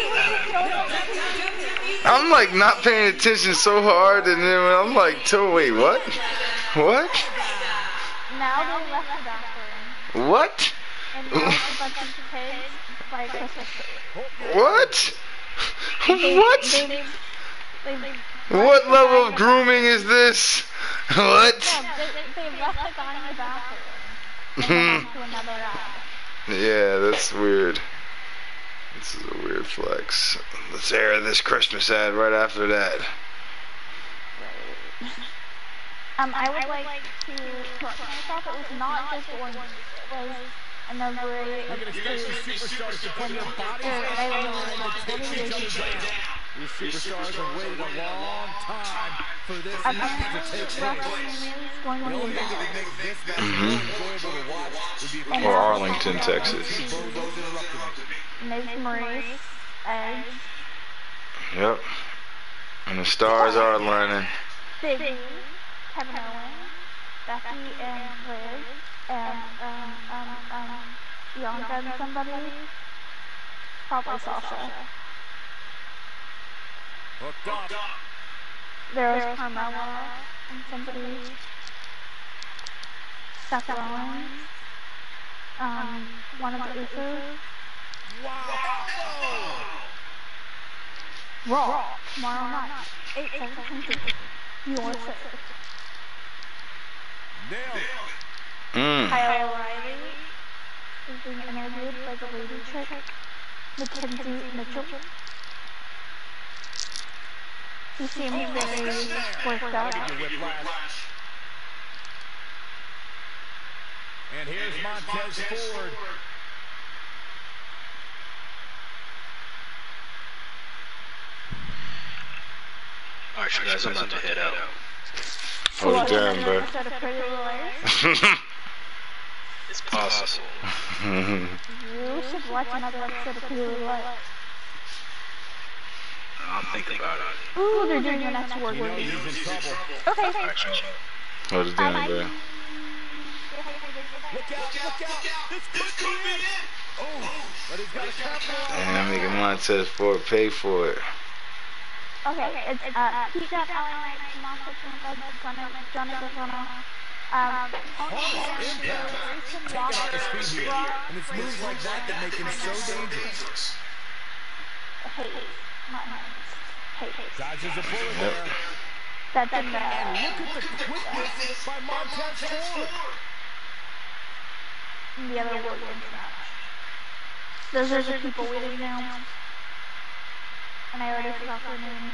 I'm like not paying attention so hard, and then I'm like, to wait, what? What? Now they left the bathroom. What? And now a bunch of kids by a Christmas tree. What? They, What? They, they, they, What level of grooming is this? What? Yeah, they, they left the guy in the bathroom. And went on to another ride. Yeah, that's weird. This is a weird flex. Let's air this Christmas ad right after that. Um, I would like to correct myself. It was not just orange. It was and they're very You're gonna expect these superstars to put their bodies they're on they the like line to take each other down. These superstars have waited a long time for this match to apparently take place. WrestleMania is going to The be only thing that back. would make this match Mhm. more enjoyable to watch would be if And Or now Arlington, it's Texas. Bozos interrupted me. Miz Maurice, Edge, Yep. And the stars are learning. Big E, Kevin Owens, Becky and Liz, and um um um Bianca and somebody, probably Sasha. Hooked up. There's Carmella and somebody, Seth Rollins, um one of the Usos. Wow. Raw tomorrow night, eight seventeen. Your six. Nailed it. Mm. Kyle O'Reilly is being interviewed by the lady chick, Mackenzie Mitchell. He seems very worked up. Whiplash. And here's Montez Ford. Alright, you guys, I'm about to head out. Hold it down, bro. Instead of Pretty Little Liars. It's possible. You should watch another episode of Pretty Little Liars. I'll think about it. Ooh, they're doing the next word. You know he's in trouble. Okay. Alright, y'all. Hold it down, bro. Look out, look out. This could be it. Oh, but he's got a capitalize. Damn, nigga Montez Ford pay for it. Okay, it's uh, Pete Dunne, L A Knight, Tommaso Ciampa, Johnny Gargano, um, Impact. Taking out his feet here. And it's moves like that that make him so dangerous. Hayes, not Hayes, Hayes. Dodges a bullet there. That's in the, And look at the quickness by Montez Ford. the other word match. Those are the people waiting now. And I already forgot their names.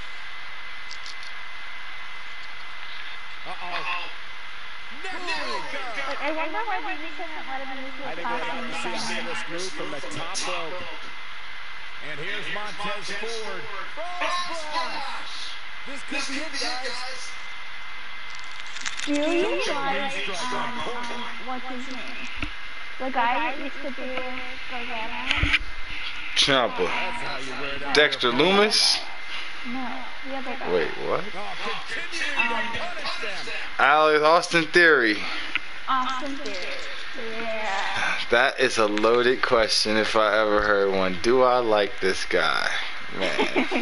Uh-oh. Like, I wonder why they couldn't let him use I his think we're about costume to see a design. seamless move from the top rope. And here's Montez Ford. Frog splash. This could be it, guys. Do you like, um, what's his name? The guy that used to do Gargano? Ciampa. That's how you wear that. Dexter Loomis. No, the other guy. Wait, what? Oh, continuing to punish them. Alex Austin Theory. Austin Theory. Yeah. That is a loaded question if I ever heard one. Do I like this guy? Man.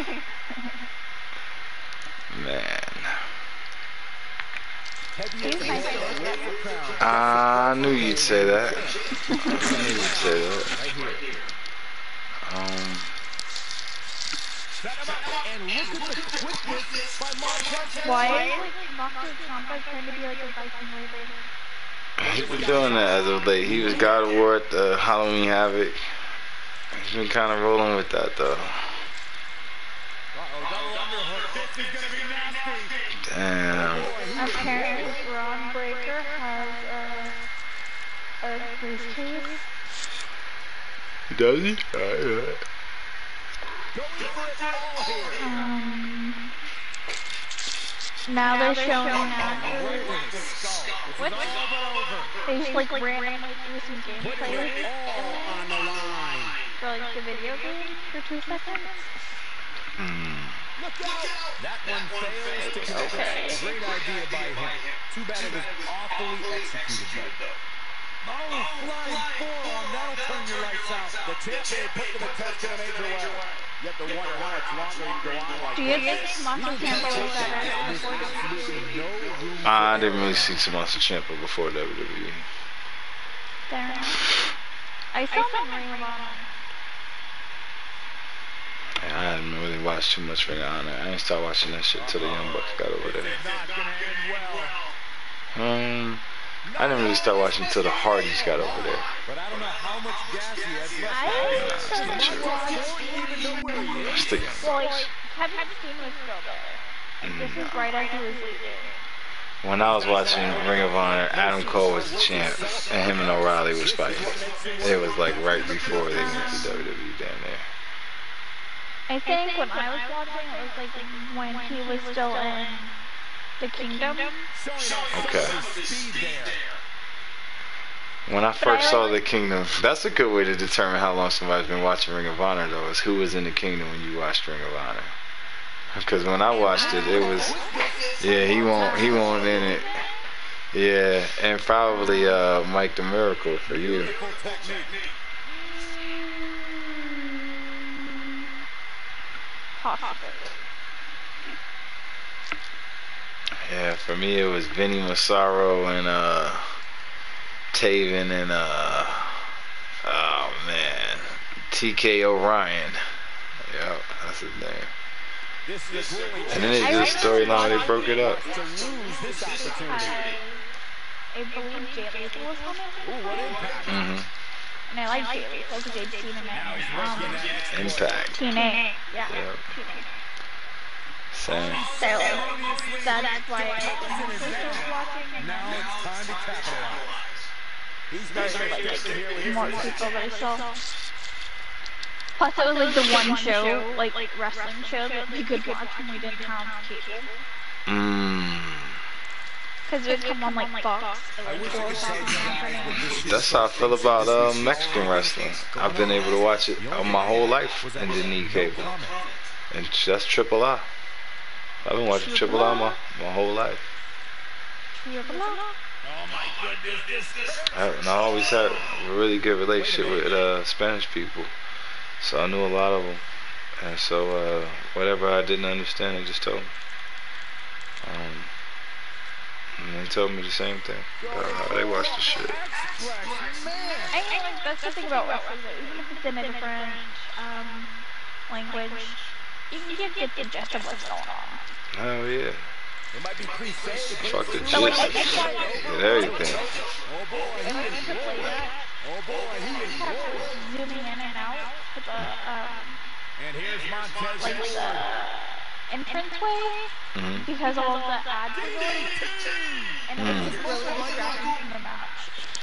Man. I knew you'd say that. I knew you'd say that. Um. Why is like Tommaso Ciampa trying to be like a Viking Raiders? He's been doing that as of late. He was God of War at the Halloween Havoc. He's been kind of rolling with that though. Damn. Apparently, Braun Breaker has a, a briefcase. Does he? Alright. Um, now they're showing after. What? They just like randomly do some gameplay for like the video game for two seconds. Mm. Look out! That one fails to connect. Okay. Great idea by him. Too bad it was awfully executed though. Oh, flying forearm. That'll turn your lights out. The champion put to the test in a major way. You have to wonder how much longer he can go on like Do you think Tommaso Ciampa was better? I didn't really see Tommaso Ciampa before W W E. There. I saw him in Ring of Honor. I hadn't really watched too much Ring of Honor. I didn't start watching that shit till the Young Bucks got over there. Um, I didn't really start watching till the Hardys got over there. But I don't know how much gas he has left. I started watching. Still young. Well, like, Kevin Steen was still there. Like, this is right after he was leaving. When I was watching Ring of Honor, Adam Cole was the champ, and him and O'Reilly was fighting. It was like right before they went to W W E down there. I think when I was watching, it was like when he was still in the Kingdom. Okay. When I first saw the Kingdom, that's a good way to determine how long somebody's been watching Ring of Honor, though, is who was in the Kingdom when you watched Ring of Honor. Because when I watched it, it was, yeah, he won't, he won't in it. Yeah, and probably uh, Mike the Miracle for you. Yeah, for me it was Vinny Massaro and uh, Taven and uh, oh man, T K O'Ryan. Yep, that's his name. And then they did a storyline, they broke it up. I believe Jay Lethal was on it. Mm-hmm. And I like Jay Lethal because they'd seen him in um, Impact. T N A. Yeah. Yep. Same. So that's why I was watching. Now it's time to capitalize. He's There's like, like more people that I saw. Plus, it was like the one show, like wrestling show that we could watch when we didn't have cable. Mmm. Because it would come on like Fox. That's how I feel about uh, Mexican wrestling. I've been able to watch it uh, my whole life and didn't need cable. And that's Triple I. I've been watching Triple I my, my whole life. Triple I? I, and I always had a really good relationship with uh, Spanish people. So I knew a lot of them. And so uh, whatever I didn't understand, I just told them. Um, and they told me the same thing. About how they watch the shit. I mean, like, that's the thing about wrestling. Even if it's in a different um, language, you can get the gist of what's going on. Oh yeah. It might be cliche. Fuck the gist. So, like, Get everything. Oh boy, he is rolling. Oh boy, he is rolling. Zooming in and out with the, um, And here's Montez like the entrance way, Mm-hmm. because all of the ads are going, and it was just really distracting from the match.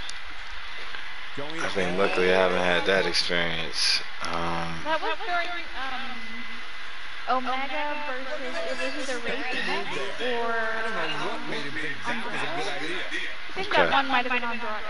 I think luckily I haven't had that experience. Um, That was during, um, Omega versus, it was either Ray Phoenix or, I think that one might have been Andrade.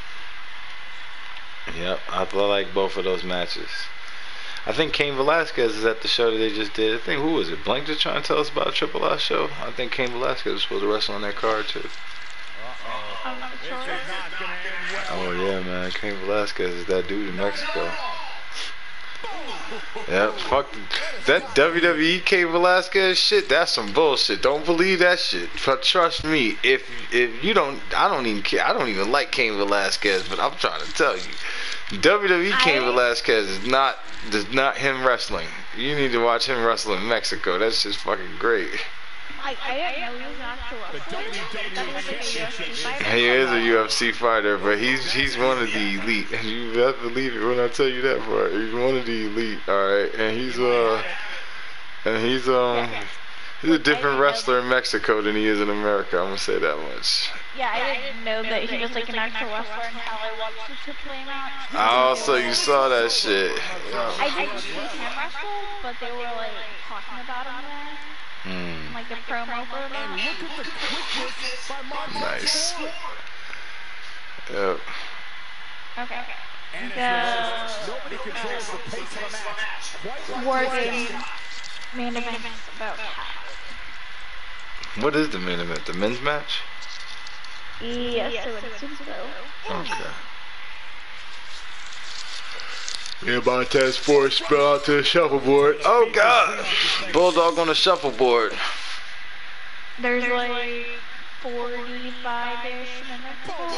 Yep, I like both of those matches. I think Cain Velasquez is at the show that they just did. I think, who was it? Blank just trying to tell us about a Triple I show? I think Cain Velasquez was supposed to wrestle on that card too. I'm not sure. Oh yeah, man. Cain Velasquez is that dude in Mexico. Yep, fuck that W W E Cain Velasquez shit. That's some bullshit. Don't believe that shit. But trust me, if if you don't, I don't even care. I don't even like Cain Velasquez, but I'm trying to tell you, W W E Cain Velasquez is not is not him wrestling. You need to watch him wrestle in Mexico. That's just fucking great. I, I didn't know he was an actual wrestler. He is a U F C fighter, but he's he's one of the elite. And you best believe it when I tell you that part. He's one of the elite, alright? And he's uh and he's um he's a different wrestler in Mexico than he is in America, I'm gonna say that much. Yeah, I didn't know that he was like an actual wrestler until I watched the Triple A match. Oh, so you saw that shit. I didn't see him wrestle, but they were like talking about him there. Hmm. Like a promo for that. Nice. Yep. Okay. The War Games main event about cats. What is the main event? The men's match? Yes, I would assume so. Okay. Me and Montez Ford spill out to the shuffleboard. Oh god! Bulldog on the shuffleboard. There's like forty-five-ish minutes left.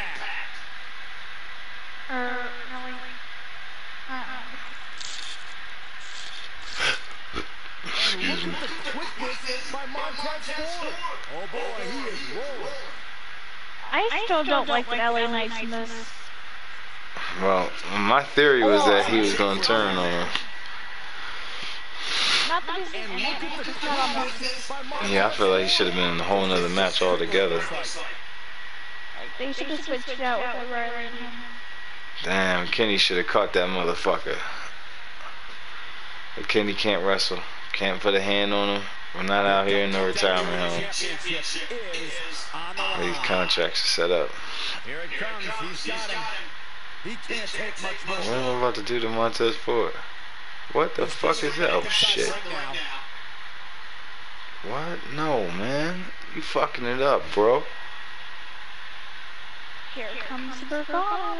Or, no, like, uh-uh. Excuse me. I still don't like the L A Knights in this. Well, my theory was that he was going to turn on her. Not that he's in it, he's just not on the... Yeah, I feel like he should have been in a whole nother match altogether. Like, they should have switched it out with O'Reilly and him. Damn, Kenny should have caught that motherfucker. But Kenny can't wrestle. Can't put a hand on him. We're not out here in the retirement home. These contracts are set up. Here it comes. He's got him. He can't take much more. What am I about to do to Montez Ford? What the fuck is that? Oh shit. What? No, man. You fucking it up, bro. Here comes the Bravado.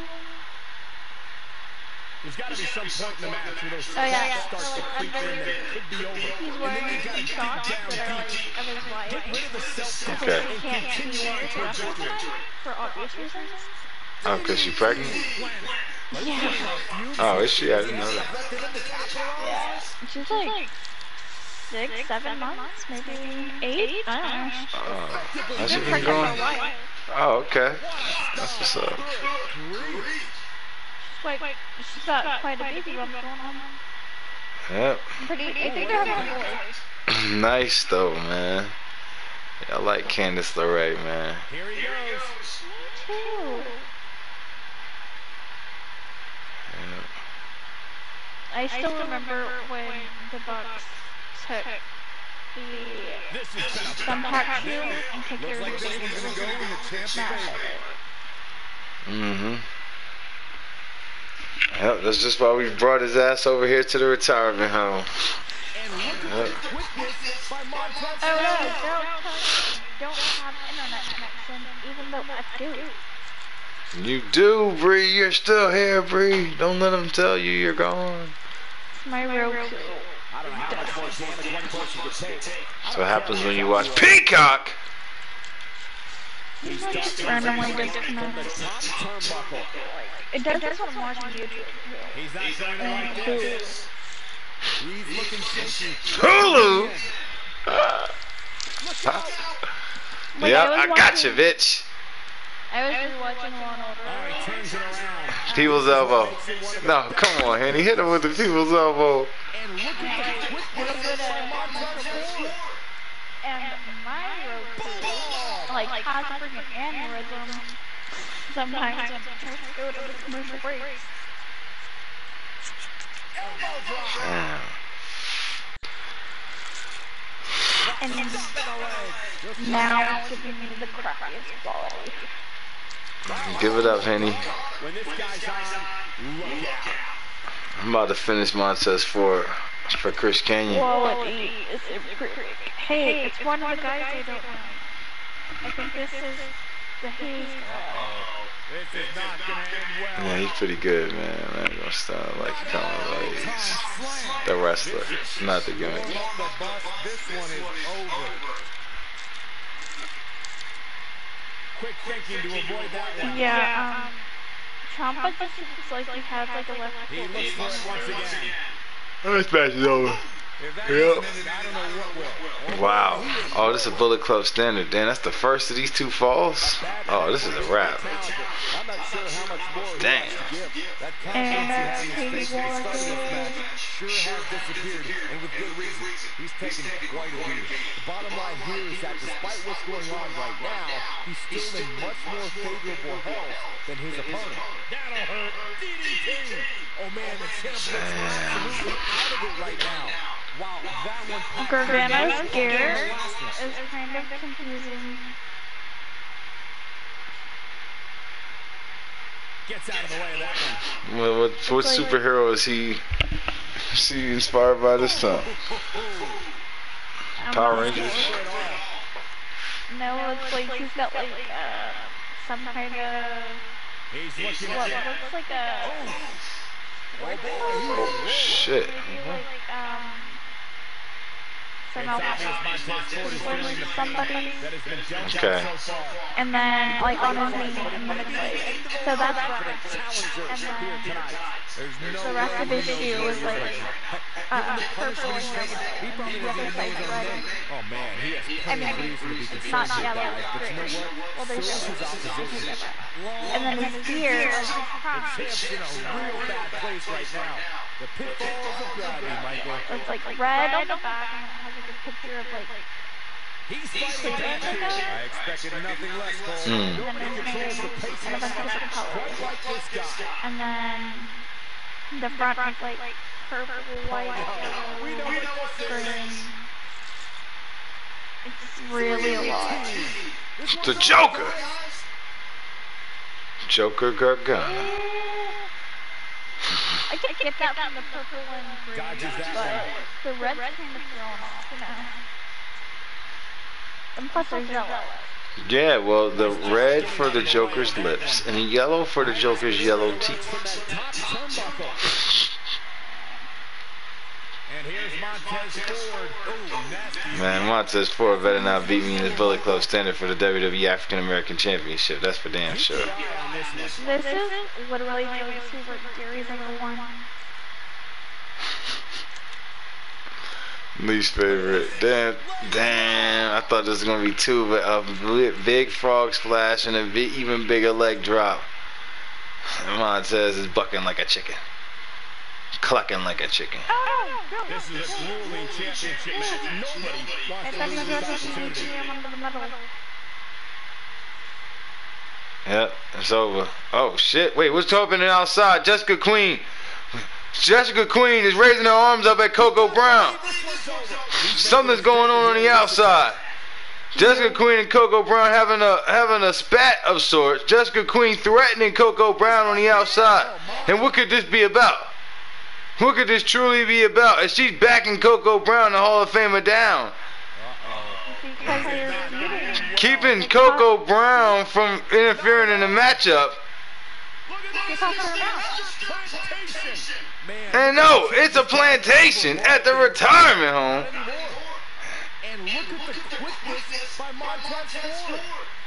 There's got to be some point in the match where those Oh yeah, yeah. start So, to like, creep in that could be over. he's wearing some socks that are like of his wife. Okay. He can't be wearing it for obvious reasons. Oh, because she's pregnant? Yeah. Oh, is she? I didn't know that. Yeah. She's like six, seven months, maybe eight. I don't know. Oh, how's she Been been pregnant going? for a while. Oh, okay. That's what's up. Wait, she's got quite a baby bump going on. Yep. I'm pretty, I think they're having a boy. Nice, though, man. Yeah, I like Candice LeRae, man. Here he goes. Me too. Yeah. I still remember when the Bucks took the Thumbtack shoe and took their match. Mm-hmm. Yep, that's just why we brought his ass over here to the retirement home. Yep. Oh no, don't touch, don't have internet connection, even though I do. You do, Bree. You're still here, Bree. Don't let them tell you you're gone. My Roku. That's what happens when you watch Peacock. Randomly disconnects. It does this when I'm watching YouTube. And Hulu. Hulu? Like, Yep, I, I was got watching, you, bitch. I was rewatching Law and Order. People's elbow. No, come on, Henny. Hit him with the people's elbow. And my Roku, like, has a freaking aneurysm sometimes when I'm trying to go to the commercial breaks. Damn. And now it's giving me the crappiest quality. Give it up, Henny. I'm about to finish Montez Ford for Chris Canyon. Quality is improving. Hey, it's one of the guys I don't know. I think this is the Hayes guy. This is not gonna end well. Yeah, he's pretty good, man. I ain't gonna stop like he kind of like he's the wrestler, not the gimmick. This one is over. Quick thinking to avoid that one. Yeah, um, Ciampa just looks like he has like a left He looks for it once again. This match is over. Yep. Wow. Oh, this is a Bullet Club standard. Damn, that's the first of these two falls? Oh, this is a wrap. Damn. And Katie Walker. Sure has disappeared, and with good reason. He's taken quite a beat. The bottom line here is that despite what's going on right now, he's still in much more favorable health than his opponent. That'll hurt. D D T. Oh man, the champ looks absolutely out of it right now. Wow, that one. Gargano's gear is kind of confusing. Gets out of the way of that one. What, what, what superhero is he, is he inspired by this time? Power Rangers? No, it's like he's got like uh, some kind of. He's looking What at looks like a. Oh, shit. Maybe like um. Some somebody. Okay. And then like on his knee, and then it's like. So that's right. And then the rest of his shoe was like uh, purple and yellow. And the other side red. Oh man, he has I mean, not yellow, green. Well, there's yellow. And then his gear is Champ's in a real bad place right now. The pitfalls of gravity, Michael. It's like red on the back and it has like a picture of like He's fighting back here. I expected nothing less, Cole. Mm. Nobody controls the pace and a of bunch of action different colors. quite like this guy. And then the front is like purple, white, yellow, green. It's really a lot. The Joker. Joker Gargano. I can get that from the purple and green, but the red's kind of thrown off, you know. And plus there's yellow. Yeah, well, the red for the Joker's lips, and the yellow for the Joker's yellow teeth. And here's Montez Ford. Ooh, nasty. Man, Montez Ford better not beat me in the Bullet Club standard for the W W E African American Championship. That's for damn sure. This is literally my favorite series ever won. Least favorite. Damn, damn. I thought this was gonna be two, but a big frog splash and a big, even bigger leg drop. Montez is bucking like a chicken, clucking like a chicken. Oh, no, no. This is a grueling championship match. Nobody wants to lose this opportunity. Yep, it's over. Oh shit! Wait, what's happening outside? Jessica Queen. Jessica Queen is raising her arms up at Coco Brown. Something's going on on the outside. Jessica Queen and Coco Brown having a having a spat of sorts. Jessica Queen threatening Coco Brown on the outside. And what could this be about? What could this truly be about? As she's backing Coco Brown, the Hall of Famer, down. Because they're feuding. Keeping Coco Brown from interfering in the matchup. And no, it's a plantation at the retirement home. And look at the quickness by Montez Ford.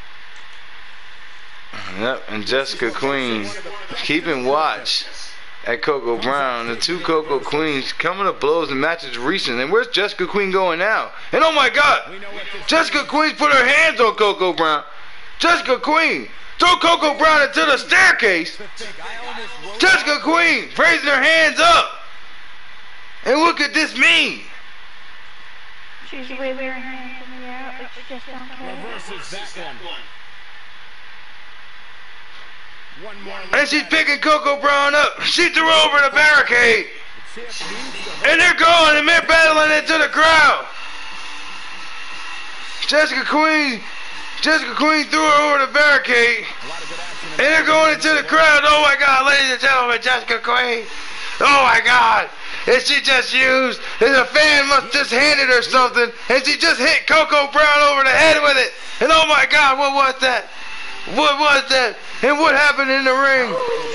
Yep, and Jessica Queen keeping watch at Coco Brown. The two Coco Queens coming to blows in matches recent. And where's Jessica Queen going now? And oh my God, Jessica Queen's put her hands on Coco Brown. Jessica Queen throw Coco Brown into the staircase. Jessica Queen raising her hands up. And what could this mean? She's waving her hands in the air, like she just don't care. Reverses that one. One more. And she's picking Coco Brown up. She threw over the barricade. And they're going and they're battling into the crowd. Jessica Queen, Jessica Queen threw her over the barricade. And they're going into the crowd. Oh my God, ladies and gentlemen, Jessica Queen. Oh my God. Is she just used? And the fan must just handed her something. And she just hit Coco Brown over the head with it. And oh my God, what was that? What was that? And what happened in the ring?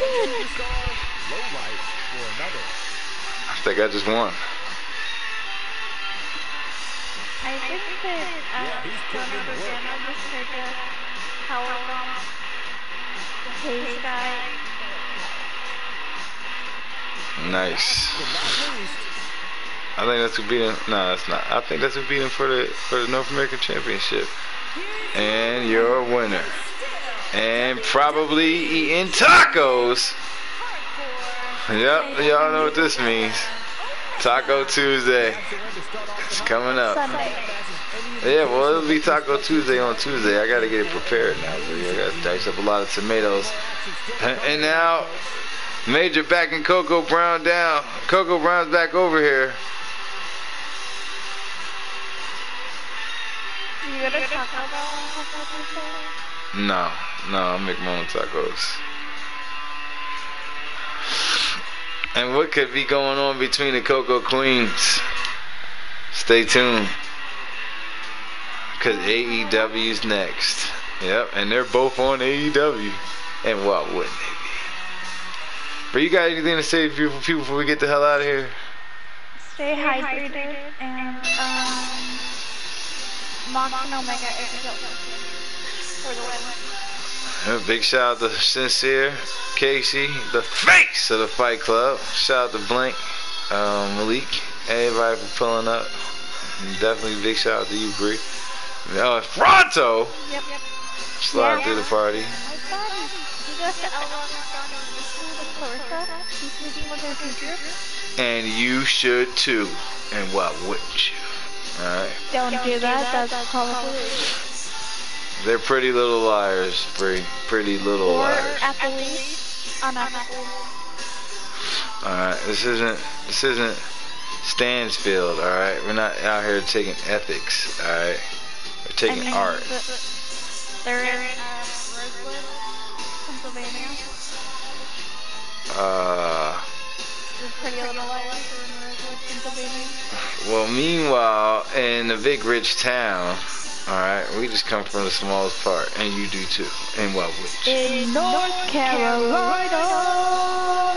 I think I just won. I think that uh, Jonah Gargano just took a powerbomb. The Hayes guy. Nice. I think that's who beat him. No, that's not. I think that's who beat him for the for the North American Championship. And your winner. And probably eating tacos. Yep, y'all know what this means. Taco Tuesday. It's coming up. Yeah, well, it'll be Taco Tuesday on Tuesday. I gotta get it prepared now. I gotta dice up a lot of tomatoes. And now, Major backing Coco Brown down. Coco Brown's back over here. You got a Taco Bell on Taco Tuesday? No, no, I'll make my own tacos. And what could be going on between the Coco Queens? Stay tuned. Because A E W's next. Yep, and they're both on A E W. And why wouldn't they be? But you got anything to say, beautiful people, before we get the hell out of here? Stay hydrated and, um, Mox and Omega for the win. A big shout out to Sincere, Casey, the face of the Fight Club. Shout out to Blank, um, Malik, everybody for pulling up. And definitely big shout out to you, Bree. Uh, Fronto! Yep, yep. Slide yeah. through the party. My son, he goes to L one and Clarissa. She's sleeping with her teacher. And you should too. And why wouldn't you? Alright? Don't do that, that's probably... They're pretty little liars, Bree. Pretty little Or liars. athletes. Unethical. Alright, this isn't this isn't Stansfield, alright? We're not out here taking ethics, alright? We're taking I mean, art. The, they're in uh, Rosewood, Pennsylvania. Uh The Pretty Little Liars are in Rosewood, Pennsylvania. well meanwhile in the big rich town, alright, we just come from the smallest part, and you do too. And what which? In North Carolina.